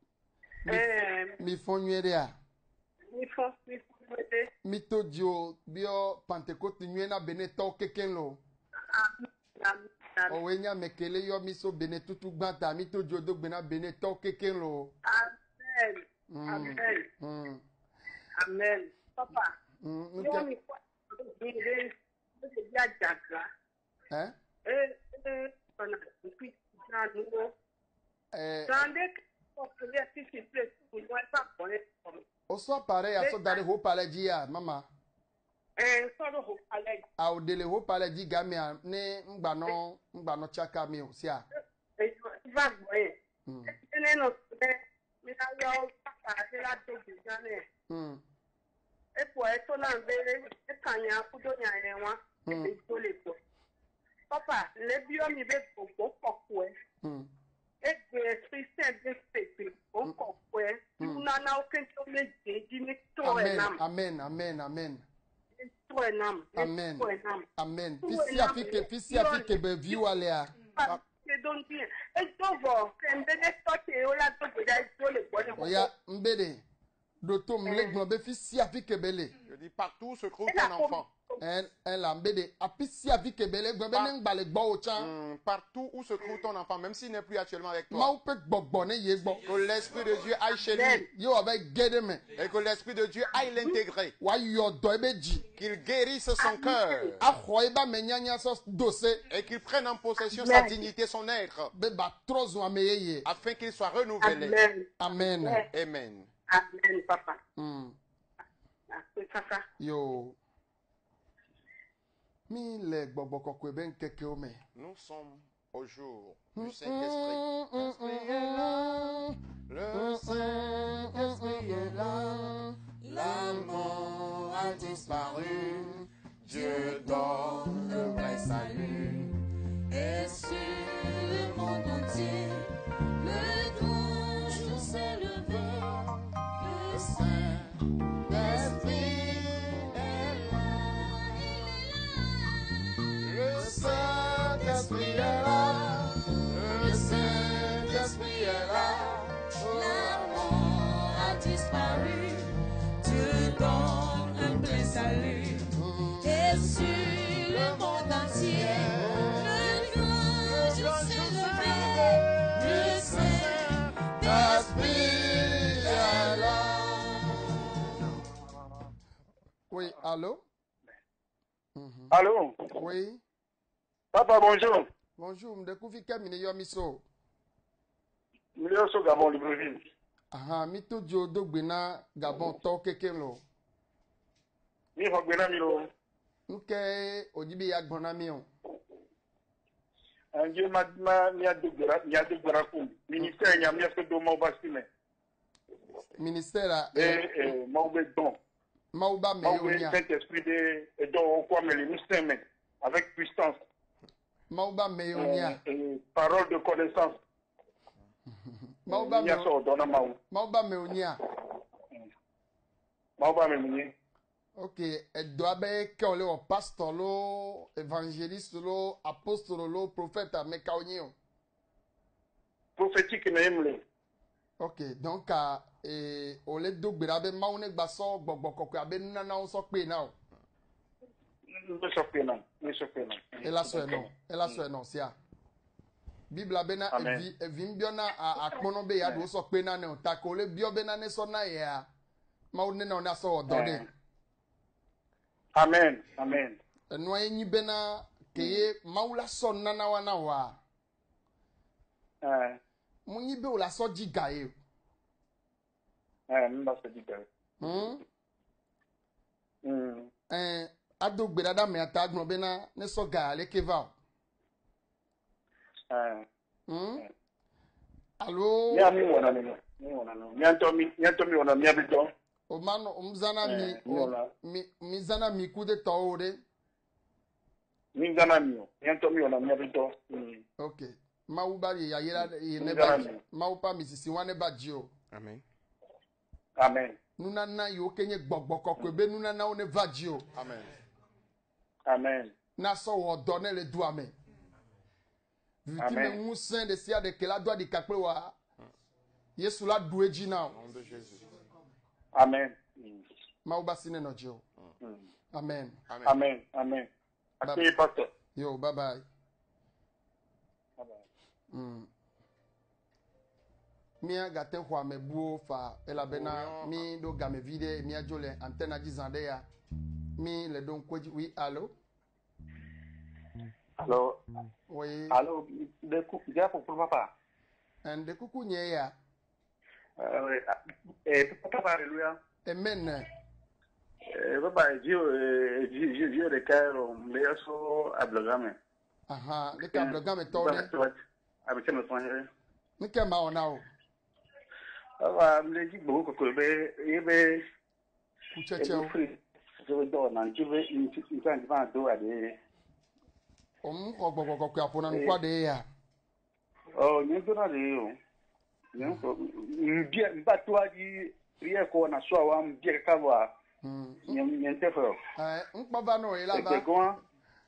Eh, Mi fonywere a. mi fo, mi fo bete. Mi to dio bio Pentecôte nwe na beneto keken lo. Amen. Amen. O wenya mekele yomi so benetutu gbanta mi to dio do gbena beneto keken lo. Amen. Mm. Amen. Mm. Amen. Papa. Mm. Yo Nuke- mi kwa. Ile ile ya jaga. Eh? Eh, eh, pana puis na nuo. Eh, Sande ko le si si place pour moi pas connaître comme. o so apare a so dare ho pale ji ya mama. Eh, so do ho ale. A o dele ho pale ji ga mi a ne ngba no ngba no chaka mi o si a. Eh, va boy. Mm. Ene no se mi na yo papa se la do bijane. Mm. Epo e to na nbere e kanya kudo nya enwa. Mm. E to le po. Papa, le bio mi be popo popo e. Mm. E de Christian de pepe. O popo e. Tu na na o kento me de di mi to e Amen, nam. amen, amen, amen. To e nam. Amen. To e nam. Amen. Fisi afike, fisi afike be view ale a. Pa se don di. E to vo, kembe ne to te o la to de to le bo ne. Oya mbede. Doto mle gbon be fisi afike bele. Je dis partout se trouve un enfant. En en la mbede apisi afike bele gbon be ne ngbale gbo o chan. Hum, partout où se trouve ton enfant, même s'il n'est plus actuellement avec Ma toi. ou pe gbogbo ne ye gbo. Que l'Esprit de Dieu aille chez lui Yo abe gede me. et que l'Esprit de Dieu aille l'intégrer. Wa yo do ebe ji. Qu'il guérisse son cœur Akho eba me nyanya so dose et qu'il prenne en possession sa dignité, son être, be ba trozo ameyeye. afin qu'il soit renouvelé. Amen. Amen. Amen. Amen, papa. Mm. Amen, papa. Yo. Mi le gbogbo kokwe ben keke o me. Nous sommes au jour du Saint-Esprit. L'Esprit est là, le Saint-Esprit est là, la mort a disparu, Dieu donne le vrai salut. Et sur le monde entier, le grand jour s'est levé. Le Saint-Esprit est là, le Saint-Esprit est là, le Saint-Esprit est là. la mort a disparu. Dieu donne un plein salut. Et sur le monde entier, le grand jour s'est levé. Le Saint-Esprit est là. Oui, allô? Mhm. Allô? Oui. Papa, bonjour. Bonjour, mdekufi kemine yo miso. Milieu sur Gabon, Libreville. Aha, mito jo dogbe na Gabon to keke lo. Mi ho gbena mi lo. Nke ojibi ya gbona mi o. Anje ma ma mi adu gbera mi adu gbera ku. Ministère nya mi aso do mo ba si me. Ministère a Eh eh mo be don. Mauba Mo be meonia. Saint-Esprit de et donc quoi me le ministère me avec puissance. Mauba meonia. Eh, eh, parole de connaissance. Mauba Mi aso do na ma o. Mauba meonia. Ma ba me mi. Ok, edo abe ke ole o pastor lo, évangéliste lo, apostole lo, prophète me ka onye o. Prophétique na emle. Ok, donc a e ole do gbera be ma one gba so gbogbo kokko abe nuna na o so pe na o. Me so pe na. Me so pe na. E la so e no, e la so e no sia. Bibla be na Amen. evi evi mbio na akpono be ya do so pe na ne o ta ko ole bio be na ne so na ya. Ma one na ona so odo de. Amen. Amen. Eno enyi be na keye maula so nana wa na wa. Eh, Munyi be o la so jiga e. eh, mi ba se di gare. Hmm? Mm. Eh, ado gbera da me ata agbon be na ne so ga le keva. Eh. Hmm? Eh. Allo, Mi ami wona ni. Mi wona no. Mi anto mi, mi anto mi wona mi abito. o mano umzana mi Eh, mi wona. mi mi zana mi ku de to ore. Mi ngana mi. Mi anto mi wona mi abito. Mm. Okay. Mau ba ye ya yera ye ne Nzana ba. mi. Mau pa mi sisi wane ba ji o. Amen. Amen. Nuna na yo kenye gbogbo kokko be nuna na one va ji o. Amen. Amen. Na so wo do ne le du ame. Viti me Amen. ngusen de sia de kela do di kakpe wa. Yesu la du eji na. Au nom de Jésus. Amen. Mm. Mau ba sine no ji o. Mm. Amen. Amen. Amen. Amen. Assez pasteur. Yo, bye bye. Bye bye. Mm. Mia gaten kwa me buo fa ela bena mi do game vide mi ajole antena jizande ya mi le don kweji oui allo Allô, oui allô, de coup, déjà pour papa. en de kuku nye ya Euh, eh, papa, alléluia. amen Eh, papa, Dieu, Dieu, Dieu, Dieu, de cœur, mais il faut ablogamer. aha le ka bloga me to de Avec me soigner. mi ke ma ona o Papa, me dit beaucoup que be, il be, ku il cheche be o free. Je veux dire, non, tu veux, une une fois, tu vas do à des. o mu ko gbogbo ko apona nkwa de ya Oh, ni do na de yo. Ni ko, mbia, mba toi di, rien ko na so wa mbia ka wa. mm Ni ni te fo. eh nkpova no ela ba Ebegoin.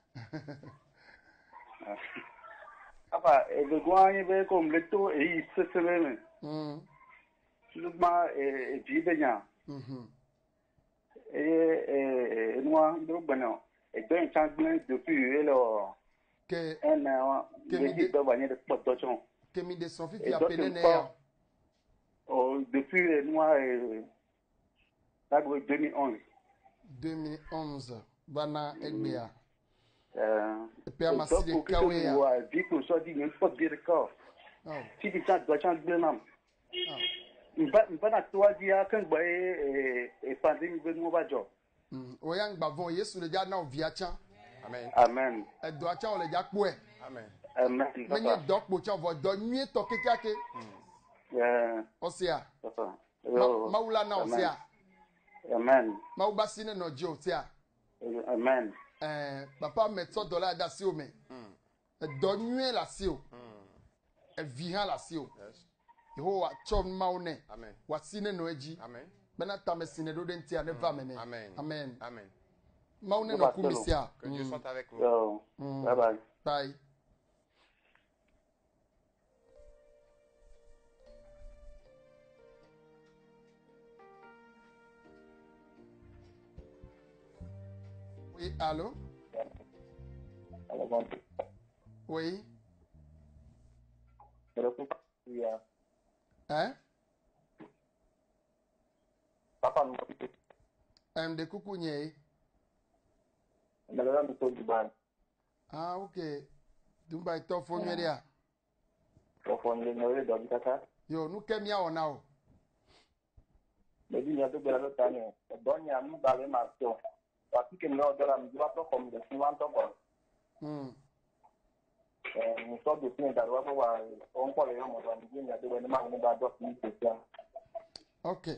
Papa, ebegoin il veut comme le taux et il se se même. mm Seulement et puis benya. mhm Et et moi do bana. Et donc quand bien depuis alors ke un an, Que il mi dit de- de banya de production. ke mi de son fifi Et apene donc ne ya pas oh depuis moi et là deux mille onze. deux mille onze bana egbea Euh et puis amasi de kawe ya ouais, dit que ça dit même pas bien corps. oh Si tu t'as doit changer de nom. oh Mba mba na toa dia kan gba e e pandemic be mo ba job. mm o ya ngba von Yesu le ja na ovia cha Amen. Amen. e do acha o le ja po e Amen. Amen. menye Papa. do po cha vo do nwie to kekiake Yeah, osia papa. ma Yo. maula na osia Amen. ma uba sine no je osia Amen. eh papa me to dollar da si o me e do nwie la si o e vi ha la si o Yes. Yehowa chom maune Amen. wa sine no eji Amen. bena ta me sine do den tia ne va me ne Amen. amen Amen. maune no Baba, kumisia Que Dieu soit avec vous. Yo. Mm. Bye bye. bye oui allô Alors bon. oui Le coup ya. hein Papa no. em de kuku nye Na la mi to Dubai. ah okay dumba to fo nwe dia Ko fo ni no le do kaka. yo nu kemia ona o Le di ya to bela lo tani. Do nya mu ba le ma to. parce que nous, dans la musique, on comme des souvent, Hmm. nous sommes de plus d'avoir on peut les hommes dans la musique, il y a des événements qui nous donnent plus de temps. Ok.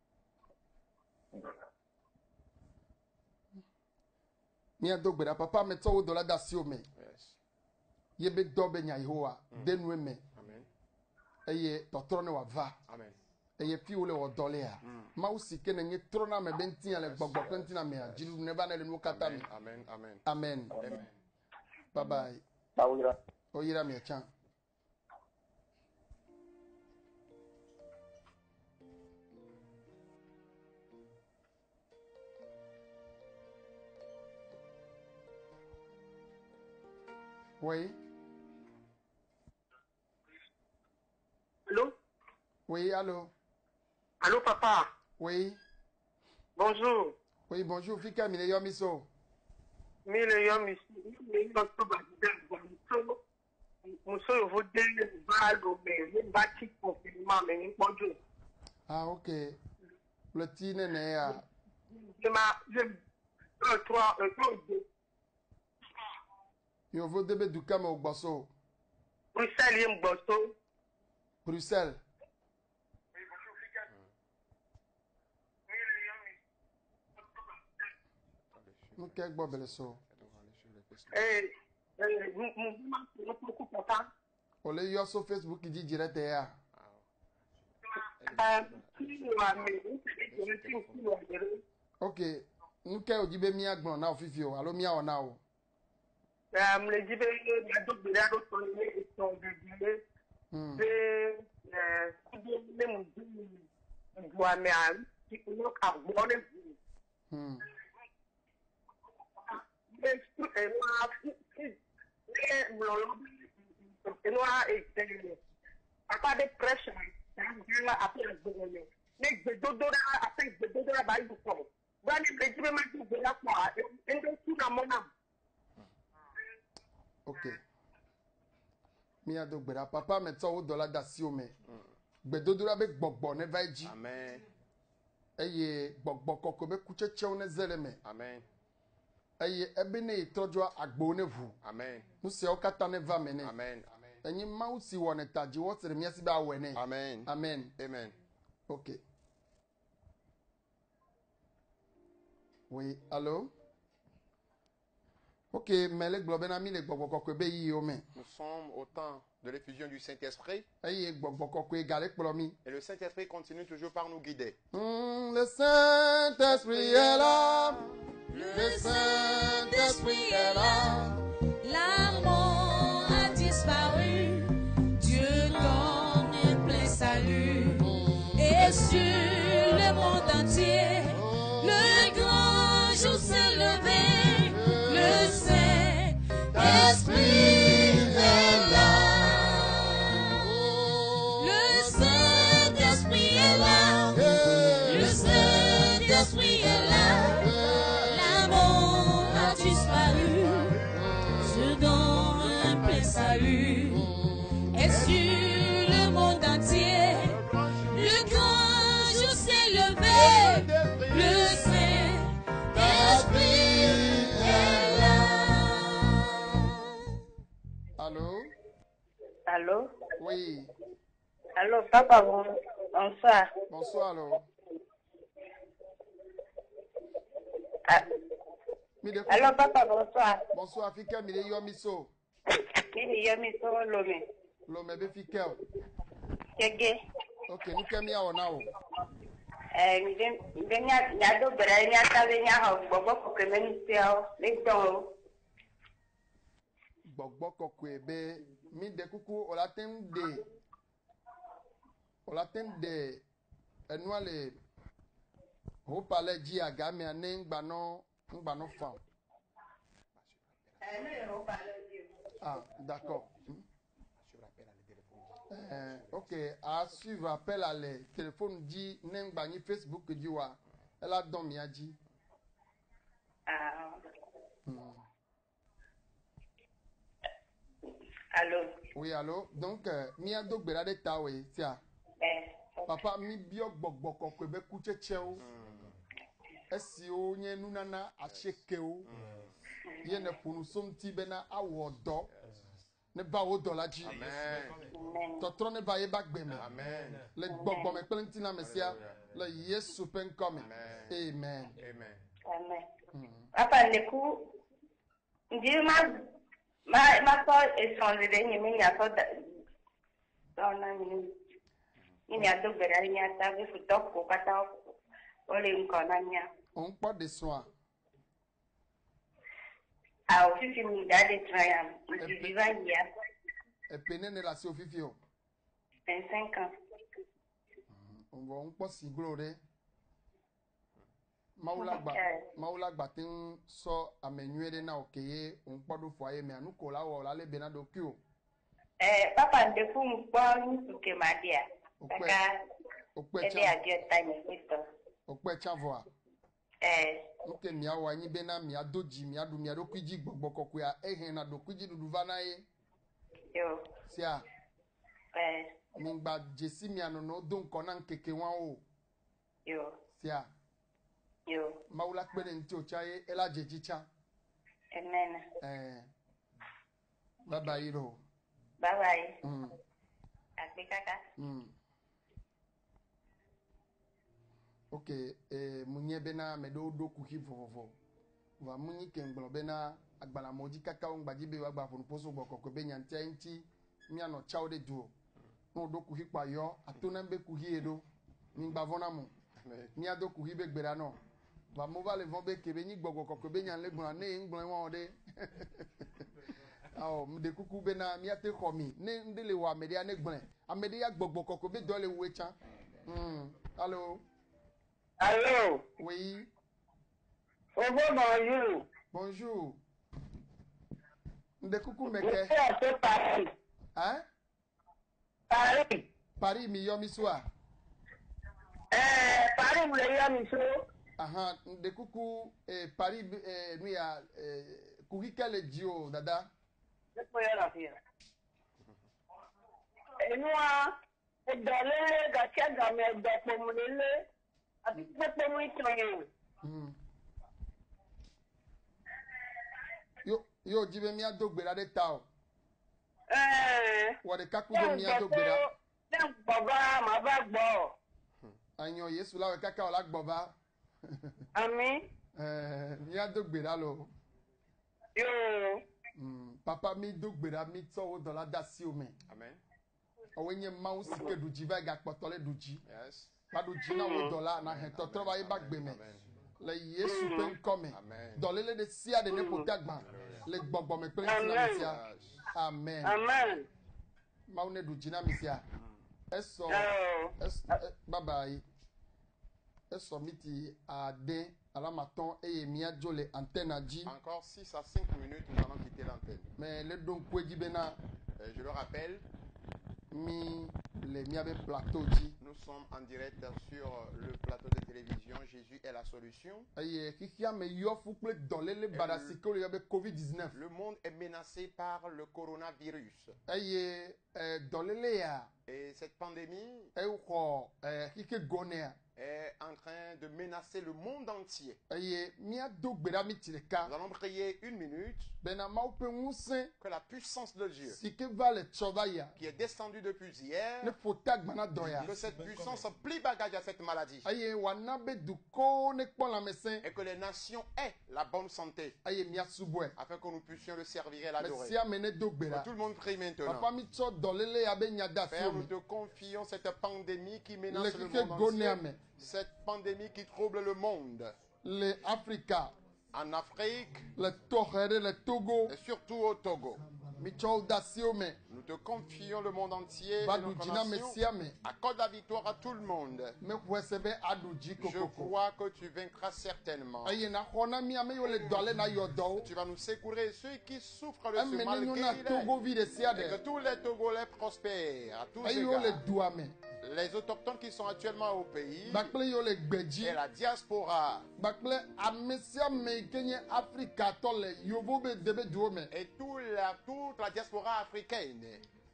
Mia do gbera papa me to do la da si o me. Yes. Ye be do be nya Yehowa denu me. Amen. Eye totoro ne wa va. Amen. Eye fi ole wo dole a. Ma usi ke na nye tro na me benti ale gbogbo kwenti na me a. Jiru ne ba na le nu kata mi. Amen. Amen. Amen. Amen. Bye bye. Paula. Oyira mi chan. Oui. Allô? Oui, allô. Allô, papa? Oui. Bonjour. Oui, bonjour. Fika mine yo miso. Mille yom ici, mille yom to ba muso, muso yo vode ba go me, ba ti confinement me ni pojo. Ah, ok. Le tine ne ya. Je ma je un trois un deux. Yo vo debe duka me ogboso. Bruxelles yem gboso. Bruxelles. Nous qu'est gbo bele so. Eh eh mu mu ma ko ko papa. Ole yo so Facebook di direct ya. Ah, ki wa me, je ne sais ki wa me. Ok. Nous qu'est ojibe mi agbon na ofifi o. Alo mi a ona o. Ah, me le jibe na do be la do to ni to de Hmm. de eh ki de mu du wa me a ki no ka gbo ne. Hmm. Apa de pressure la apa gbogbo ne gbedodo la apa gbedodo la ba yu ko ba ni be jibe ma ju be la kwa endo ku na mo na. Ok. Mi a do gbera papa me to wo dola da si o me. Gbedodura be gbogbo ne vai ji. Amen. Eye gbogbo koko be kucheche o ne zele me. Amen. Eye ebe ne itojo agbo ne vu. Amen. Musi o kata ne va mene. Amen. Enyi ma usi wo ne taji wo tere mi asi ba wene. Amen. Amen. Amen. Ok. Oui, allô? Ok, mais les globes na mi le gbogbo koko be yi o me. Nous sommes au temps de l'effusion du Saint-Esprit Eye gbogbo koko e gale kpolo mi. et le Saint-Esprit continue toujours par nous guider. Hmm, le Saint-Esprit est là. Le Saint-Esprit est là. L'amour a disparu, Dieu donne un plein salut. Et sur le monde entier, le grand jour s'est levé. Le Saint-Esprit est là. Le Saint-Esprit est là. Le Saint-Esprit est là. L'amour a disparu, Dieu donne un plein salut. Et sur le monde entier, le grand jour s'est levé. Le Saint-Esprit est là. Allô? Allô? Oui. Allô, papa, bon, bonsoir. Bonsoir, allô. Ah, Mi de allô, papa, bonsoir. Bonsoir, Fika mi de yo miso. Mimi yomi so lome. Lo me be Fika o. Kege. Ok, ni kemi a ona o. Eh, mi de mi de nya nya do bere nya ta be nya ho gbogbo ko ke meni se o. Le don. Gbogbo koko ebe mi de kuku olaten de. Olaten de enu ale ho pale ji aga mi ane ngba no ngba no fa. Ah, d'accord. Hmm. Euh, ok, à suivre appel à les téléphones dit n'engba ni Facebook dit wa. Elle a don mi a dit. Ah, Hmm. allô. Oui, allô. Donc euh, mi a do gbera de ta we, tia. Eh, Papa mi bio gbogbo kokwe be kucheche o. esiwo nye nunana atsekewo ye ne ƒonu somti bena awɔ dɔ ne ba wo dɔ la dzi Amen. tɔtrɔ ne ba ye ba gbe me Amen. le gbɔgbɔme kple ŋutina me sia le yesu ƒe ŋkɔ me amen. Amen. Amen. Papa Neku, ndi ma ma ma so esonde de ni mi ya so da dona ni ni ya do bera ni ya ta be futo ko kata o le nko na nya. On kpɔ de soa A o fifi mi da de triam, du vivant ya epene ne la si ofifi o vingt-cinq ans. on va on kpɔ si glo ɖe mawula gba mawula gba te ŋu sɔ ame nyuie ɖe na o ke ye on kpɔ ɖo fɔ ye mea nu ko la wɔ la le bena ɖokui o Eh papa Neku mpo ni ke ma dia. Okpe- Kaka okpe ede tsa adio ta ni Kristo. okpe tsa vɔa Eh nuke miawɔ anyi bena miado dzi miaɖu mia ɖokui dzi gbɔgbɔ kɔkɔea ehe na ɖokui dzi ɖuɖu va na ye yo sia eh mingba dzesi mia nono do ŋkɔ na ŋkeke wɔawo yo sia yo mawu la kpe ɖe ŋuti o tsa ye ela dzedzi tsa amen. ɛɛ baba yi ɖo Bye bye. mm, Akpe kaka. mm. ok ee munye bena ame ɖewo ɖo kuxi vovovo va munyi ke ŋgblɔ bena agbalẽamewo dzi kaka wo ŋgbadzi be woagba ƒonuƒoso gbɔ kɔkɔe be nyantia ye ŋuti mianɔ tsawo ɖe du o ne woɖo kuxi kpa yɔ ato na be kuxi ye ɖo mingba vɔna mo miado kuxi be gbeɖa nɔ va mo va le vɔ be ke be nyi gbɔgbɔ kɔkɔe be nya le gblɔa ne ye ŋgblɔe wɔn ɖe awɔ de kuku bena miate xɔ mi ne ŋɖe le wɔ ame ɖea ne gblẽ ame ɖe ya gbɔgbɔ kɔkɔe be dɔ le woe tsã mm. Allô Allô, oui Obo bonjour. bonjour ŋɖe kuku me Je ke suis à ce Paris. hein Paris. Paris mi yɔ mi soa Euh, Paris, vous l'avez mis sur. ahan ŋɖe kuku eh, Paris eh, nu ya eh, kuxi ke le dzi o dada Je peux y aller. Et nous, et dans le gâchis, dans le gâteau, le avec le pomme italien. mm. yo yo dzi be miado gbeɖa ɖe ta o Euh, wɔ ɖeka ku do miado gbeɖa ne baba, ma va gbɔ. anyɔ yesu la wɔ kaka wɔ la gbɔ va Ami, eh, miado gbeɖa lo yo, mm. papa mi do gbeɖa mi tsɔ wo dɔ la de asi o me Amen. ɔwoe nye mawu si ke ɖu dzi va gakpɔtɔ le ɖu dzi Yes. va ɖu dzi na wo dɔ la na he tɔtrɔ va yi ba gbe me le yesu ƒe ŋkɔ me Amen. dɔléle ɖe sia ɖe ne ƒo te agba le gbɔgbɔme kple ŋutina me sia amen amen. mawu ne ɖu dzi na mi sia esɔ Oh, es eh, baba yi esɔ miti ade alamatɔn eye miadzo le antenne dzi Encore six à cinq minutes, nous allons quitter l'antenne. mais le ɖo ŋkue dzi bena Euh, je le rappelle, mi le miabe plateau dzi nous sommes en direct sur le plateau de télévision Jésus est la solution. eye xixia me yɔ fu kple dɔléle baɖa si ke wole yɔ be covid dix-neuf Le monde est menacé par le coronavirus. eye eh, dɔléle ya Et cette pandémie exɔ eh, xike gɔnea est en train de menacer le monde entier. eye miado gbe ɖa mi ti ɖeka Nous allons prier une minute bena mawu ƒe ŋusẽ que la puissance de Dieu si ke va le tsɔ va yia qui est descendue depuis ne hier, ƒo te agba na dɔ ya que cette puissance plie bagage à cette maladie eye wòana be dukɔwo ne kpɔ lãmesẽ et que les nations aient la bonne santé eye miasubɔe afin que nous puissions le servir et me l'adorer. sia me ne do gbe Que ɖa tout le monde prie papa maintenant. mi tsɔ dɔléle ya be nya de asi Père, o nous me te confions cette pandémie qui le menace le xike monde gɔnea entier. me Cette pandémie qui trouble le monde. le Afrika En Afrique le tɔxɛ ɖe le Togo et surtout au Togo. mi tsɔ wo de asi o me Nous te confions le monde entier va et ɖu notre dzi na me nation. sia me Accorde la victoire à tout le monde. mexɔe se be aɖu dzi Je kokoko crois que tu vaincras certainement. eye naxɔ na mi ame yiwo le dɔ le na yɔ dɔwo Tu vas nous secourir ceux qui souffrent de ce eme mal ne nyo na guéri-les. togovi ɖe sia Et que ɖe tous les Togolais prospèrent à tous eye yiwo le égards. dua me Les autochtones qui sont actuellement au pays gbakple yiwo le gbe dzi et la diaspora gbakple ame sia ame yi ke nye afrikatɔ le yovo be de be duwo me et tout la, toute la diaspora africaine.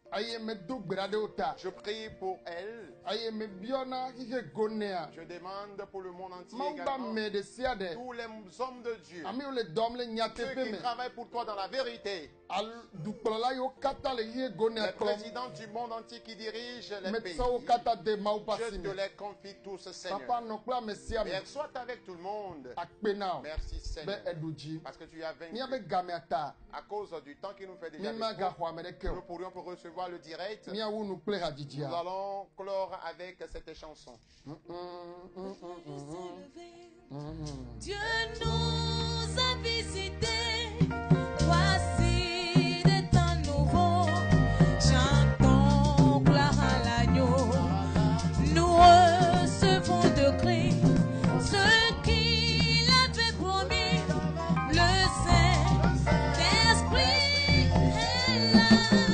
aye me do gbera de ota Je prie pour elle. aye me biona hige gonea Je demande pour le monde entier mamba également. me de siade Tous les hommes de Dieu. ami le dom le Ceux nyate pe qui me travaillent pour toi dans la vérité. al du kplola yo kata le hige Les gonea klom présidents du monde entier qui dirigent les me pays. tsa o kata de ma o Je pasime te les confie tous, papa Seigneur. no kpla me sia me Père, sois avec tout le monde. akpena o Merci, be Seigneur. eduji Parce que tu as mi vaincu. abe game ata À cause du temps qui nous fait déjà mi ma défaut, ga hwa me de ke nous o pourrions pour recevoir le direct. mi awu nu kple ha Nous jijia allons clore avec cette chanson. Dieu nous a visités, voici des temps nouveaux, chantons gloire à l'agneau, nous recevons de Christ ce qu'il avait promis, le Saint-Esprit est là,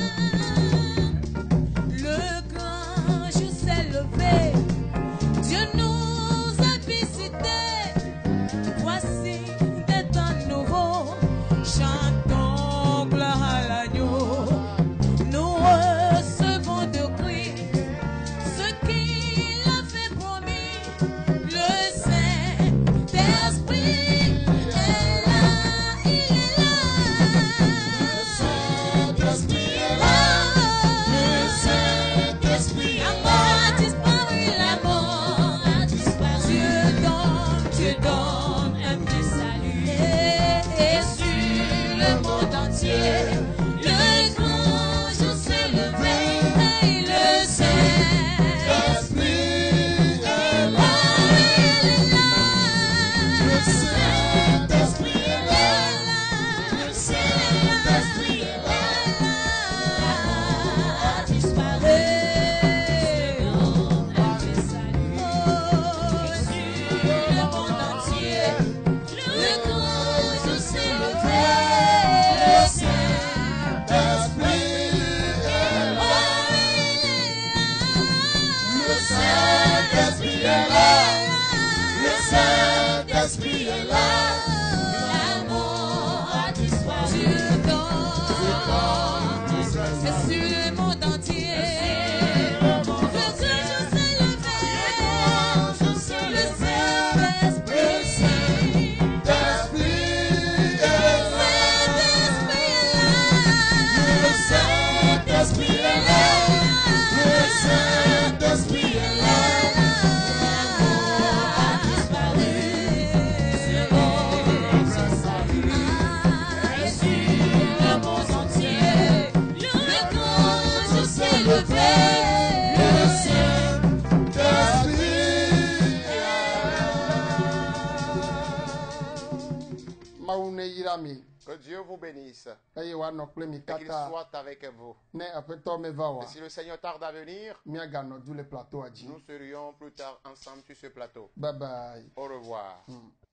le grand jour s'est levé, Dieu nous a visités. Voici des temps nouveaux, chantons gloire à l'agneau. Nous recevons de Christ ce qu'il avait promis. Le Saint-Esprit est là, il est là. Le Saint-Esprit est là. Le Saint-Esprit est là. La mort a disparu, la mort a disparu. Dieu donne, Dieu donne un vrai salut. Et sur le monde entier, le grand jour s'est levé. Et le Saint-Esprit est là. Il est là. Le Saint-Esprit est là. Le Saint-Esprit est là. La mort a disparu. Dieu donne un vrai salut. Oh, sur le monde entier, le grand jour s'est levé. Le Saint-Esprit est là. Le Saint-Esprit est là. Le Saint-Esprit est là. La mort a disparu. Dieu donne. C'est sur le monde entier. Le grand jour s'est levé. Le Saint-Esprit Saint-Esprit est là. Le Saint-Esprit est là. La mort a disparu. C'est bon, c'est salut. Et sur le monde entier, le grand jour s'est levé. Le Saint-Esprit mawu ne yira mi Que Dieu vous bénisse. eye wa nɔ kple mi Et qu'il kata soit avec vous. ne aƒetɔ me va wa Et si le Seigneur tarde à venir, miaganɔ du le plateau a dzi nous serions plus tard ensemble sur ce plateau. bye bye. Au revoir. Mm.